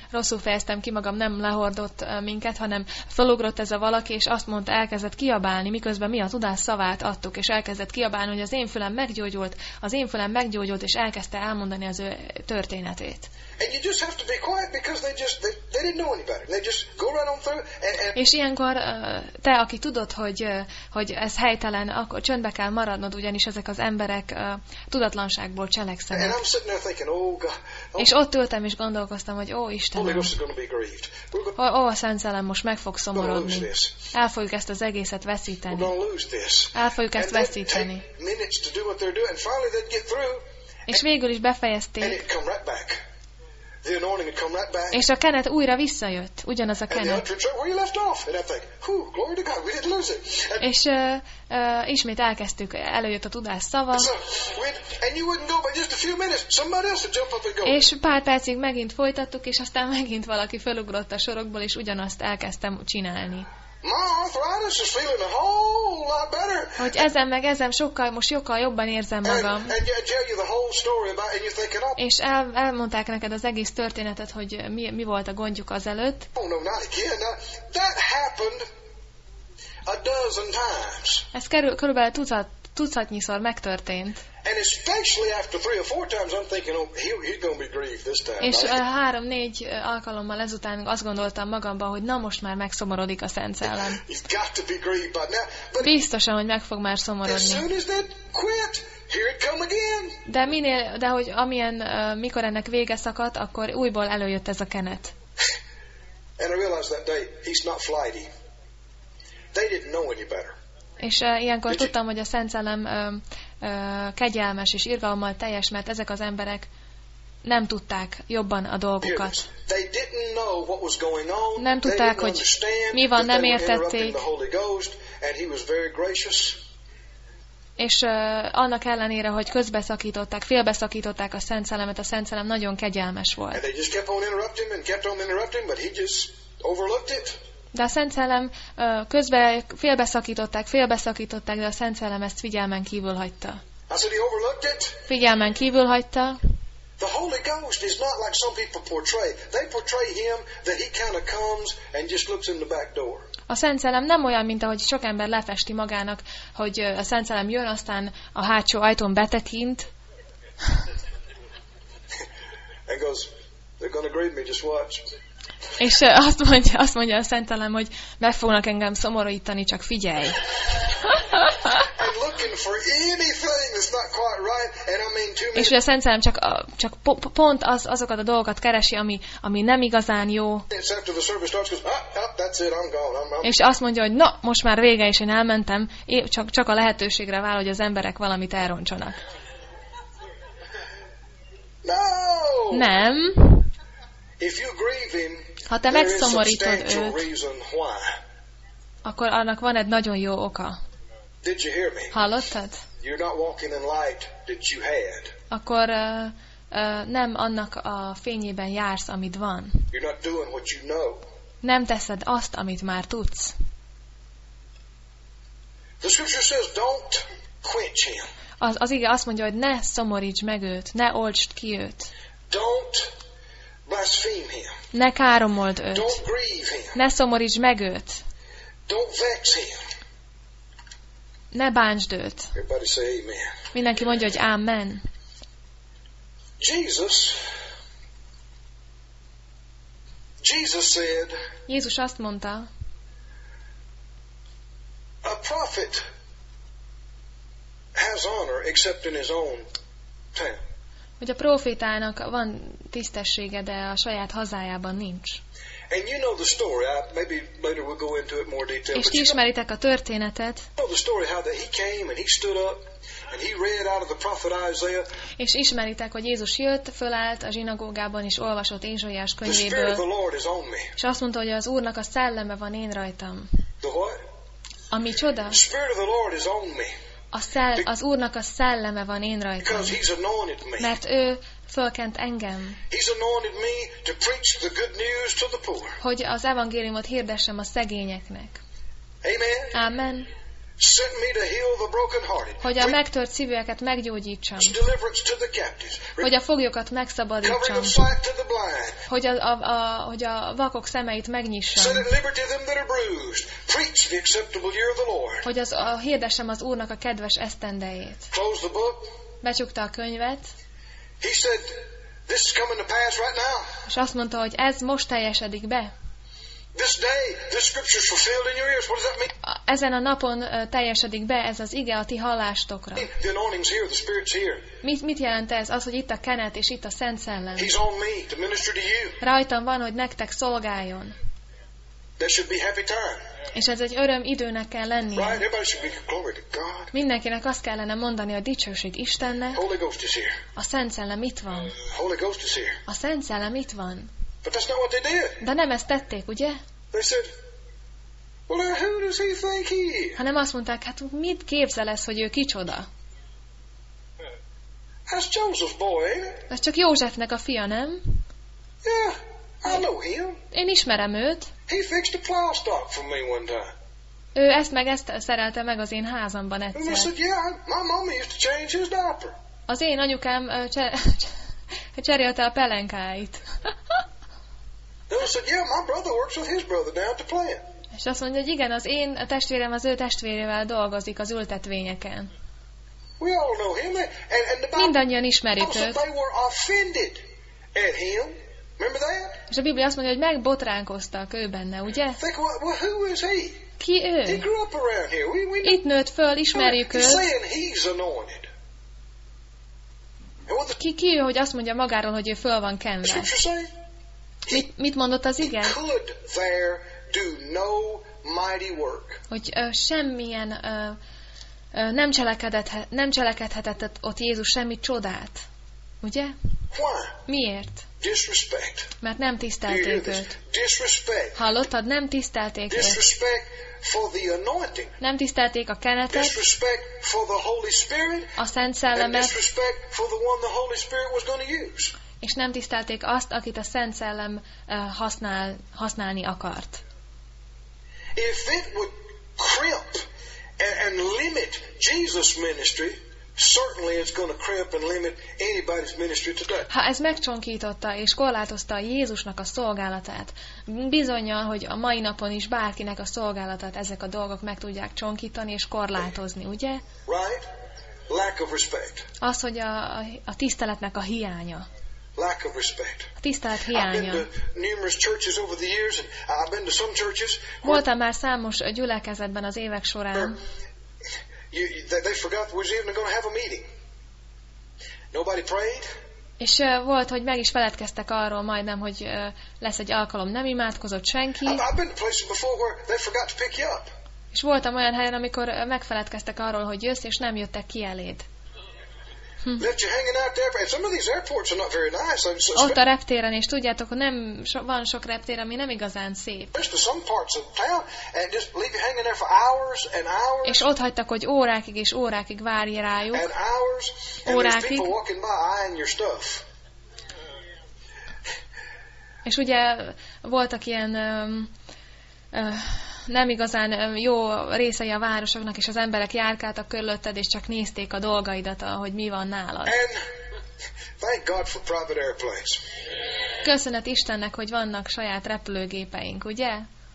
rosszul fejeztem ki magam, nem lehordott minket, hanem felugrott ez a valaki, és azt mondta, elkezdett kiabálni, miközben mi a tudás szavát adtuk, és elkezdett kiabálni, hogy az én fülem meggyógyult, az én fülem meggyógyult, és elkezdte elmondani az ő történetét. And you just have to be quiet because they just they, they didn't know any better. They just go right on through and, and És ilyenkor te, aki tudod, hogy, hogy ez helytelen, akkor csöndbe kell maradnod, ugyanis ezek az emberek tudatlanságból cselekszenek. and I'm sitting there thinking, oh God, oh, És ott ültem és gondolkoztam, hogy ó Holy Istenem, Ghost is going to be grieved. We're going ó, ó a Szent Szellem most meg fog to lose szomorodni. this. El fogjuk ezt az egészet We're veszíteni. going to lose this. El fogjuk ezt And they'd veszíteni. take minutes to do what they're doing, and finally they'd get through, És végül is and befejezték, it'd come right back. The anointing would come right back. és a kenet újra visszajött, ugyanaz a And the kenet. utterance, where you left off. And I think, whew, glory to God, we didn't lose it. And És uh, uh, ismét elkezdtük, előjött a tudás szava, so we'd, and you wouldn't go, but just a few minutes, somebody else would jump up and go. és pár percig megint folytattuk, és aztán megint valaki felugrott a sorokból, és ugyanazt elkezdtem csinálni. My arthritis is feeling a whole lot better. Hogy ezen meg ezen sokkal, most sokkal jobban érzem And, magam. and I tell you the whole story about, and you're thinking, oh, És el, elmondták neked az egész történetet, hogy mi, mi volt a gondjuk azelőtt. oh no, not again. Now, that happened a dozen times. Ez kerül, körülbelül tucat, tucatnyiszor megtörtént. And especially after three or four times, I'm thinking, oh, he, he's going to be grieved this time. És right? uh, három-négy uh, alkalommal ezután azt gondoltam magamban, hogy na most már megszomorodik a Szent Szellem. He's got to be grieved by now. But Biztosan, hogy meg fog már as szomorodni. soon as that quit, here it come again. De minél, de hogy amilyen, uh, mikor ennek vége szakadt, akkor újból előjött ez a kenet. And I realized that day, he's not flighty. They didn't know any better. És uh, ilyenkor tudtam, hogy a Szent Szellem uh, uh, kegyelmes és irgalommal teljes, mert ezek az emberek nem tudták jobban a Hear dolgokat. this. They didn't know what was going on. Nem They tudták, didn't hogy understand mi van, that nem they were értették. interrupting the Holy Ghost, and he was very gracious. És uh, annak ellenére, hogy közbeszakították, félbeszakították a Szent Szellemet, a Szent Szellem nagyon kegyelmes And volt. they just kept on interrupting and kept on interrupting, but he just overlooked it. De a Szent Szellem uh, közben félbeszakították, félbeszakították, de a Szent Szellem ezt figyelmen kívül hagyta. I said he overlooked it. Figyelmen kívül hagyta, The Holy Ghost is not like some people portray. They portray him that he kind of comes and just looks in the back door. a Szent Szellem nem olyan, mint ahogy sok ember lefesti magának, hogy uh, a Szent Szellem jön, aztán a hátsó ajtón betekint, And goes, they're going to grieve me, just watch. és uh, azt mondja, azt mondja a Szent Szellem, hogy meg fognak engem szomorítani, csak figyelj. And looking for anything that's not quite right. And I mean, two És minutes ugye a Szent Szellem csak, a, csak po- pont az, azokat a dolgokat keresi, ami, ami nem igazán jó, after the service starts, goes, ah, ah, that's it, I'm gone. I'm, I'm és azt mondja, hogy na, most már vége, és én elmentem, én csak, csak a lehetőségre vár, hogy az emberek valamit elrontsanak. No! Nem. If you grieve him, Ha te there is megszomorítod substantial őt, reason why. akkor annak van egy nagyon jó oka. Did you hear me? Hallottad? You're not walking in light that you had. Akkor uh, uh, nem annak a fényében jársz, amit van. You're not doing what you know. Nem teszed azt, amit már tudsz. The scripture says, don't quench him. Az, az ige azt mondja, hogy ne szomoríts meg őt, ne oltsd ki őt, Don't blaspheme him. ne káromold őt, Don't grieve him. ne szomoríts meg őt, Don't vex him. ne bántsd őt. Everybody say amen. Mindenki mondja, hogy amen. Jesus, Jesus said, Jézus azt mondta, a prophet has honor except in his own town. hogy a profétának van tisztessége, de a saját hazájában nincs. And you know the story. I, maybe later we'll go into it more detail. És But ti you know, ismeritek a történetet, know the story how that he came and he stood up and he read out of the prophet Isaiah. és ismeritek, hogy Jézus jött, fölállt a zsinagógában, és olvasott Ézsaiás The Spirit of the könyvéből, Lord is on me. és azt mondta, hogy az Úrnak a szelleme van én rajtam. The what? Ami csoda? The Spirit of the Lord is on me A szell, az Úrnak a szelleme van én rajtam, because he's anointed me. mert ő fölkent engem, He's anointed me to preach the good news to the poor. hogy az evangéliumot hirdessem a szegényeknek. Amen. Amen. sent me to heal the brokenhearted. Hogy a megtört szívűeket meggyógyítsam. Deliverance to the captives. Hogy a foglyokat Covering megszabadítsam. of sight to the blind. Hogy a, a, a, hogy a vakok szemeit megnyissam. Set at liberty them that are bruised. Preach the acceptable year of the Lord. Hogy az, a, hirdessem az Úrnak a kedves esztendejét. Close the book. Becsukta a könyvet, He said, this is coming to pass right now. és azt mondta, hogy ez most teljesedik be. This day, this scripture is fulfilled in your ears. What does that mean? A- Ezen a napon ö, teljesedik be ez az ige a ti hallásstokra. The anointing's here, the Spirit's here. Mit, mit jelent ez? Az, hogy itt a kenet és itt a Szent Szellem. He's on me to minister to you. Rajtam van, hogy nektek szolgáljon. That should be happy time. És ez egy öröm időnek kell Right? lennie. Everybody should be glory to God. Mindenkinek azt kellene mondani, a dicsőség Istennek, Holy Ghost is here. a Szent Szellem itt van. Holy Ghost is here. A Szent Szellem itt van. But that's not what they did. De nem ezt tették, ugye? They said, well, now who does he think he is? Hanem azt mondták, hát mit képzel ez, hogy ő kicsoda? That's Joseph's boy, ain't it? Ez csak Józsefnek a fia, nem? Yeah, I know him. Én ismerem őt. He fixed a plow stock for me one time. Ő ezt meg ezt szerelte meg az én házamban And I egyszer. said, yeah, my mama used to change his diaper. Az én anyukám ö, cse- cserélte a pelenkáit. Then I said, yeah, my brother works with his brother down at the plant. És azt mondja, hogy igen, az én testvérem az ő testvérével dolgozik az ültetvényeken. We all know him. And, and the Bible Mindannyian ismerik said őt. they were offended at him. Remember that? És a Biblia azt mondja, hogy megbotránkoztak ő benne, ugye? Think, well, well, who is he? Ki He ő? grew up around here. We, we Itt nőtt föl, ismerjük He's őt. saying he's anointed. And what the Ki, ki ő, hogy azt mondja magáról, hogy ő föl van kenve? scripture say? Mit, mit mondott az ige? Could there do no mighty work. Hogy ö, semmilyen ö, ö, nem, cselekedett, nem cselekedhetett ott Jézus semmi csodát. Ugye? Why? Miért? Disrespect. Mert nem Do you hear tisztelték this? őt. Disrespect. Hallottad? Nem tisztelték őt. Disrespect for the anointing. Nem tisztelték a kenetet, Disrespect for the Holy Spirit. a Szent And Szellemet, disrespect for the one the Holy Spirit was going to use. és nem tisztelték azt, akit a Szent Szellem ö, használ, használni akart. If it would crimp and, and limit Jesus' ministry, certainly it's going to crimp and limit anybody's ministry today. Ha ez megcsonkította és korlátozta Jézusnak a szolgálatát, bizonnyal, hogy a mai napon is bárkinek a szolgálatát ezek a dolgok meg tudják csonkítani és korlátozni, ugye? Right? Lack of respect. Az, hogy a, a tiszteletnek a hiánya. Lack of respect. A tisztelet I've been hiánya. to numerous churches over the years, and I've been to some churches where Voltam már számos gyülekezetben az évek során, you, they, they forgot was even going to have a meeting. Nobody prayed. és ö, volt, hogy meg is feledkeztek arról majdnem, hogy ö, lesz egy alkalom, nem imádkozott senki, I've, I've been to places before where they forgot to pick you up. és voltam olyan helyen, amikor ö, megfeledkeztek arról, hogy jössz, és nem jöttek ki eléd. Left you hanging out there. And some of these airports are not very nice. I'm so, Ott a reptéren, és tudjátok, hogy nem, so, van sok reptér, ami nem igazán szép. especially some parts of town, and just leave you hanging there for hours and hours És ott hagytak, hogy órákig és órákig várj rájuk, and hours, and there's Órákig. people walking by eyeing your stuff. és ugye voltak ilyen öm, ö, nem igazán öm, jó részei a városoknak, és az emberek járkáltak körülötted, és csak nézték a dolgaidat, hogy mi van nálad. And thank God for private airplanes. Köszönet Istennek, hogy vannak saját repülőgépeink, ugye?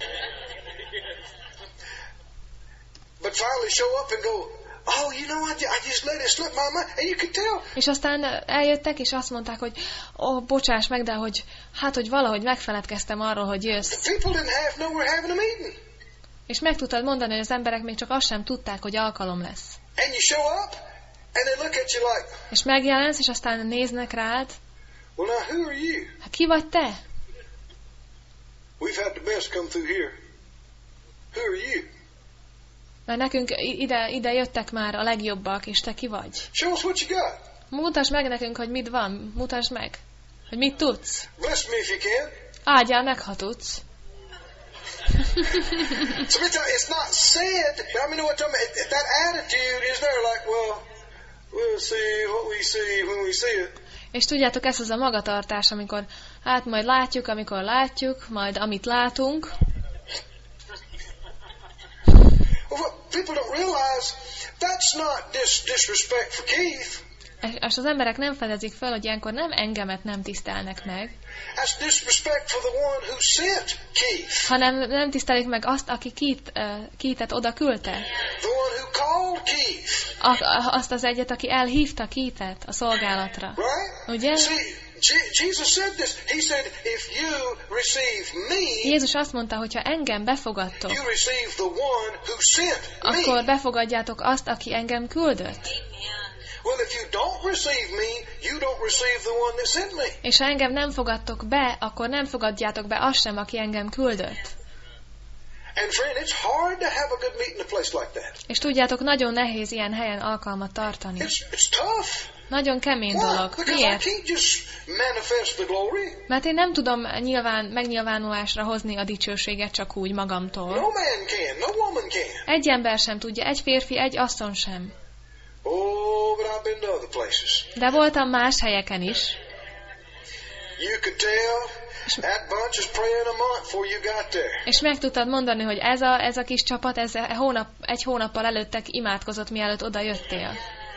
But finally show up and go, oh, you know, I, ju- I just let it slip my mind. And you can tell. És aztán eljöttek, és azt mondták, hogy ó, oh, bocsáss meg, de hogy hát, hogy valahogy megfeledkeztem arról, hogy jössz. The people didn't half know we're having a meeting. És meg tudtad mondani, hogy az emberek még csak azt sem tudták, hogy alkalom lesz. And you show up, and they look at you like, És megjelensz, és aztán néznek rád. well, now, who are you? Hát ki vagy te? We've had the best come through here. Who are you? Mert nekünk i- ide, ide jöttek már a legjobbak, és te ki vagy? Show us what you got. Mutasd meg nekünk, hogy mit van. Mutasd meg, hogy mit tudsz. Bless me if you can. Áldjál meg, ha tudsz. So it's not said. I mean, what I'm, that attitude is there, like, well, we'll see what we see when we see it. És tudjátok, ez az a magatartás, amikor hát majd látjuk, amikor látjuk, majd amit látunk. Well, people don't realize that's not dis- disrespect for Keith. És az emberek nem fedezik fel, hogy ilyenkor nem engemet nem tisztelnek meg, That's disrespect for the one who sent Keith. hanem nem tisztelik meg azt, aki Keith, uh, Keithet oda küldte. The one who called Keith. A, azt az egyet, aki elhívta Keithet a szolgálatra. Right? Ugye? See, Je- Jesus said this. He said, if you receive me, Jézus azt mondta, hogy ha engem befogadtok, you receive the one who sent akkor me. befogadjátok azt, aki engem küldött. Well, if you don't receive me, you don't receive the one that sent me. És ha engem nem fogadtok be, akkor nem fogadjátok be azt sem, aki engem küldött. And friend, it's hard to have a good meeting in a place like that. És tudjátok, nagyon nehéz ilyen helyen alkalmat tartani. It's, it's tough. Nagyon kemény Why? dolog. Because I Miért? can't just manifest the glory. Mert én nem tudom nyilván megnyilvánulásra hozni a dicsőséget csak úgy magamtól. No man can. No woman can. Egy ember sem tudja, egy férfi, egy asszony sem. Oh, but I've been to other places. De voltam más helyeken is, You could tell that bunch is praying a month before you got there. és meg tudtad mondani, hogy ez a, ez a kis csapat ez a hónap, egy hónappal előttek imádkozott, mielőtt oda jöttél.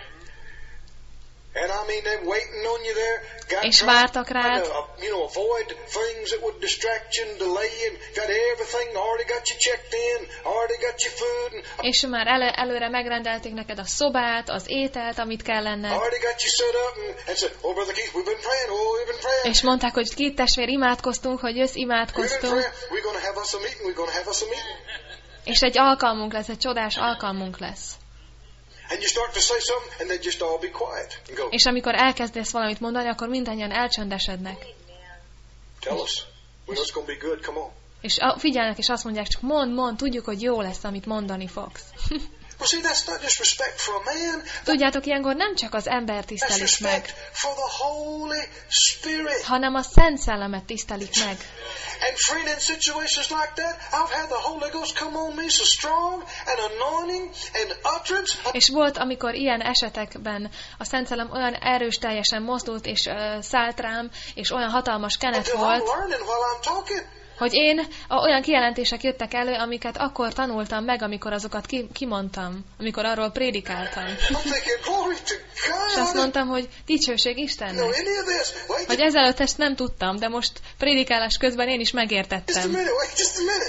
And I mean, they're waiting on you there. Got És trying- vártak rád. trying to, uh, you know, avoid things that would distract you and delay you. And got everything already got you checked in, already got your food, and És már elő, előre megrendelték neked a szobát, az ételt, amit kell lenned. already got you set up, and, and said, "Oh, brother Keith, we've been praying. Oh, we've been praying. És mondták, hogy két testvér imádkoztunk, hogy jössz, We've been imádkoztunk. praying. We're going to have us a meeting. We're going to have us a meeting." És egy alkalmunk lesz, egy csodás alkalmunk lesz. And you start to say something, and they just all be quiet and go, És amikor elkezdesz valamit mondani, akkor mindannyian elcsöndesednek. "Tell us. We know it's going to be good. Come on." És a- figyelnek, és azt mondják, csak mond, mond, tudjuk, hogy jó lesz, amit mondani fogsz. Well, see, that's not just respect for a man. Tudjátok, ilyenkor nem csak az ember That's tisztelik meg, respect for the Holy Spirit. hanem a Szent Szellemet tisztelik meg. And friend, in situations like that, I've had the Holy Ghost come on me so strong, and anointing and utterance. És volt, amikor ilyen esetekben a Szent Szellem olyan erős teljesen mozdult, és uh, szállt rám, és olyan hatalmas kenet Until I'm volt, learning while I'm talking. hogy én a, olyan kijelentések jöttek elő, amiket akkor tanultam meg, amikor azokat ki, kimondtam, amikor arról prédikáltam. I'm thinking, glory to És azt God. mondtam, hogy dicsőség You know Istennek. any of this? Wait, Hogy just, ezelőtt ezt nem tudtam, de most prédikálás közben én is just a megértettem. minute. Wait, just a minute.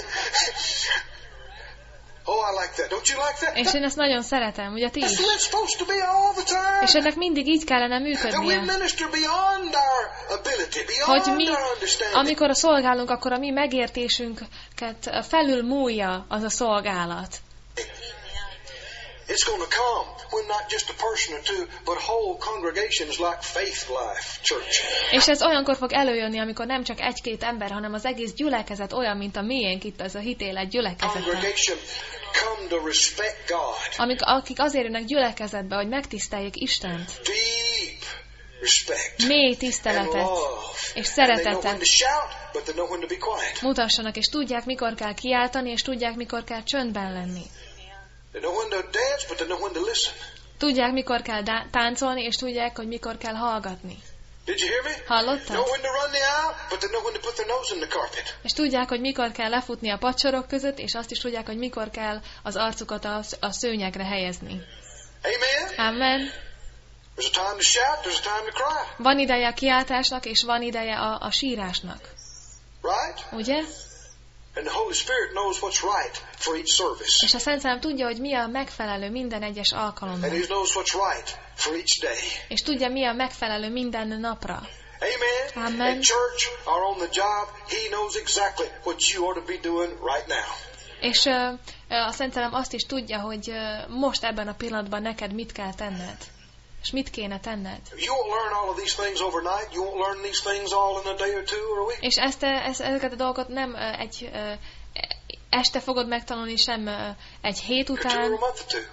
Oh, I like that. Don't you like that? És én ezt nagyon szeretem, ugye ti That's is? the way it's supposed to be all the time. És ennek mindig így kellene And we működnie. minister beyond our ability, Hogy beyond mi, our understanding. amikor a szolgálunk, akkor a mi megértésünket felül múlja az a szolgálat. It's going to come when not just a person or two, but whole congregations like Faith Life Church. És ez olyankor fog előjönni, amikor nem csak egy-két ember, hanem az egész gyülekezet olyan, mint a miénk itt, ez a hitélet gyülekezete. Congregation come to respect God. Amik, akik azért jönnek gyülekezetbe, hogy megtiszteljék Istent. Deep respect. Mély And tiszteletet love. és And they know when szeretetet to shout, but they know when to be quiet. mutassanak, és tudják, mikor kell kiáltani, és tudják, mikor kell csöndben lenni. They know when to dance, but they know when to listen. Tudják, mikor kell dá- táncolni, és tudják, hogy mikor kell hallgatni. Did you hear me? Hallottad? Know when to run the aisle, but they know when to put their nose in the carpet. És tudják, hogy mikor kell lefutni a padsorok között, és azt is tudják, hogy mikor kell az arcukat a, a szőnyegre helyezni. Amen? Amen. There's a time to shout, there's a time to cry. Van ideje a kiáltásnak, és van ideje a, a sírásnak. Right? Ugye? And the Holy Spirit knows what's right for each service. És a Szent Szellem tudja, hogy mi a megfelelő minden egyes And alkalommal. He knows what's right for each day. És tudja, mi a megfelelő minden napra. Amen? Amen. At church or on the job, He knows exactly what you ought to be doing right now. És uh, a Szent Szellem azt is tudja, hogy uh, most ebben a pillanatban neked mit kell tenned. És mit kéne tenned. You won't learn all of these things overnight. You won't learn these things all in a day or two or a week. És ezt, ezt, ezeket a dolgokat nem uh, egy uh, este fogod megtanulni, sem uh, egy hét Or two or a után, month or two.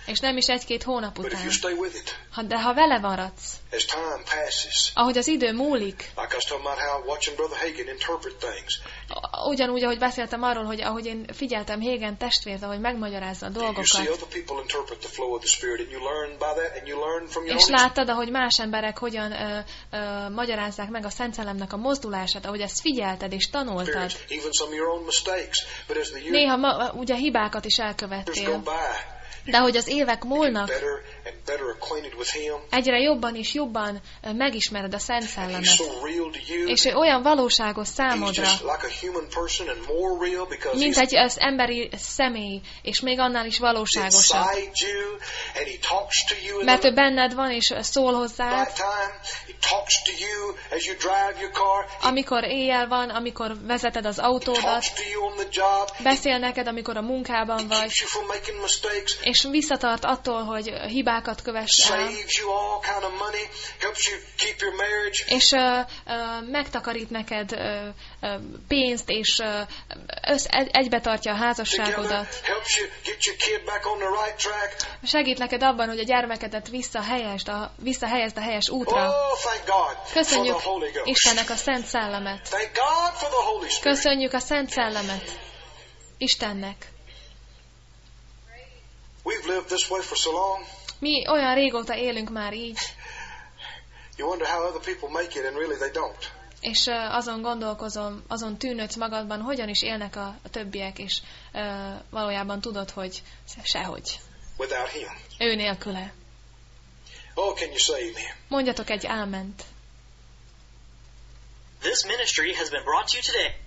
És nem is egy-két hónap But if után. you stay with it, Ha, de ha vele maradsz, as time passes, ahogy az idő múlik, like I was talking about how watching Brother Hagin interpret things, ugyanúgy, ahogy beszéltem arról, hogy ahogy én figyeltem Hagin testvért, ahogy megmagyarázza a you see dolgokat, other people interpret the flow of the Spirit, and you learn by that, and you learn from your és own láttad, ahogy más emberek hogyan ö, ö, magyarázzák meg a Szent Szellemnek a mozdulását, ahogy ezt figyelted és tanultad. experience, even some of your own mistakes. But as the years Néha ma, ugye hibákat is go elkövettél, by, de hogy az évek múlnak, better and better acquainted with Him, egyre jobban és jobban ö, megismered a Szent and He's Szellemet. so real to you. És ő olyan valóságos He's számodra, just like a human person and more real because mint He's egy az emberi személy, és még annál is valóságosabb. inside you, and He talks to you in Mert the ő benned van, és szól hozzád, night time. He talks to you as you drive your car. He amikor éjjel van, amikor vezeted az autódat, talks to you on the job. He beszél neked, amikor a munkában vagy, keeps you from making mistakes. és visszatart attól, hogy hibákat kövess el, Saves you all kind of money. Helps you keep your marriage. és ö, ö, megtakarít neked ö, ö, pénzt, és ö, össz, egy, egybe tartja a Together, házasságodat. helps you get your kid back on the right track. Segít neked abban, hogy a gyermekedet visszahelyezd a, visszahelyezd a helyes útra. Oh, thank God for Köszönjük the Holy Ghost. Istennek a Szent Szellemet. Thank God for the Holy Spirit. Köszönjük a Szent Szellemet Istennek. We've lived this way for so long. Mi olyan régóta élünk már így, You wonder how other people make it, and really they don't. és ö, azon gondolkozom, azon tűnődsz magadban, hogyan is élnek a, a többiek, és ö, valójában tudod, hogy sehogy. Without Him. Ő nélküle. Oh, can you say amen? Mondjatok egy áment. This ministry has been brought to you today